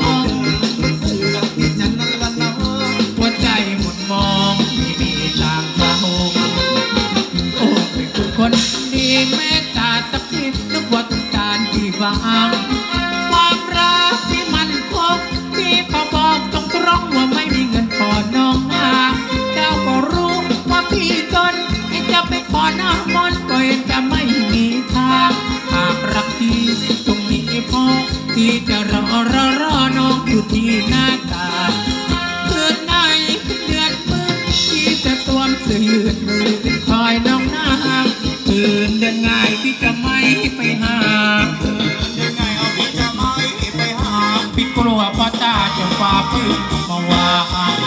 หัวใจหมดมองไม่มีทางเข้าโอ้เป็นคนดีแม้ตาสักนิดนึกว่าต้องการที่วางความรักที่มันคงพี่ขอบอกตรงว่าไม่มีเงินขอน้องมาเจ้าก็รู้ว่าพี่จนจะไปขอน้ำมนต์ก็ยังจะไม่มีทางหากรักพี่ตรงนี้พอที่จะรอน้องอยู่ที่หน้าตาเดือนไหนเดือนมืดที่จะสวมเสื้อยืดมือคอยน้องนางคืนเดือนง่ายที่จะไม่ไปหายังไงเอาพี่จะไม่ไปหาพี่กลัวพ่อตาจะฝ่าปืนมาวาง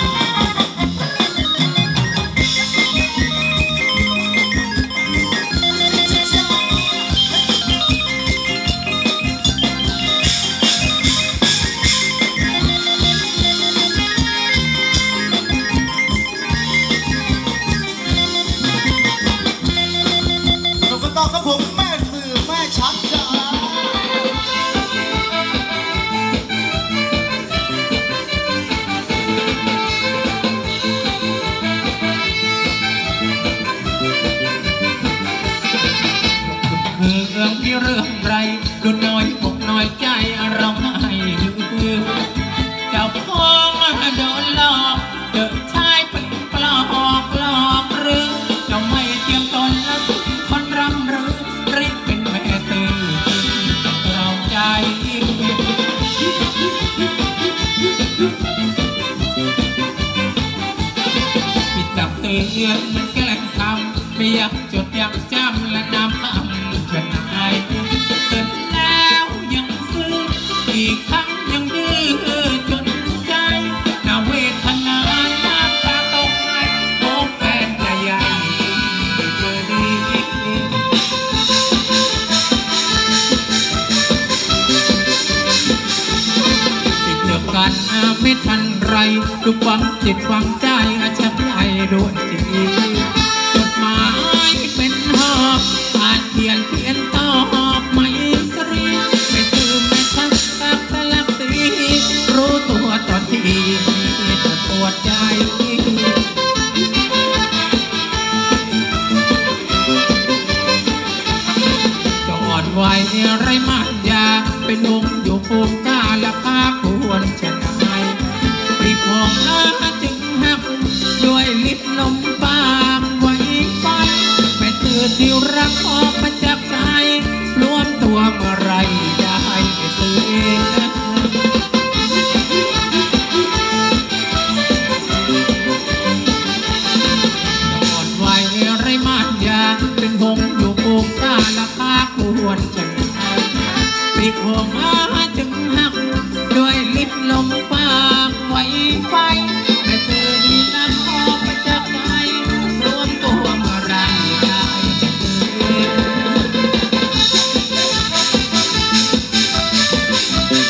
กับผมแม่สื่อแม่ชักจ้าคือเรื่องที่เรื่องไรดูน้อยอกน้อยใจร้องไห้เจ้าพ่อโดนหลอกเจอชายปลิ้นปลอกหรือเจ้าไม่เตรียมตนแล้วคนรำหรือรีบเป็นแม่ตื่นเราใจปิดจับเตือนมันแกล้งทำไม่อยากจดอยากจำและน้ำเกินไหนเกินแล้วยังซื้ออีกครั้งยังดื้อจนใจน่าเวทนาน้ำตาตกไหลโอ้แฟนใจใหญ่เจอดีติดเจอกันไม่ทันไรดูฟังจิตฟังใจชักไหลดวนจีจดหมายเป็นหอบอ่านเขียนต่อไม่สรีไม่ตื่นไม่ชักตักสลักสีรู้ตัวตอนที่จะปวดใจจะอ่อนไหวไรมันยาเป็นวงอยู่ฟูงกาและพาควรชนะปีพองจึงหักด้วยลิบลมปากไว้ไปแม่ตื่นที่รักออกมาจากใจรวมตัวเมื่อไรได้ไม่ตื่นเองอ่อนไหวไรมันยาเป็นหงอยู่ปูกตาและพาควรชนะปีพองจึงหักด้วยลิบลมปากไว้ไปแม่ตื่นที่รักออกมาจากใจรวมตัวเมื่อไรได้ไม่ตื่น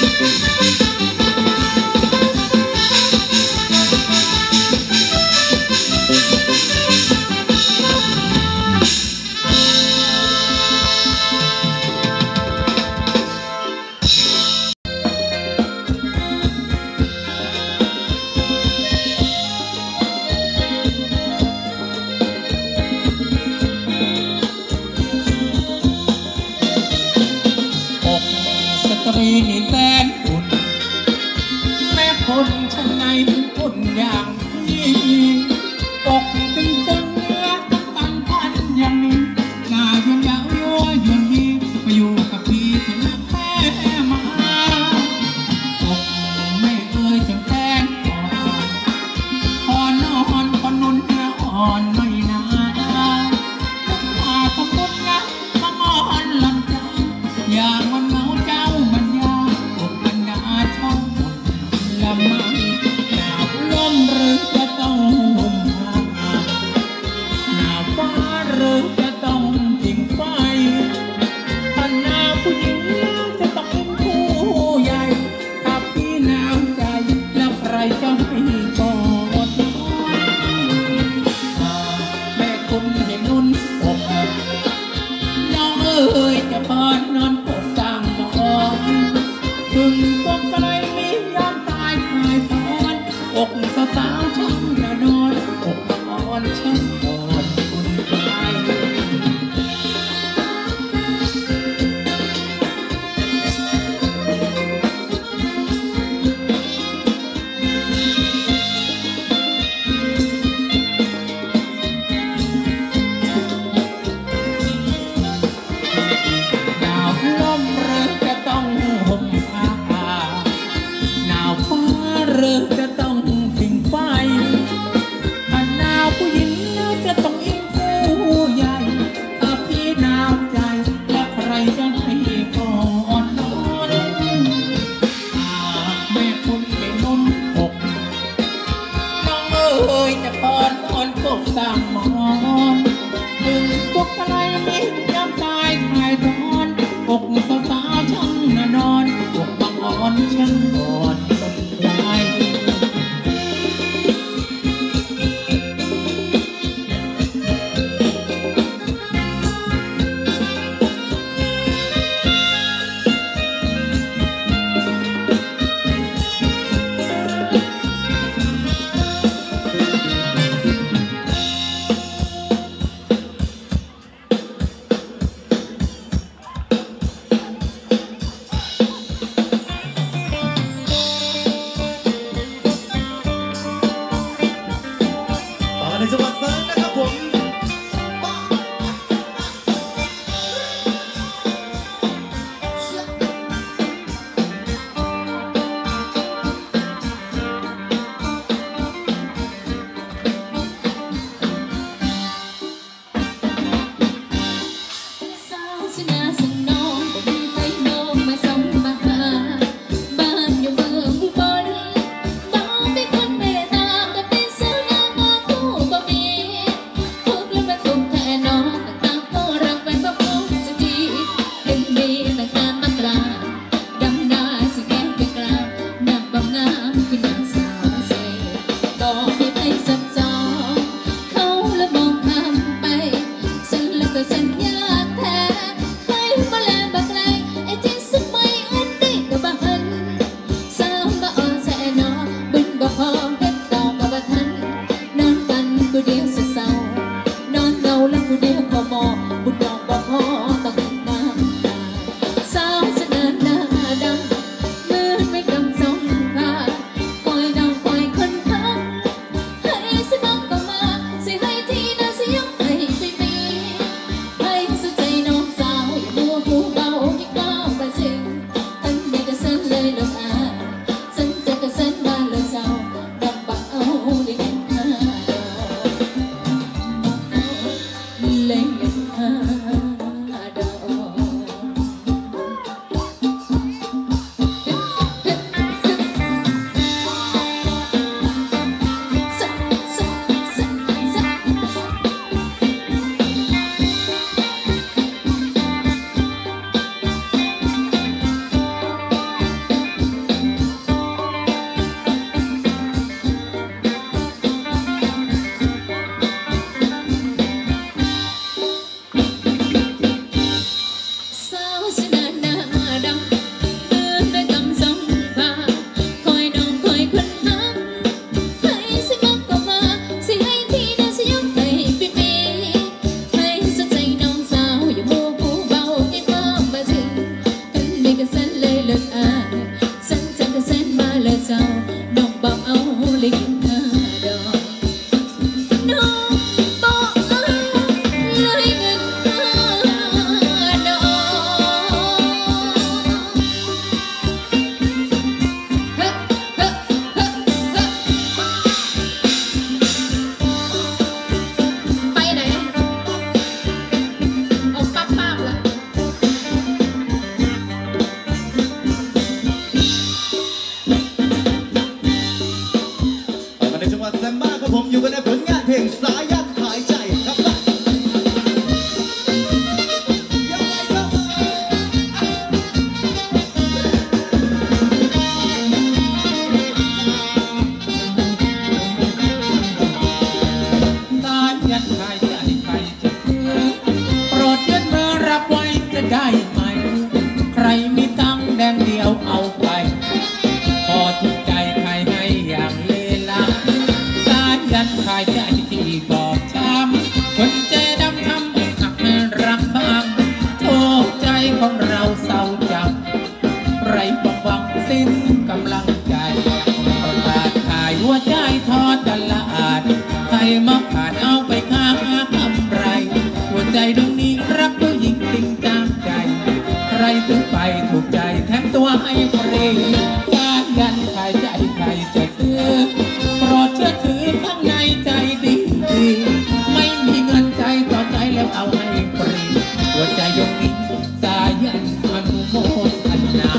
ซื้อไปถูกใจแถมตัวให้ฟรียายันขายใจใครจะซื้อโปรดเชื่อถือข้างในใจดีไม่มีเงินใจต่อใจแล้วเอาให้ฟรีหัวใจดวงนี้สายันอนุโมทนา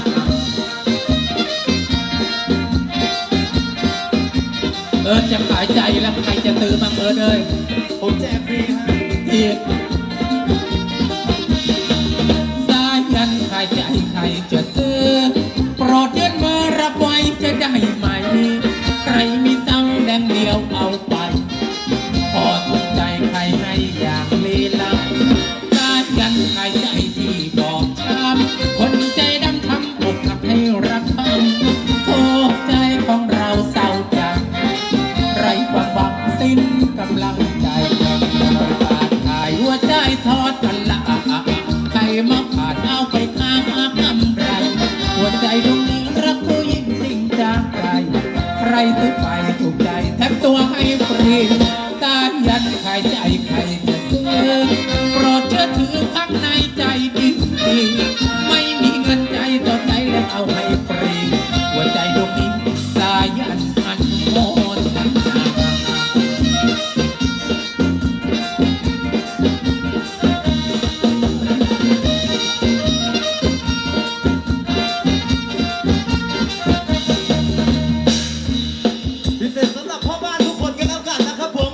จะขายใจแล้วใครจะซื้อมาเลยผมแจกฟรีครับสายันขายใจใครจะซื้อโปรดยื่นมือรับไว้จะได้ไหมใครมีตังแดงเดียวเอาไปพอถูกใจใครให้อย่างลีลาสายันขายใจที่บอกช้ำคนใจดำทำอกหักให้รักพังโทษใจของเราเศร้าจังไรความหวังสิ้นกำลังใจขาดขายหัวใจทอดกันละใครมาขาดเอาไปค้างกำไรหัวใจดวงนี้รักผู้หญิงจริงจากใจใครซื้อไปถูกใจแถมตัวให้ฟรีตายันขายใจใครจะซื้อโปรดเชื่อถือข้างในใจดีไม่มีเงินใจต่อใจแล้วเอาให้ฟรีหัวใจดวงนี้ตายันอนุโมทนาพิเศษสำหรับพ่อบ้านทุกคนกันแล้วกันนะครับผม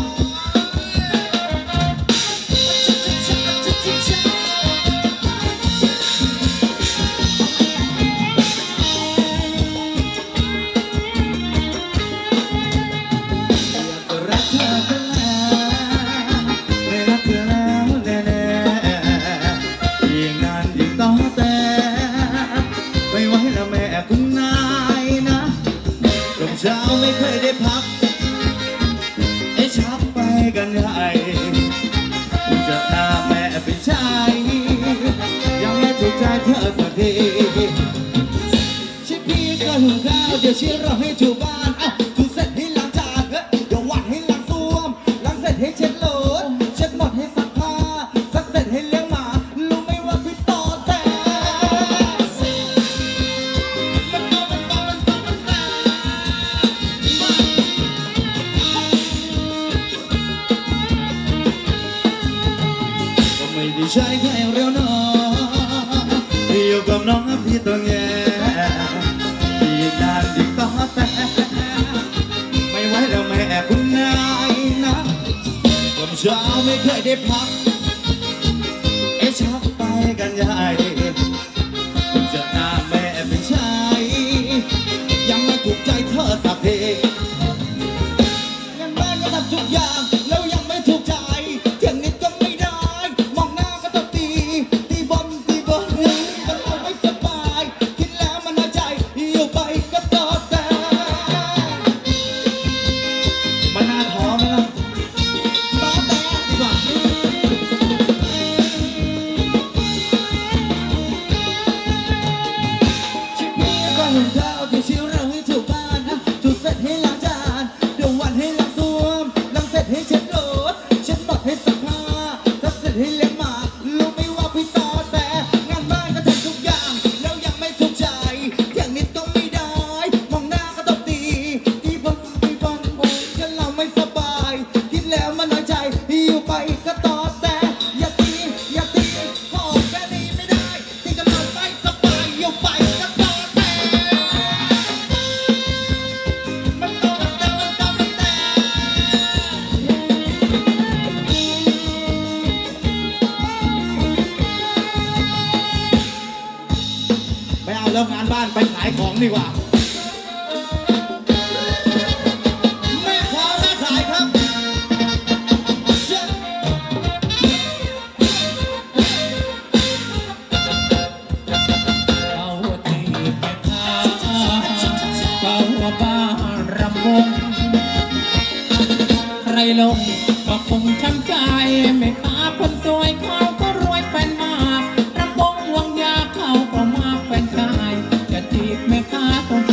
รักเธอกันแล้วไม่รักเธอแล้วแน่ๆยิ่งนานยิ่งต้องแต่ไม่ไหวแล้วแม่คุณนายนะลมเช้าไม่เคยได้พักชักไปกันใหญ่จะหน้าแม่เป็นชายยังไม่ถูกใจเธอสักทีชิพี่ก็หุงข้าวเดี๋ยวชี้เราให้ถูบ้านถูเสร็จให้ล้างจานเดี๋ยววัดให้ล้างส้วมล้างเสร็จให้เช็ดโหลดเช็ดหมดให้ซักผ้าซักเสร็จให้เลี้ยงหมารู้ไหมว่าพี่ต่อแต่ไม่ได้ใช่แค่เรียวน้องอยู่กับน้องพี่ต้องแย่อีกนานยิ่งต้องแต่ไม่ไหวแล้วแม่คุณนายนะตอนเช้าไม่เคยได้พักชักไปกันใหญ่จะหน้าแม่เป็นชายยังไม่ถูกใจเธอสักทีงานบ้านก็ทำทุกอย่างแล้วยังไม่ถูกใจเที่ยงนิดก็ไม่ได้มองหน้าก็ต้องตีบอลมันเอาไม่สบายคิดแล้วมันน่าใจอยู่ไปก็ต่อแต่มันน่าท้อไหมล่ะต่อแต่ดีกว่าชิบนี้ก็หุงข้าวเดี๋ยวชิวเราให้ถูกบ้านถูเสร็จให้ล้างจานเดี๋ยววันให้ล้างส้วมล้างเสร็จให้เช็ดรถเช็ดบักให้ซักผ้าซักเสร็จให้เลี้ยงหมารู้ไหมว่าพี่ต่อแต่งานบ้านก็ทำทุกอย่างแล้วยังไม่ถูกใจอย่างนิดก็ไม่ได้มองหน้าก็ต้องตีบอลก็เราไม่สบายคิดแล้วมันน้อยใจอยู่ไปก็ต่อแต่อย่าตีขอแค่นี้ไม่ได้ที่กับเราไม่สบายอยู่ไปก็ต่อแต่มันต่อแต่ไม่เอาแล้วงานบ้านไปขายของดีกว่าแม่ขายครับเอาตีแม่ค้าเขาว่าบ้านรำวงใครลงก็คงช้ำใจแม่ค้าคนสวยเขาก็รวยแฟนมากรำวงวงยาเขาก็มากแฟนชายจะจีบแม่ค้าคน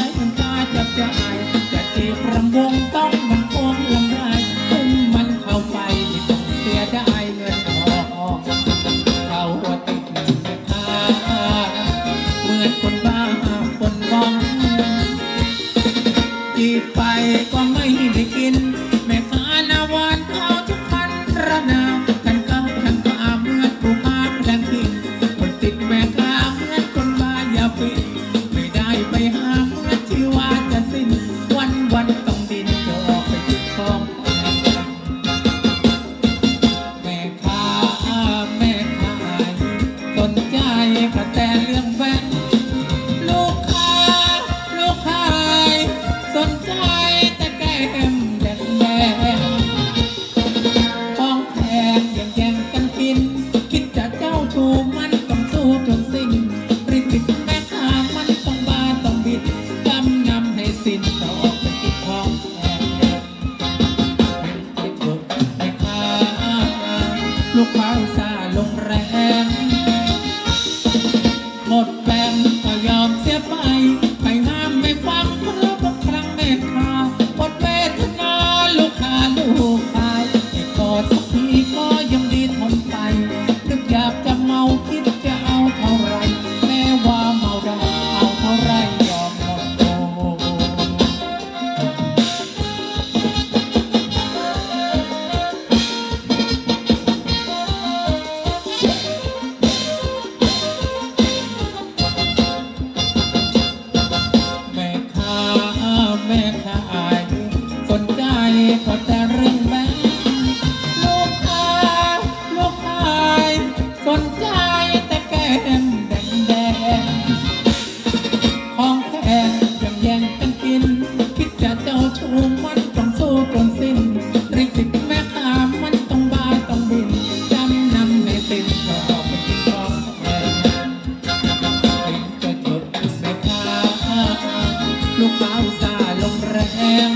มแดงแดงของแพงยังแย่งกันกินคิดจะเจ้าชู้มันต้องสู้จนสิ้นริบติดแม่ค้ามันต้องบ้าต้องบินจำนำไม่ติดก็ออกไปกินของแพงติดจะจดแม่ค้าลูกค้าอุตส่าห์ลงแรง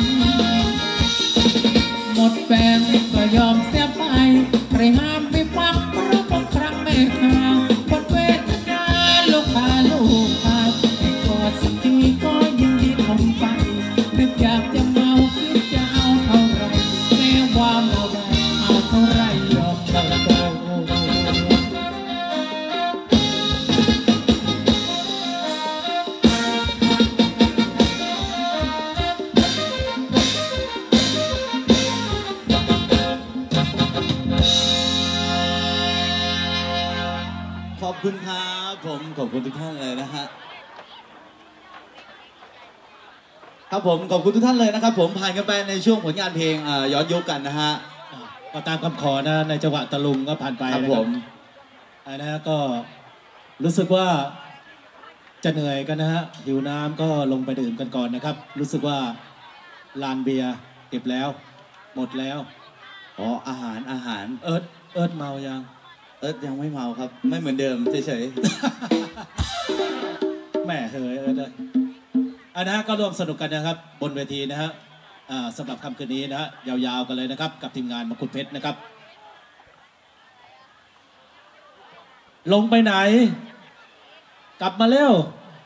หมดแฟนก็ยอมเสียไปใครห้ามไม่ฟังเพราะบางครั้งแม่ค้าหมดเวทนาลูกค้าให้กอดสักทีก็ยินดีทำไปนึกอยากจะเมาคิดจะเอาเท่าไรแม้ว่าเมาได้เอาเท่าไรยอมเลิกโตขอบคุณครับผมขอบคุณทุกท่านเลยนะฮะครับผมขอบคุณทุกท่านเลยนะครับผมผ่านกันไปในช่วงผลงานเพลงย้อนยุคกันนะฮะก็ตามคำขอนะในจังหวะตะลุงก็ผ่านไปครับผมนะก็รู้สึกว่าจะเหนื่อยกันนะฮะหิวน้ำก็ลงไปดื่มกันก่อนนะครับรู้สึกว่าลานเบียร์เก็บแล้วหมดแล้วอ๋ออาหารเอิร์ธเมายังยังไม่เมาครับไม่เหมือนเดิมเฉยๆแม่เฮ้ยเลยนะก็ร่วมสนุกกันนะครับบนเวทีนะฮะสำหรับค่ำคืนนี้นะฮะยาวๆกันเลยนะครับกับทีมงานมกุฎเพชรนะครับลงไปไหนกลับมาเร็ว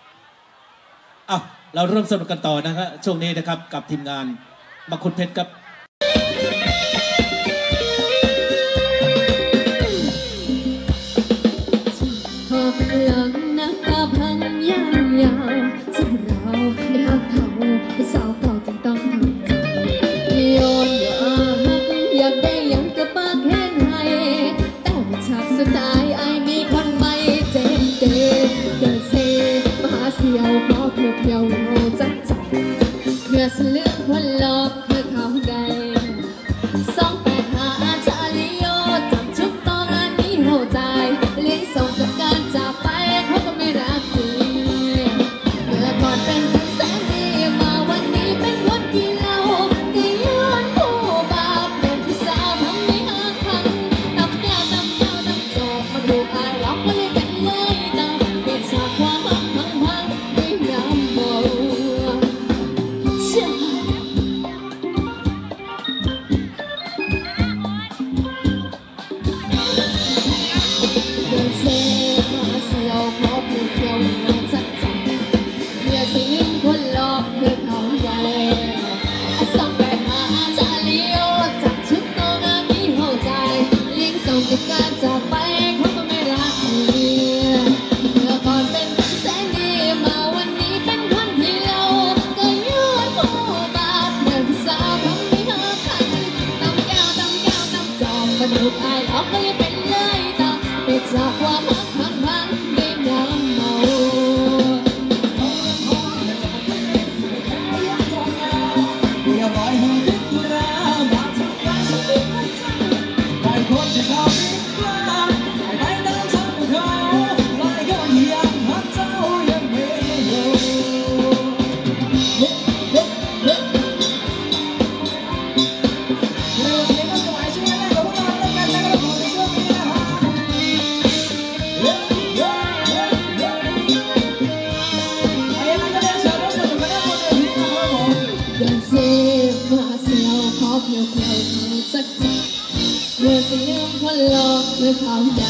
เราเริ่มสนุกกันต่อนะครับช่วงนี้นะครับกับทีมงานมกุฎเพชรครับหลังน้ำตาพังยาวๆซึ่งเราได้หักเขาเป็นสาวเก่าจึงต้องทำใจย้อนว่าอยากได้ยังกับปากแค่ไหนแต่ว่าฉากสุดท้ายไอ้มีคนไม่เจ็บเดินเซมาหาเสียวเพราะเพียวเราจัดใจเพื่อสลืมคนหลอกเพื่อเขาได้285จะเลี้ยวจับชุบตอนนี้หัวใจเลี้ยงส่งกับการจากไปเขาก็ไม่รักดีเมื่อก่อนเป็นคนแสนดีมาวันนี้เป็นคนที่เล่าที่ย้อนผู้บาปเป็นผู้สาวทำไม่ห่างพันน้ำยาน้ำจอกมาดูอายล็อกมาเลยกันเลยตาเปลี่ยนจากความพังด้วยน้ำเมาการจากไปเขาก็ไม่รักดีเมื่อก่อนเป็นคนแสนดีมาวันนี้เป็นคนที่เราก็ย้อนผู้บาปเหมือนสาวทำไม่หาคันน้ำแก้วน้ำจอมมาดูอายออกก็เลยเป็นเลยตาเปิดจากความพังด้วยน้ำเมาเรียบร้อยให้ดึกราบาดสักการสักทีได้คนที่เขาเมื่อสิลืมคนหลอกเมื่อเขาใจ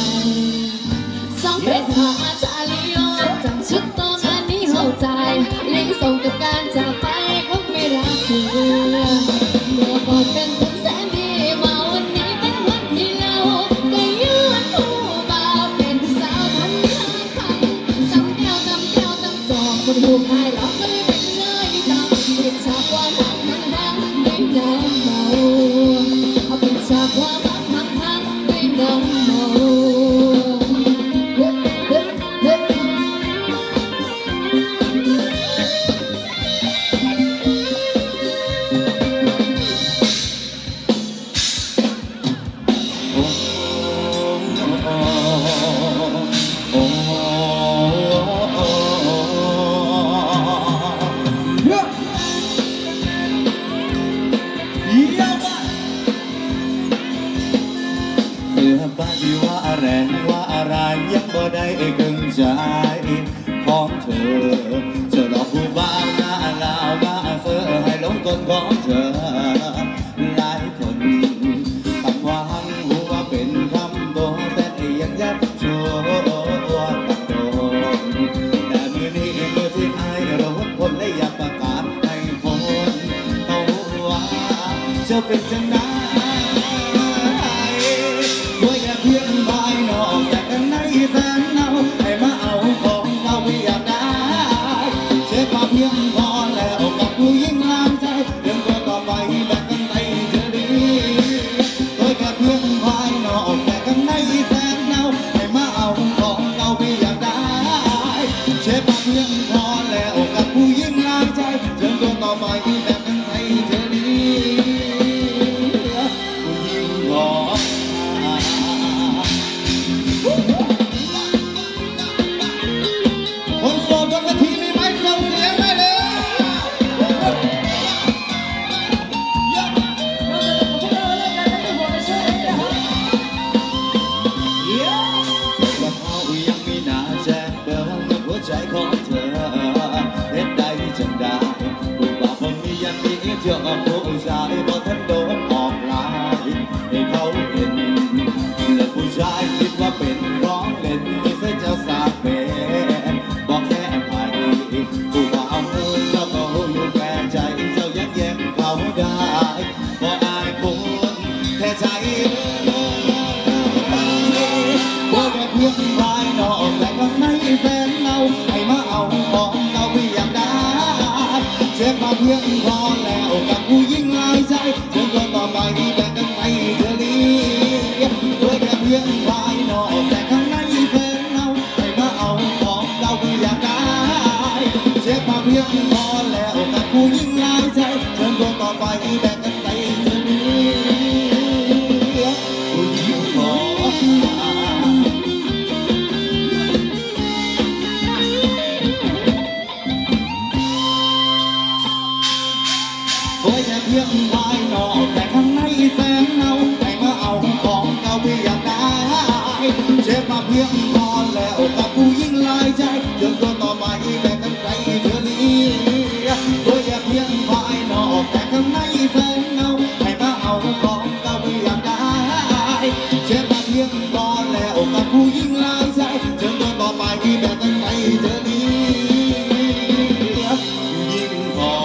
285จะเลี้ยวจังชุดตอนนี้เข้าใจเลี้ยงส่งกับการจากไปคงไม่รักเธอเมื่อก่อนเป็นคนแสนดีมาวันนี้เป็นคนที่เราก็ยืนผู้บาปเป็นสาวทำไม่ห่างพันน้ำแก้วน้ำจอกคนหูพายหลอกก็เลยเป็นเลยตาเป็นฉากความรักมันดังด้วยน้ำเมาเอาเป็นฉากความรักด้วยน้ำเมาได้กึ่งใจของเธอจะหลอกผู้บ้าหน้าลาวมาเฟอให้หลงกลของเธอหลายคนตั้งหวังรู้ว่าเป็นคำโบแต่ยังยัดชัวตัดโดนแต่มือนี้มือที่ไอ้รถคนได้อยากประกาศให้คนเขาว่าจะเป็นจังนั้นด้วยแค่เพียงภายนอกแต่ข้างในแสนเนาให้มาเอาของเราไม่อยากได้เจ็บมาเพียงพอแล้วกับผู้ยิ่งงามใจเรื่องตัวต่อไปแบบกันในเธอดีด้วยแค่เพียงภายนอกแต่ข้างในแสนเนาให้มาเอาของเราไม่อยากได้เจ็บมาเพียงพอแล้วกับผู้ยิ่งงามใจเรื่องตัวต่อไปแบบกันในเธอดีผู้ยิ่งรอคนโสดบนเวทีมีไหมส่งเสียงได้เลยว่าเขายังมีหน้าแจ้งเบอร์กับหัวใจของเธอเห็นได้จังได้ผู้บ่าวคนนี้ยังมีเที่ยวกับผู้ชายบอกท่านโดนออกลายให้เขาเห็นและผู้ชายคิดว่าเป็นร้องเล่นไม่ใช่เจ้าสาวเป็นบอกแค่ไปผู้บ่าวมือเจ้าก็อยู่แก่ใจเจ้ายังแย่งเขาได้ก็อายคนแค่ใจว่าแค่เพียงภายนอกแต่ข้างในแสนเนาให้มาเอาของเราไม่อยากได้เจ็บมาเพียงพอแล้วกับผู้ยิ่งหลายใจจนตัวต่อไปแบ่งกันไปเธอลีด้วยแค่เพียงภายนอกแต่ข้างในแสนเนาให้มาเอาของเราไม่อยากได้เจ็บมาเพียงพอแล้วกับผู้ยิ่งหลายใจจนตัวต่อไปแบ่งกันไปเธอลีผู้ยิ่งพอโอ้ยแค่เพียงภายนอกแต่ข้างในแสนเนาให้มาเอาของเก่าไม่อยากได้เจ็บมาเพียงพอแล้วกับผู้ยิ่งหลายใจจนตัวต่อไปแบ่งกันไปเธอลีโอ้ยแค่เพียงภายนอกแต่ข้างในแสนเนาให้มาเอาของเก่าไม่อยากได้เจ็บมาเพียงพอแล้วกับผู้ยิ่งหลายใจจนตัวต่อไปแบ่งกันไปเธอลียิ่งพอ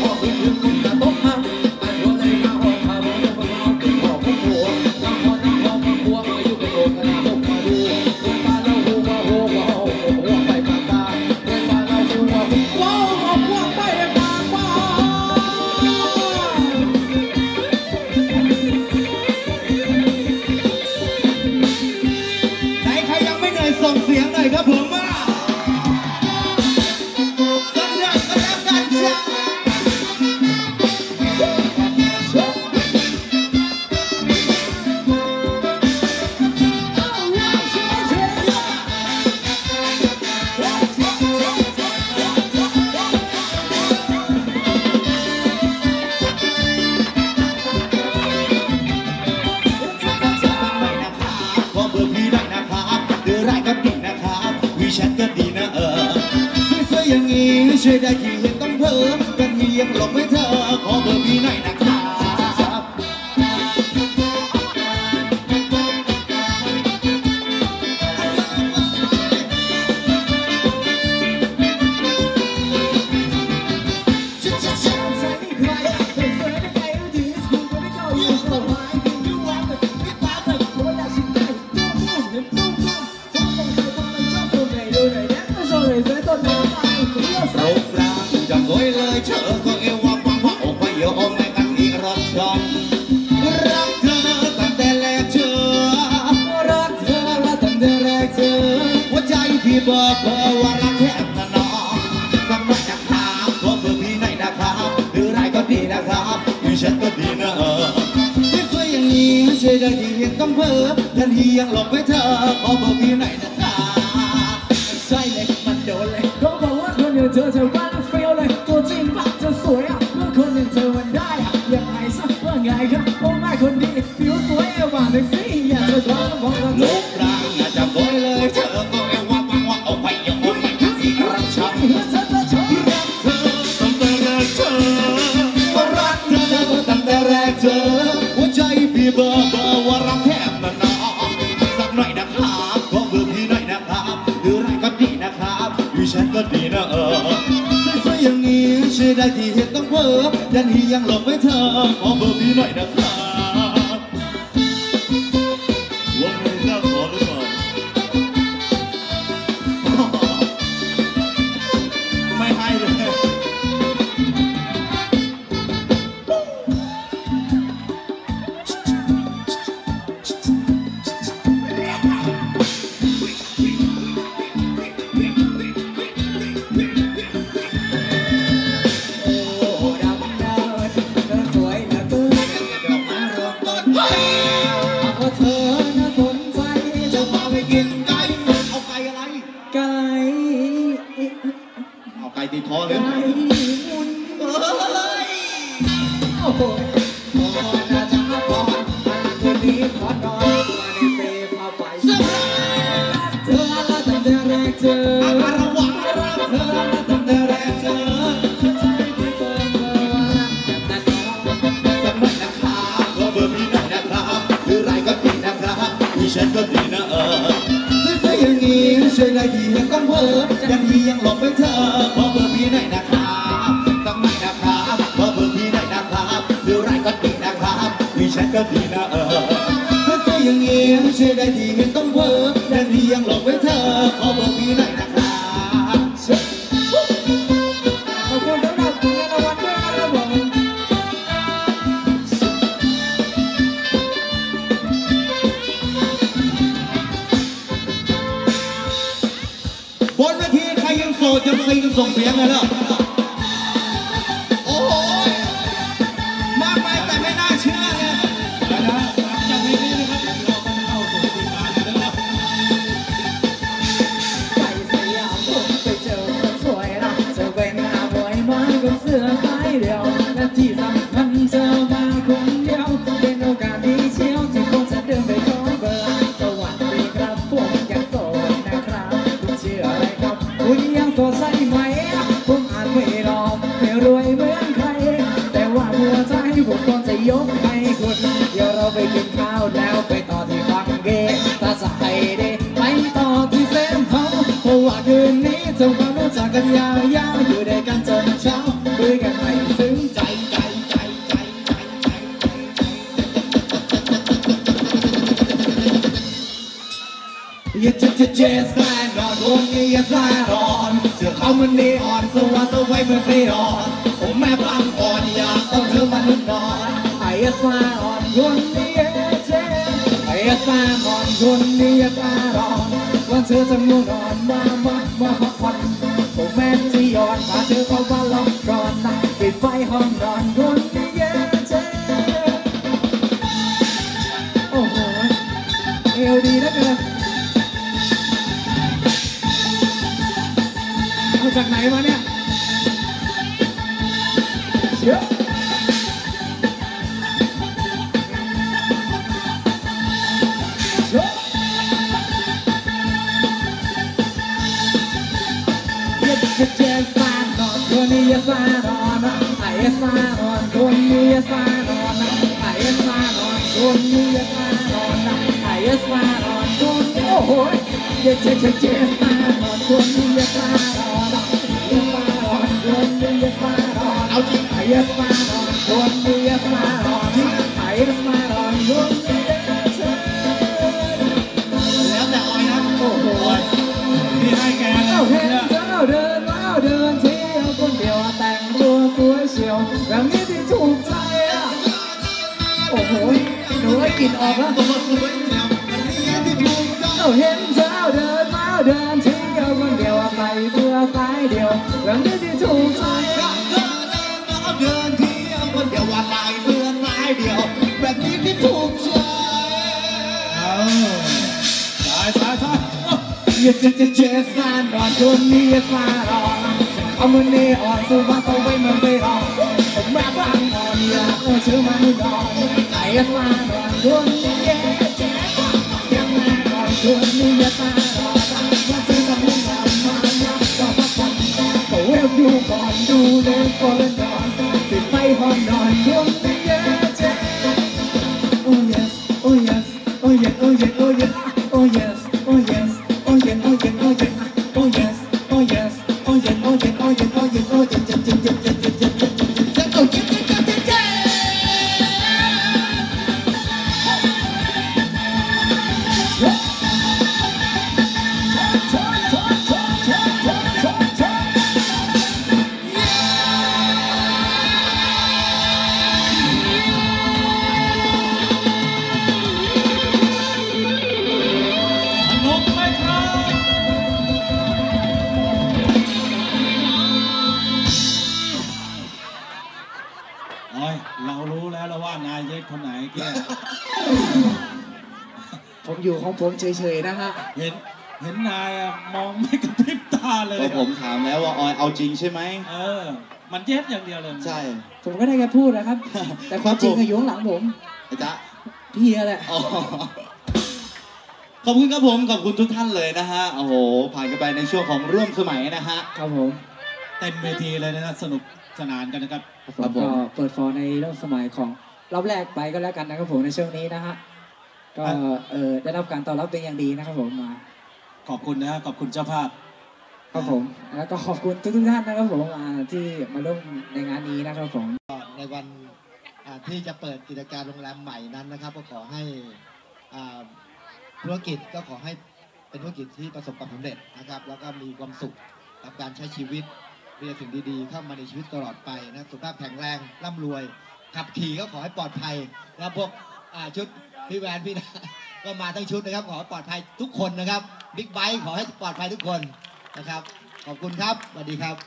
ช่วยได้ที่เห็นต้องเพิ่มกันที่ยังหลบไม่เธอขอเบอร์พี่หน่อยนะครับบอกเบอร์ว่ารักแทบนะน้องฟังหน่อยนะครับขอเบอร์พี่หน่อยนะครับหรือไรก็ดีนะครับมีฉันก็ดีนะที่สวยอย่างนี้ช่วยได้ที่เห็นต้องเพ้อทันทียังหลบไปเธอขอเบอร์พี่หน่อยนะครับใช่เลยมันโดนเลยเขาบอกว่าคนอย่างเธอว่าแล้วเฟี้ยวเลยตัวจริงปะจะสวยอ่ะเมื่อคนอย่างเธอมันได้อ่ะยังไงซะว่าไงครับโอ้ไม่คนดีผิวสวยเอวบางเลยสิอยากจะขอบอกเราลูกร่างอาจจะโวยเลยเธอก็เอวหัวใจพี่เบอร์ว่ารักแทบนะน้องสักหน่อยนะครับขอเบอร์พี่หน่อยนะครับหรือไรก็ดีนะครับอยู่ฉันก็ดีนะสวยๆอย่างนี้ช่วยได้ที่เห็นต้องเพ้อยันที่ยังหลบไว้เธอขอเบอร์พี่หน่อยนะครับวันนี้น่าขอหรือเปล่าไม่ให้เลยตีคอเลยโอ้โหน่าจะมาพอคืนนี้ขอนอนมาในเปรย์พาไปเธอละตั้งแต่แรกเจอระวังรักเธอละตั้งแต่แรกเจอใจไม่เปิดเบอร์แต่น้องสักหน่อยนะครับขอเบอร์พี่หน่อยนะครับหรือไรก็ดีนะครับมีฉันก็ดีนะสวยๆอย่างนี้ช่วยได้ที่ยังต้องเพ้อยังที่ยังหลบไปเธอขอเบอร์พี่หน่อยนะครับสักหน่อยนะครับขอเบอร์พี่หน่อยนะครับหรือไรก็ดีนะครับมีฉันก็ดีนะสวยๆอย่างนี้ช่วยได้ที่ยังต้องเพ้อยังที่ยังหลบไปเธอขอเบอร์พี่หน่อยนะครับขอบคุณสำหรับคุณรางวัลด้วยนะครับผมบนเวทีใครยังโสดยังซีกันส่งเสียงเลยเหรอโอ้โหมากไปแต่ไม่น่าเชื่อเลยจากเพลงนี้นะครับเราก็เข้าสู่ทีมงานแล้วนะครับไปสยามผมไปเจอคนสวยนะเจอเป็นหน้าบอยมากับเสื้อสายเดียวและที่สำคัญเจอมาคนเดียวเป็นโอกาสดีเชียวที่คงจะเดินไปขอเบอร์สวัสดีครับผมยังโสดนะครับคุณชื่ออะไรครับคุณยังโสดใช่ไหมผมอ่านไม่รอไม่รวยเหมือนใครแต่ว่าหัวใจผมก็จะยกให้คุณเดี๋ยวเราไปกินข้าวแล้วไปต่อที่ฟังเกตถ้าสายดีไปต่อที่เซมเขาเพราะว่าคืนนี้ทำความรู้จักกันยาวๆอยู่ด้วยกันจนเช้าคุยกันไม่ถึงสายนอนวงนี้สายนอนเสื้อเขามันนีอ่อนสว่างสวยเหมือนไฟอ่อนผมแม่ฟังอ่อนอยากต้องเธอมานุ่นนอนไอ้สายอ่อนคนนี้เจ๊ไอ้สายอ่อนคนนี้สายอ่อนวันเธอจะง่วงนอนมาพักผ่อนผมแม่ที่อ่อนพาเธอเข้าบ้านล็อกก่อนนะปิดไฟห้องนอนคนนี้เจ๊โอ้โหเอวดีเหลือเกินเอาจากไหนมาเนี่ยเยอะเจ็บฟานนอนคนนี้ฟานอนไอ้ฟานอนคนนี้ฟานอนไอ้ฟานอนคนนี้ฟานอนไอ้ฟานอนคนโอ้โหเจ็บฟานอนคนนี้ฟานอนคนนี้ฟานอนเอาจริงไอ้ฟานอนคนนี้ฟานอนไอ้ฟานอนคนนี้แล้วแต่อ้อยนะโอ้โหนี่ให้แกเลยเห็นเจ้าเดินแล้วเดินเที่ยวคนเดียวแต่งตัวสวยเชียวแบบนี้ที่ถูกใจอ่ะโอ้โหหนูให้กลิ่นออกแล้วเห็นเจ้าเดินแล้วเดินเที่ยวคนเดียวใส่เสื้อสายเดียวแบบนี้ที่ถูกใจเดินเที่ยวคนเดียวว่าใส่เสื้อสายเดียวแบบนี้ที่ถูกใจสายเจ็บฟานนอนคนนี้ฟานอนเอามือนี่อ่อนสู้ว่าเขาไม่มาไม่รอผมแม่ฟังอ่อนอยากเชื่อมันนอนไอ้ฟานอนคนนี้เจ็บยังแม่นอนคนนี้ฟานอนว่าจะทำยังไงมาก็พักผ่อนก็เวลดูก่อนดูเลยก็เล่นนอนติดไฟห้องนอนคนนี้เจ็บ Oh yes oh yes oh yes oh yes oh yes oh yes oh yes oh yes oh yes oh yes oh yes oh yes oh yes oh yes oh yes oh yes oh เรารู้แล้วว่านายเย็ดคนไหนแกผมอยู่ของผมเฉยๆนะฮะเห็นนายมองไม่กระพริบตาเลยผมถามแล้วว่าออยเอาจริงใช่ไหมมันเย็ดอย่างเดียวเลยใช่ผมก็ได้แค่พูดนะครับแต่ความจริงคืออยู่ข้างหลังผมจ๊ะพี่แหละขอบคุณครับผมขอบคุณทุกท่านเลยนะฮะโอ้โหผ่านกันไปในช่วงของร่วมสมัยนะฮะครับผมเต็มเวทีเลยนะสนุกสนานกันนะครับก็เปิดฟอร์ในร่วมสมัยของรอบแรกไปก็แล้วกันนะครับผมในช่วงนี้นะฮะก็ได้รับการตอบรับเป็นอย่างดีนะครับผมมาขอบคุณนะขอบคุณเจ้าภาพครับผมแล้วก็ขอบคุณทุกท่านนะครับผมที่มาร่วมในงานนี้นะครับผมในวันที่จะเปิดกิจการโรงแรมใหม่นั้นนะครับก็ขอให้ธุรกิจก็ขอให้เป็นธุรกิจที่ประสบความสำเร็จนะครับแล้วก็มีความสุขกับการใช้ชีวิตมีสิ่งดีๆเข้ามาในชีวิตตลอดไปนะสุขภาพแข็งแรงร่ำรวยขับขี่ก็ขอให้ปลอดภัยนะพวกชุดพี่แวนพี่นะก็มาทั้งชุดนะครับขอให้ปลอดภัยทุกคนนะครับบิ๊กไบค์ขอให้ปลอดภัยทุกคนนะครับขอบคุณครับสวัสดีครับ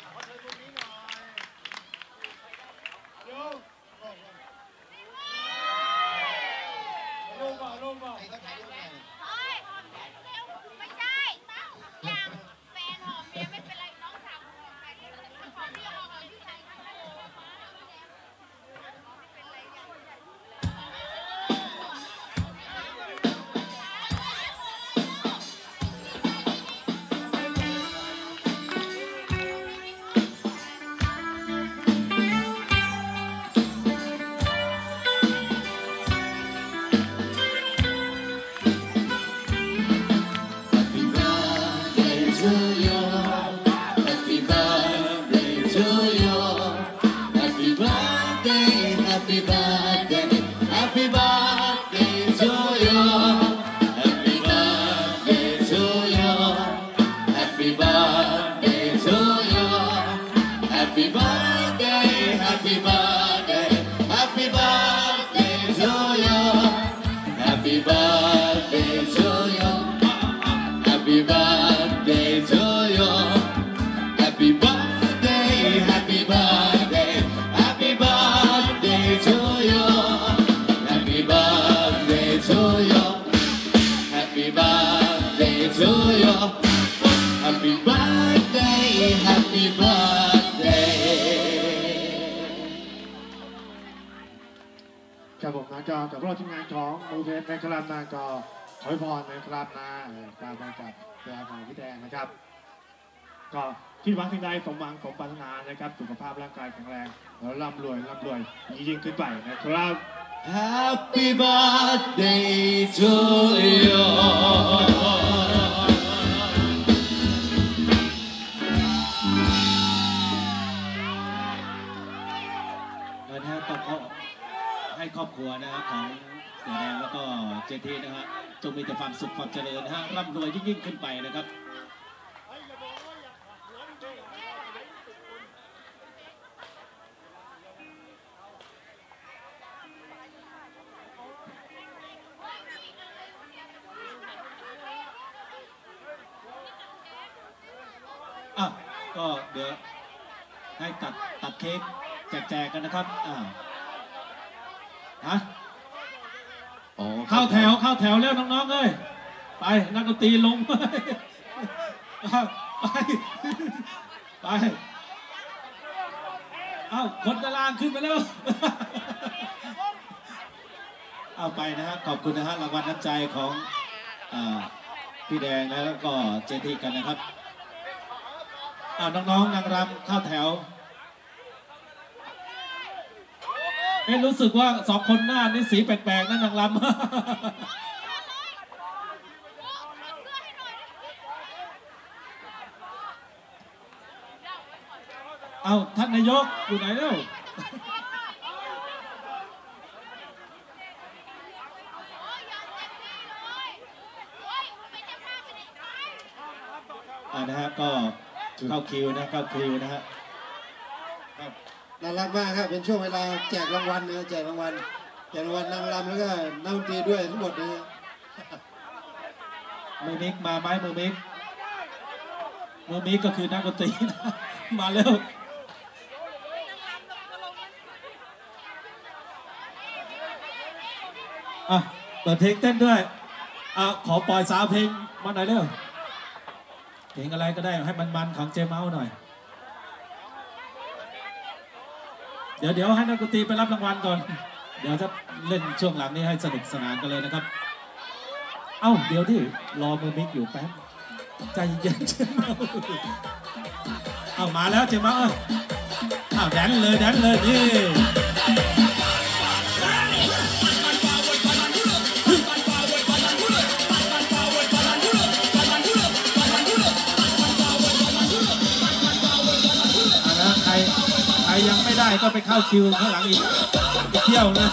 ครับผมนะก็กับรอบทีมงานของมูเทสนะครับนะก็ขอให้พรนะครับนะการไปกับแดงของพี่แดงนะครับก็คิดหวังสิ่งใดสมหวังสมปรารถนานะครับสุขภาพร่างกายแข็งแรงแล้วร่ำรวยยิ่งขึ้นไปนะครับ Happy birthday to you นะฮะก็ให้ครอบครัวนะฮะของเสียแดงแล้วก็เจทีนะฮะจงมีแต่ความสุขความเจริญนะฮะร่ำรวยยิ่งขึ้นไปนะครับก็เดี๋ยวให้ตัดเค้กแจกกันนะครับเข้าแถวแล้วน้องๆเลยไปนักดนตรีลงไปคนตารางขึ้นไปแล้วเอาไปนะฮะขอบคุณนะฮะรางวัลน้ำใจของพี่แดงนะแล้วก็เจทีกันนะครับน้องๆนางรำเข้าแถวรู้สึกว่าสองคนหน้านี่สีแปลกๆนั่นนางรำท่านนายกอยู่ไหนแล้วนะฮะก็เข้าคิวนะฮะน่ารักมากครับเป็นช่วงเวลาแจกรางวัลนะแจกรางวัลนางรำแล้วก็นักดนตรีด้วยทั้งหมดนะมือมิกมาไหมมือมิกก็คือนักดนตรีนะมาเร็วเปิดเพลงเต้นด้วยขอปล่อย3 เพลงมาหน่อยเร็วเพลงอะไรก็ได้ให้มันของเจมเมาหน่อยเดี๋ยวให้นักดนตรีไปรับรางวัลก่อนเดี๋ยวจะเล่นช่วงหลังนี้ให้สนุกสนานกันเลยนะครับเดี๋ยวดิรอมือมิกอยู่แป๊บใจเย็นเจมเมามาแล้วเจมเมาแดนเลยนี่ยังไม่ได้ก็ไปเข้าคิวข้างหลังอีกเที่ยวนะ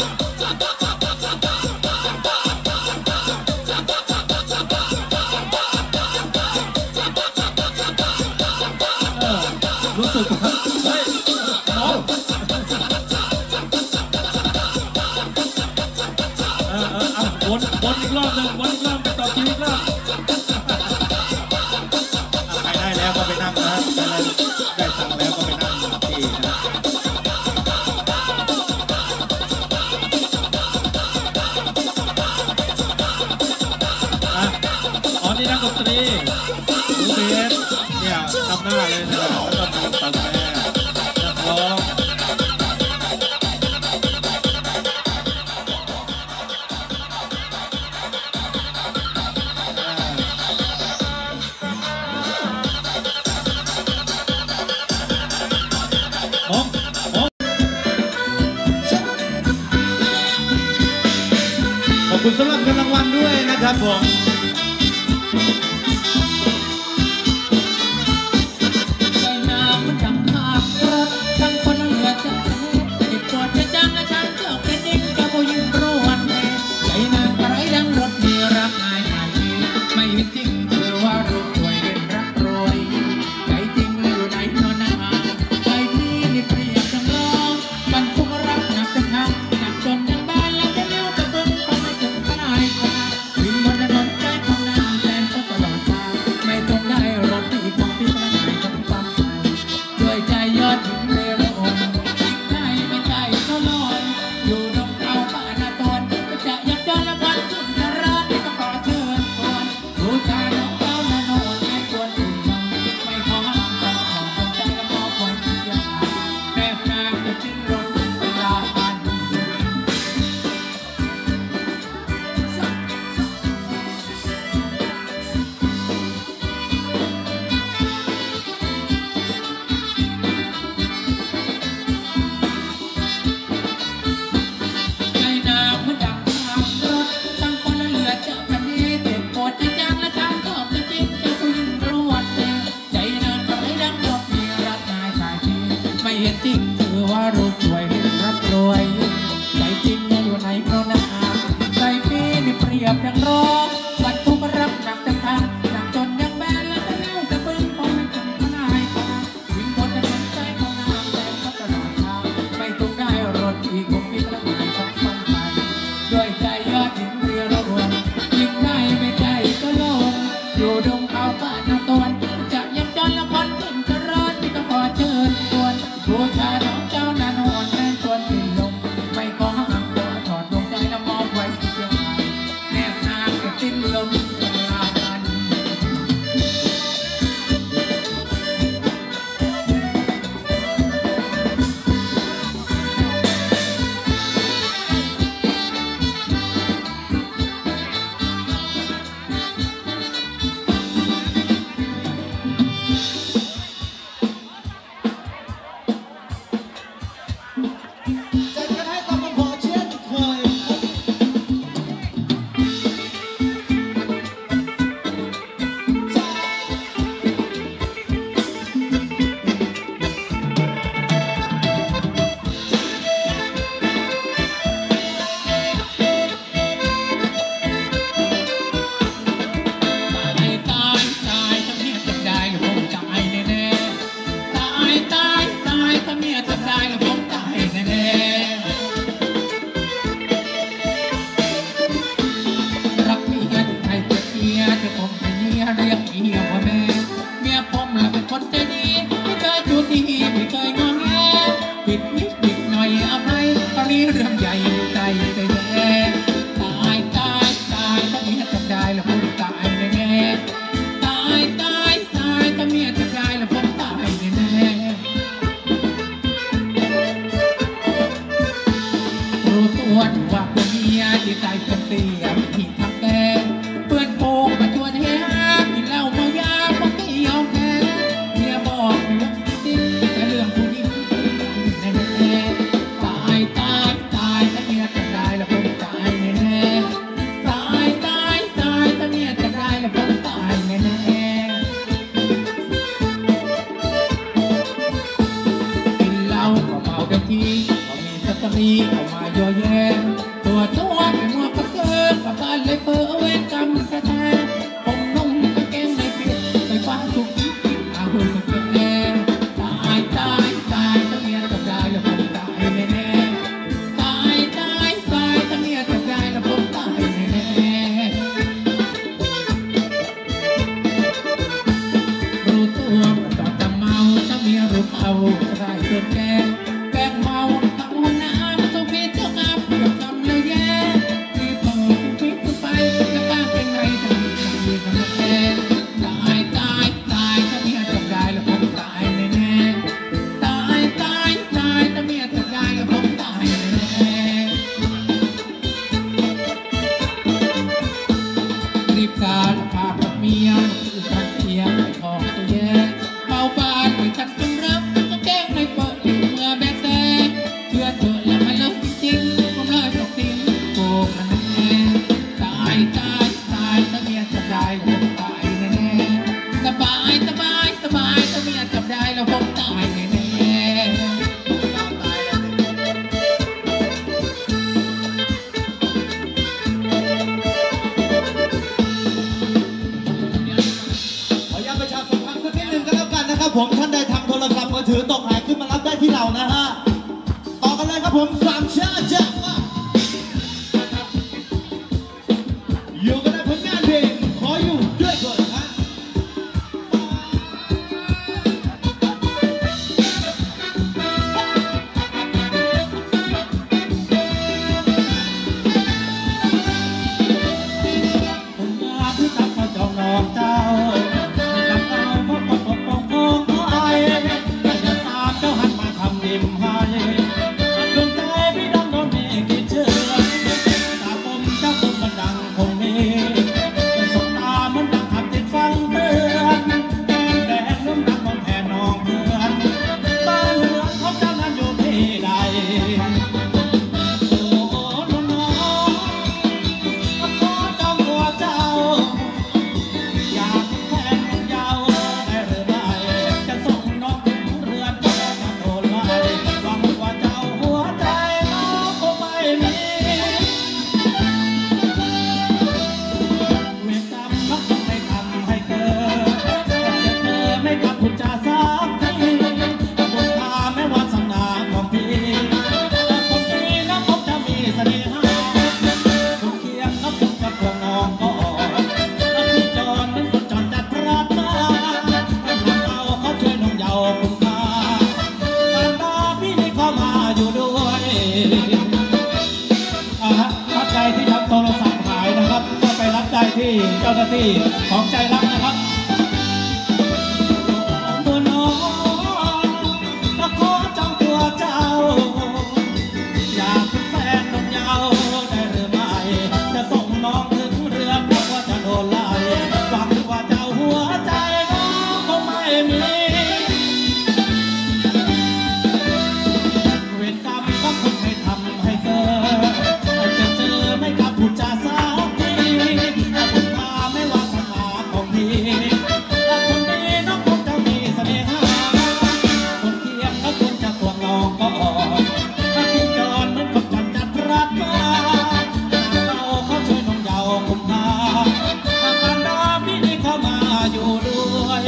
รู้สึกว่าเฮ้ยวนอีกรอบหนึ่งไปต่อคิวอีกรอบใครได้แล้วก็ไปนั่งนะได้ตังค์แล้วก็ไปนั่งที่นะนี่นักดนตรีมูเบสเนี่ยนำหน้าเลยนะครับแล้วก็มีตัดแม่นักร้องขอบคุณสำหรับเงินรางวัลด้วยนะครับผมมีเข้ามาย่อแย่ตัวเป็นหัวกระเกินกับบ้านเลยเปิดเวรกรรมแท้ๆผมนุ่งกางเกงในปิดไปฟ้าทุกทีอาหุ่นกับแก่ตายถ้าเมียจับได้แล้วผมตายแน่ๆตายถ้าเมียจับได้แล้วผมตายแน่ๆรู้ตัวตอนจะเมาถ้าเมียรู้เขาจะได้เกิดแก่แกล้งเมาทั้งห้องน้ำทุกทีทุกอับกับกำเลยแย่ที่พอทุกไปจะบ้าเป็นไรทำดีทำแก่ตายถ้าเมียจับได้แล้วผมตายแน่ๆตายถ้าเมียจับได้แล้วผมตายแน่ๆรีบการพากับเมียคือการเทียมไปทองตัวแย่เมาบ้านไปทันจนรับก็แกล้งให้เปิดเมื่อแบกแต่เชื่อเธอแล้วมันเลิกจริงๆผมเลยตกติ่งโกงมันแน่ตายถ้าเมียจับได้แล้วผมตายแน่ๆสบายถ้าเมียจับได้แล้วผมตายแน่ๆขออนุญาตประชาสัมพันธ์สักนิดหนึ่งก็แล้วกันนะครับผมท่านใดทำโทรศัพท์มือถือตกหายขึ้นมารับได้ที่เรานะฮะต่อกันเลยครับผมสามชาติจากว่าอยู่กันในผลงานเพลงขออยู่ด้วยคนฮะผมมาที่ทักมาจองน้องเจ้ากับเราพบของไอ้แต่จะตามเจ้าหันมาทำริมให้ดวงใจพี่ดังโดนมีกี่เชื่อตาผมเจ้าคงมันดังคงมีสบตาเหมือนดังขับติดฟังเตือนแดงน้ำดังมองแทนน้องเพื่อนบ้านเรือนของเจ้านั้นอยู่ที่ใดโอ้น้องขอจองตัวเจ้าอยากแทนมันยาวได้หรือไม่จะส่งน้องถึงเรือนก็จะโดนไล่หวังว่าเจ้าหัวใจน้องคงไม่มีเวรกรรมรักต้องไม่ทำให้เกิดจะเธอไม่กลับพูดจาสักทีบุญพาไม่ว่าสำนาของพี่คนดีนะคงจะมีเสน่หาคนเคียงนับถึงกับพวงน้องก็พี่จอนนั้นคนจอนจัดพระมาเราเขาช่วยน้องเยาว์คุณค่าการตาพี่นี่เข้ามาอยู่ด้วยท่านใดที่ทำโทรศัพท์หายนะครับก็ไปรับได้ที่เจ้าหน้าที่ของใจรักนะครับตัวน้องมาขอจองตัวเจ้าอยากเป็นแฟนน้องเยาว์ได้หรือไม่จะส่งน้องถึงเรือนเพราะว่าจะโดนไล่หวังว่าเจ้าหัวใจน้องคงไม่มีเวรกรรมก็คงไม่ทำให้เกิดจะเจอไม่กลับพูดจาสักทีบุญพาไม่ว่าสนาของพี่คนดีน้องคงจะมีเสน่หาคนเคียงก็ควรจะตัวน้องก็พี่จอนเหมือนคนจัดรัดมาเราเขาช่วยน้องเยาว์คุณค่าการดาพี่นี่เข้ามาอยู่ด้วย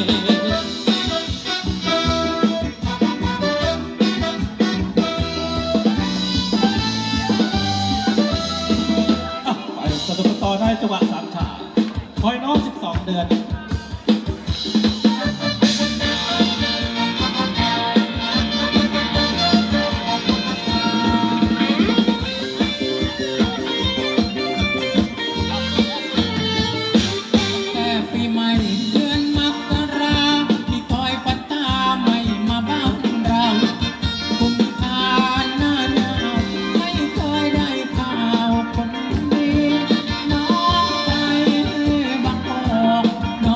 ไปสนุกกันต่อได้จังหวะสามขาคอยน้อง12 เดือนแต่ปีใหม่เดือนมกราที่คอยปัตตาไม่มาบ้านเราคุณทานหน้าหนาวไม่เคยได้ข่าวคนดีน้องไปบางกอก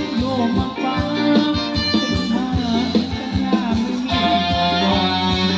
อยู่มาฟ้าถึงมาสัญญาไม่มีก่อน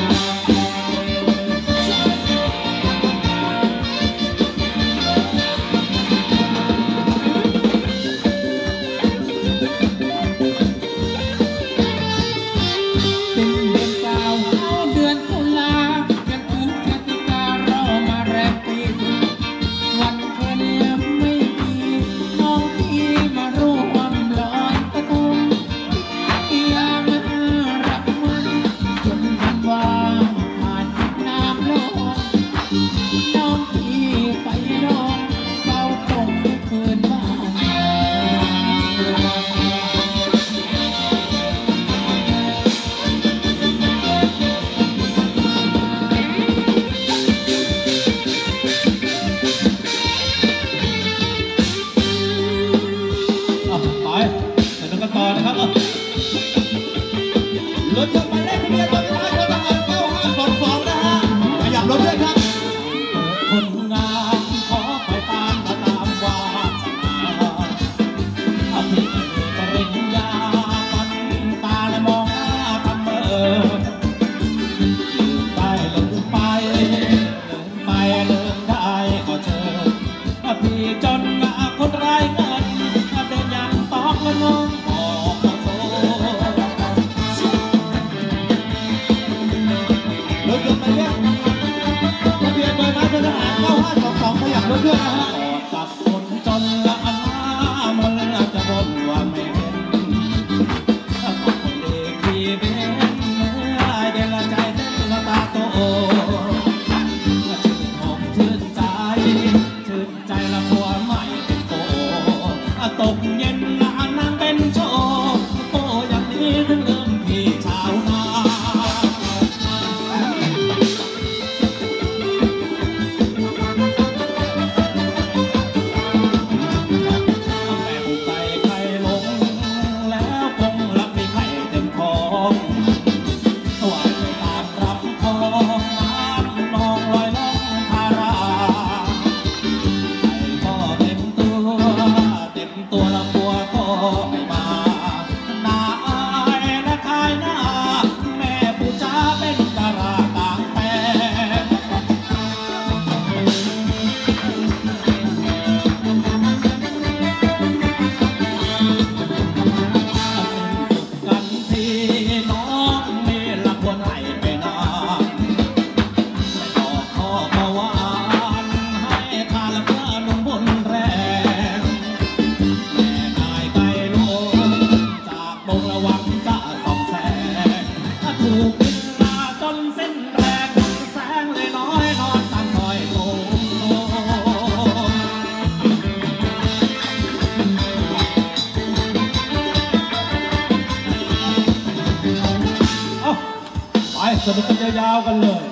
สนุกกันยาวๆกันเลย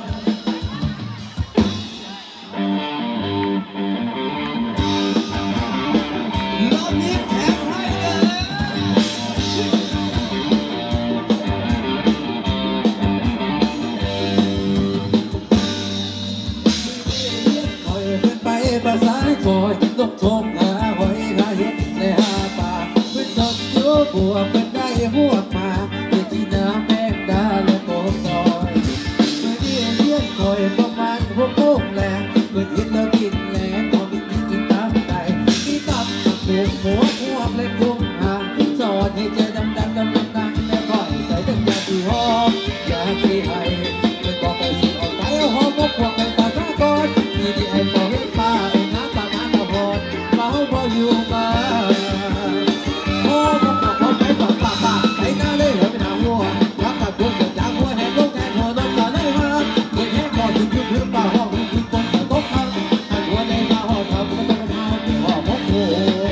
ภาษาคอยตกทงหาหอยหาเห็ดในหาป่าเพื่อนสดอยู่บัวเพื่อนได้หัวมาเพื่อนที่น้ำแมงดาและโกซอยเมื่อเรียนเลี้ยงคอยประมาณหัวโป่งแรงเพื่อนเห็นแล้วกินแรงพอมีกินตามใจที่ตับตับถูกหัวหัวเลยคุ้มหางสอนให้เจอดำดังแล้วคอยใส่ตั้งยาที่หอมอยากที่ให้เพื่อนบอกไปสิออกไปเอาหอมพวกพวกไปภาษาก่อนที่ที่ไอ้บอกให้ป้าไอ้น้ำปลาน้ำตะพอนเมาพออยู่มาโอ้พวกไปปักไปหน้าเลยเหรอไปหน้าหัวรักกับพวกเด็กยางหัวแหงลูกแหงหัวน้องตาได้มาเด็กแหงก่อนถึงพื้นป่าห้องถึงคนจะตกทางไอ้หัวในมาห้องทำก็ต้องมาห้องพกโอ้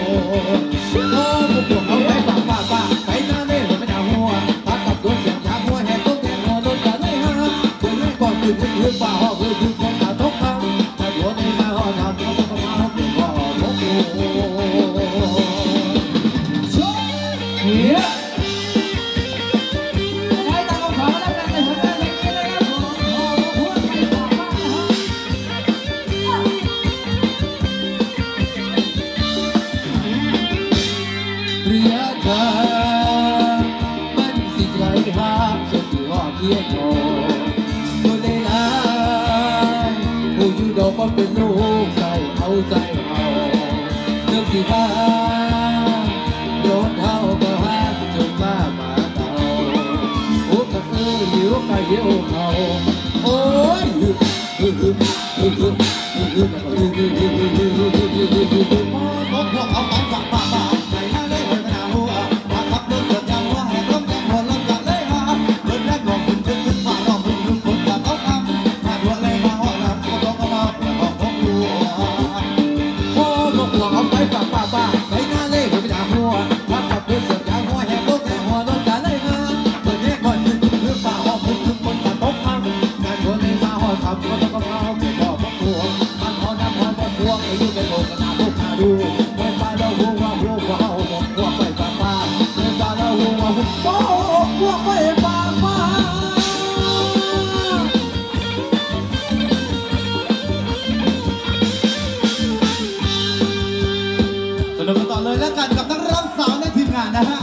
พวกเอาไปปักไปหน้าเลยเหรอไปหน้าหัวรักกับพวกเด็กยางหัวแหงลูกแหงหัวน้องตาได้มาเด็กแหงก่อนถึงพื้นป่าห้องถึงคนจะตกทางไอ้หัวในมาห้องทำก็ต้องมาห้องพกโอ้เรียกเธอทียนทองตัวได้หลายผู้อยู่ดอกว่าเป็นลูกใจเขาใจเอาเรื่องที่บ้านโยนเท้าก็หาจนมาเก่าโอ้ก็หิวก็หิวเขาโอ้ยพวกเอาไปฝากป้าบ้าใส่หน้าเลยไม่น่าหัวมาขับรถเกิดยามหัวแหกล้มแกงหัวล้มกันเลยฮะเดินแรกหลอกขึ้นมาหลอกขึ้นคนกับเขาทำมาหัวเลยมาหัวลำก็ต้องเอามาออกของหัวพวกเอาไปฝากป้าบ้าใส่หน้าเลยไม่น่าหัวมาขับรถเกิดยามหัวแหกล้มแกงหัวล้มกันเลยฮะเดินแรกก่อนขึ้นมาหลอกขึ้นคนกับเขาทำมาหัวเลยมาหัวลำก็ต้องเอามาออกของหัวมันพอน้ำพอบ่พวกอายุเป็นโลกนาพวกนาดูไม่ไปแล้วหัวหัวเขาบอกพวกไปป้าป้าไม่ไปแล้วหัวพวกไปป้าป้าสนุกกันต่อเลยแล้วกันกับนักร้องสาวในทีมงานนะฮะ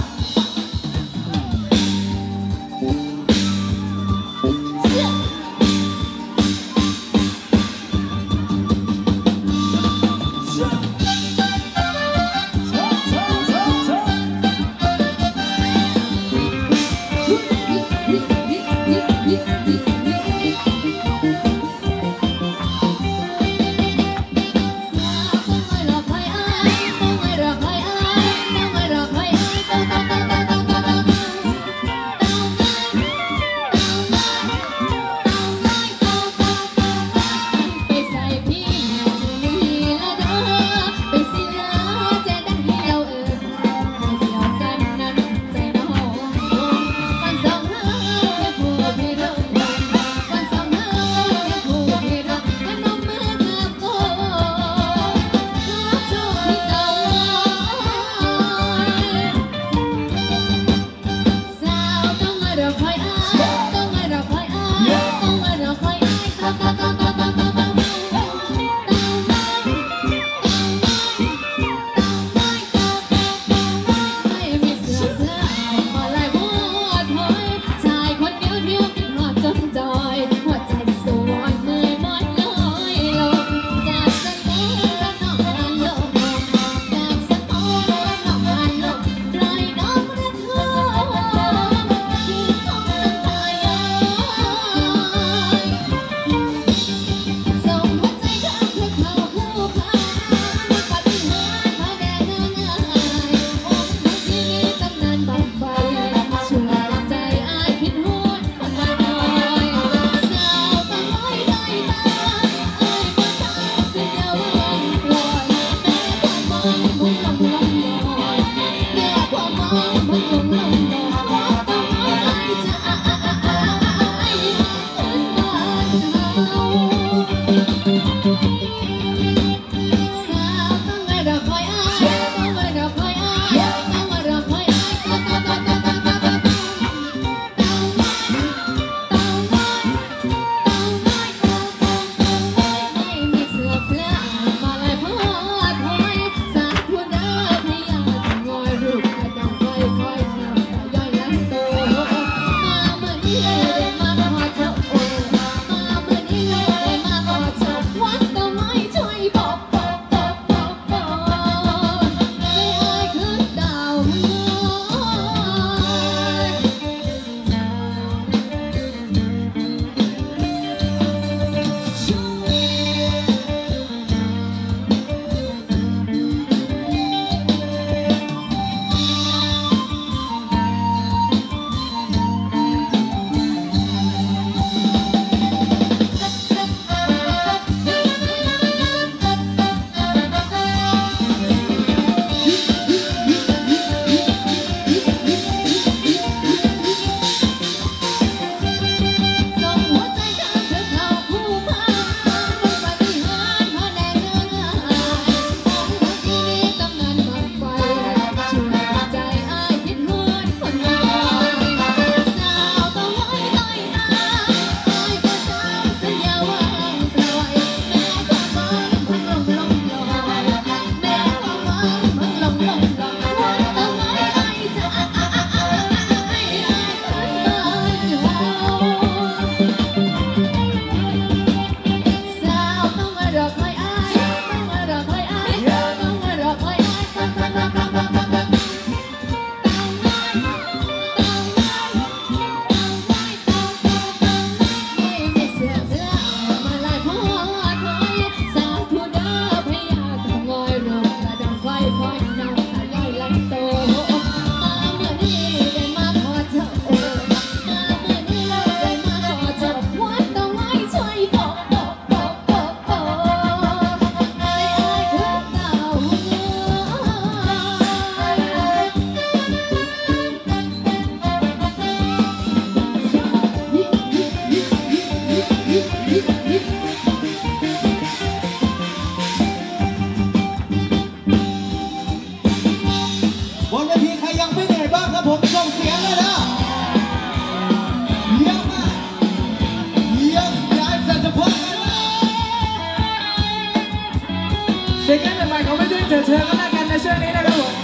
ครับผมส่งเสียงเลยนะเยี่ยมมากเยี่ยมย้ายสัจพจน์เลยนะเสียงกันใหม่เขาไม่ได้เจอกันแล้วกันในช่วงนี้นะครับผม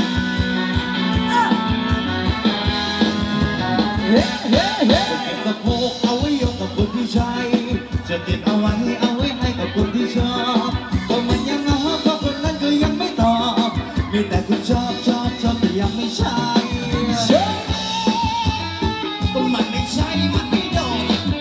เฮ้เฮ้เฮ้เก็บสะโพกเอาไว้ยกกับคนที่ใช้จะเก็บเอาไว้ให้กับคนที่ชอบก็มันยังเหงาเพราะคนนั้นก็ยังไม่ตอบมีแต่คุณชอบแต่ยังไม่ใช่ก็มันไม่ใช่มันไม่โดน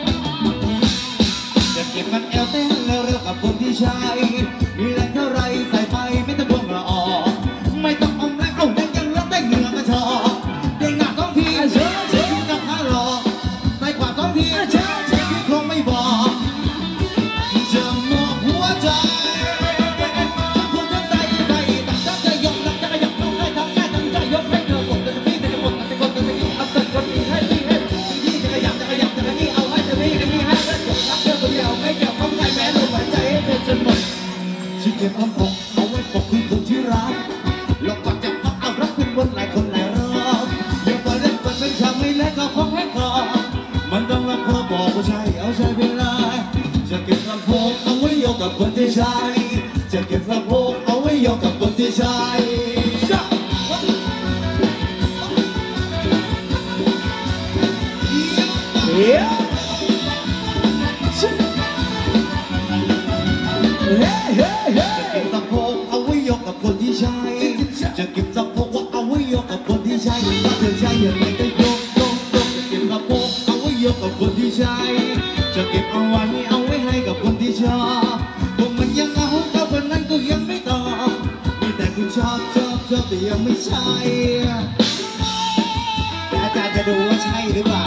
จะเก็บมันแอลเต้นแล้วเร็วกับคนที่ใช้มีแรงเท่าไรใส่ไปไม่ต้องบ่งละออกไม่ต้องอมแรงเอาแรงยังรับได้เหงื่อกระชอกเด้งหนัก2 ทีเช็คกับผ้าหลอกใส่ขวา2 ทีเช็คที่คงไม่บอกจะมอบหัวใจจะพูดทั้งใจไปตั้งใจยกตั้งใจยกต้องให้ทำแค่ตั้งใจยกให้เธอกดแต่พี่แต่กดแต่กดแต่พี่เอาแต่กดพี่ให้พี่จะขยับแต่นี่เอาให้แต่พี่ให้รักเธอคนเดียวไม่เกี่ยวข้องใครแม้ลมหายใจให้เธอจนหมดฉันเก็บความอกเอาไว้ปกคือคนที่รักแล้วก็จะพักเอารักเป็นวันหลายคนหลายรอบอย่าปล่อยเล่นเปิดเป็นฉากไม่เล่นก็คงให้คอมันต้องรับพอบอกว่าใช่เอาใช่ไปเลยจะเก็บลำโพงเอาไว้โยกกับคนที่ใช่จะเก็บลำโพงเอาไว้โยกกับคนที่ใช่เฮ้เฮ้เฮ้จะเก็บลำโพงเอาไว้โยกกับคนที่ใช่จะเก็บลำโพงเอาไว้โยกกับคนที่ใช่ถ้าเธอใช่ยังไงก็โยกจะเก็บลำโพงเอาไว้โยกกับคนที่ใช่จะเก็บเอาไว้ให้กับคนที่ชอบพวกมันยังเอาก็คนนั้นก็ยังไม่ตอบมีแต่คุณชอบแต่ยังไม่ใช่แต่อาจารย์จะดูว่าใช่หรือเปล่า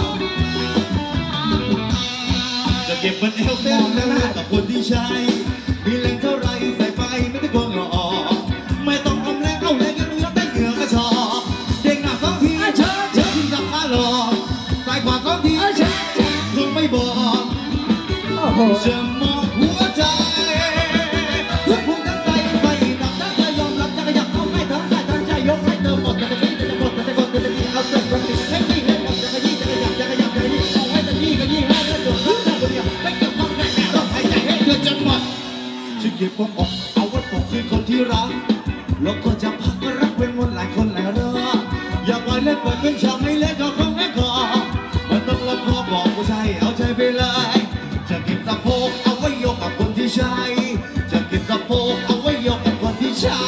จะเก็บมันเอวเต้นแล้วกับคนที่ใช่มีแรงเท่าไรใส่ไปไม่ต้องกลัวเหงื่อออกไม่ต้องอมแรงเอาแรงยังรับได้เหงื่อกระชอกเด้งหน้า2 ทีเช็คที่สับขาหลอกใส่ขวา2 ทีคงไม่บอกจะมองหัวใจทุกคนตั้งใจไปตั้งใจยอมรับจะขยับเอาให้ทั้งใจตั้งใจยกให้เธอหมดแต่พี่จะหมดแต่กดแต่พี่เอาเส้นวันติดให้พี่ให้หมดจะขยี้จะขยับเอาให้แต่พี่ก็ยิ่งให้แล้วจบแล้วคนเดียวไม่เกี่ยวข้องแค่ต้องหายใจให้เธอจนหมดฉันเก็บความออกเอาไว้ปกคือคนที่รักแล้วก็จะพักก็รักเป็นวันหลายคนหลายรอบอย่าปล่อยเล่นเปิดเป็นฉากไม่เล่นก็คงไม่ก่อมันต้องรับพอบอกว่าใช่เอาใจไปเลยจะเก็บสะโพกเอาไว้โยกกับคนที่ใช่จะเก็บสะโพกเอาไว้โยกกับคนที่ใช่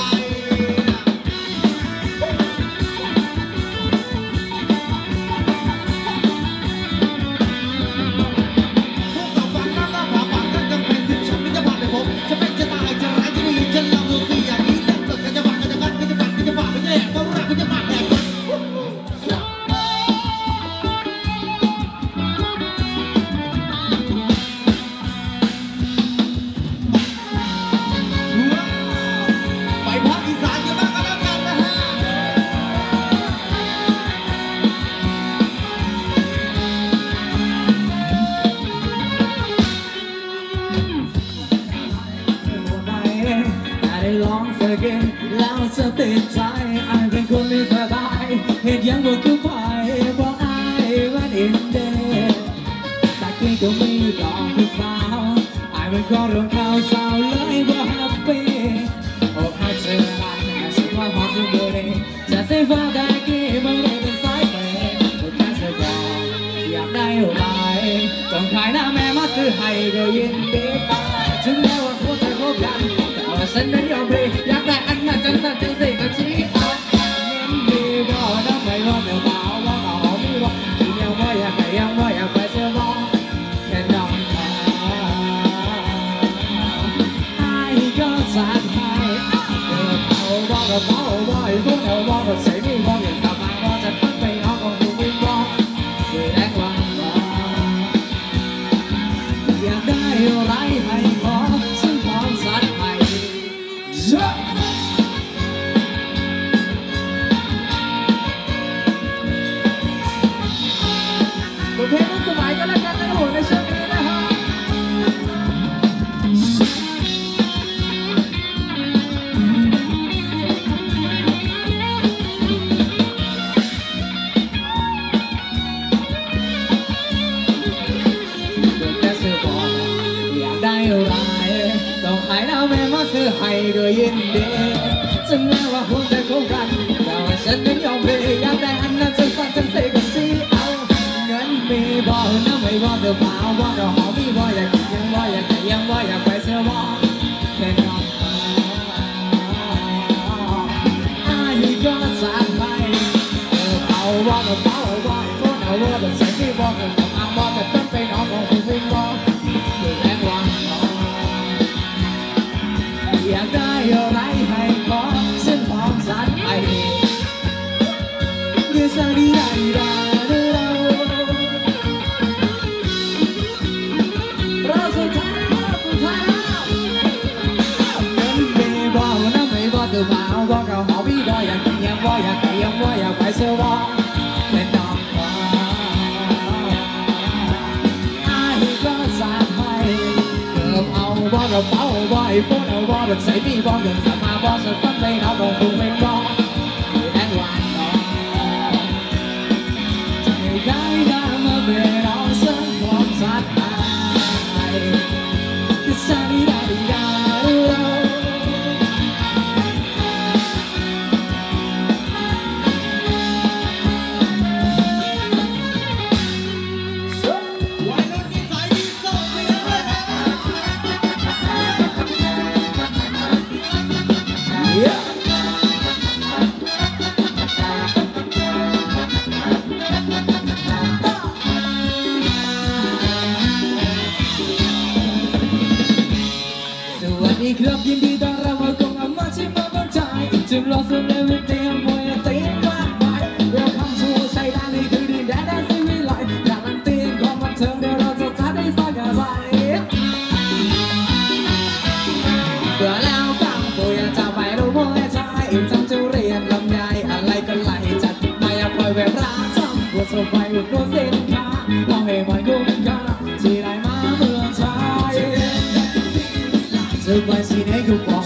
พวกเราฟังน้ำผ่าปากกันจำเป็นสิฉันไม่จะผ่านเลยผมจะเป็นจะตายจะร้ายจะดีจะเล่าตัวอย่างนี้แต่ก็จะผ่านก็จะกันก็จะผ่านก็จะผ่านไม่แย่ก็รักก็จะผ่านแย่ไปภาคอีสานกันบ้างก็แล้วกันนะฮะได้ลองสักเกมแล้วจะติดใจไอ้เป็นคนไม่สบายเหตุยังบ่คือไผ่บอกไอ้ว่าอินเดตะกี้ก็มีดอกคือสาวไอ้เป็นคนเรื่องข่าวสาวเลยบ่แฮปปี้โอ้ให้เจออะไรสิว่าหอมสุดเลยจะเสียฟ้าได้กี่ไม่ได้เป็นสายเปย์ก็แค่เธอบอกอยากได้อะไรต้องขายหน้าแม่มาซื้อให้ก็ยินดีไปถึงแม้ว่าพวกเธอคบกันฉันนั้นยอมไปอยากได้อันนั้นจังสันจังสิก็ชี้เอาเงินดีก็ต้องไปรอเดี๋ยวเบาว่าเอาไม่รอยังว่าอยากไปยังว่าอยากไปเสียบ้างแค่น้องตาให้ก็สักให้เอาบอกกับเขาบอกให้พวกเราบอกกับเสียงมีบอกอย่างสบายว่าจะพักไปเอาของดูไม่บอกคือแรงว่าอยากได้อะไรให้ให้ก็ยินดีจะแม้ว่าหัวใจของกันแต่ว่าฉันนั้นยอมเพย์อยากได้อันนั้นจะฟังจังเสกก็ซีเอาเงินมีบ่น้ำไม่บ่เดือดเปล่าบ่เดือดหอมมีบ่อยากยังบ่อยากแต่ยังบ่อยากไปเสียบ่แค่นอนอายุก็สานไปเอาบ่ก็เบาบ่คนเอาบ่ก็ใส่ที่บ่ก็ต้องเอาบ่ก็ต้องไปนอนของผู้วิ่งบ่แรงวันอยากได้อะไรให้ขอฉันพร้อมจัดให้ยืดสายได้เราสุดท้ายเงินมีบ่น้ำไม่บ่ตัวเปล่าบ่ก็หอมบ่อยากกินยังบ่อยากแต่ยังบ่อยากไปเสียบ่เป็นน้องขออายุก็สานให้เอาบ่ก็เบาบ่ไอ้พวกเอาบ่ก็ใส่ที่บ่ก็สมาบ่สักพักไม่เอาบ่คงไม่บ่แรงวันน้องใจได้ได้มาเป็นเราสักพร้อมสัตย์ที่สายได้ครับยินดีต้อนรับมากงอามาชิมาบังใจจึงรอสุดเลยเตรียมมวยเตรียมมากมายเราคำสู้ใช้ได้นี่คือดินแดนแดนสิวิไลการันตีของบันเทิงเดี๋ยวเราจะจัดได้สักอะไรเบื่อแล้วกังฟูอยากจะไปรู้มวยใจจำจะเรียนลำไยอะไรก็ไหลจัดไม่อยากปล่อยเวลาซ้ำปวดสบายอุดรูสินค้าเราให้มันคุ้มค่าที่ได้มาเมืองไทยจะไปสิไหนก็บอก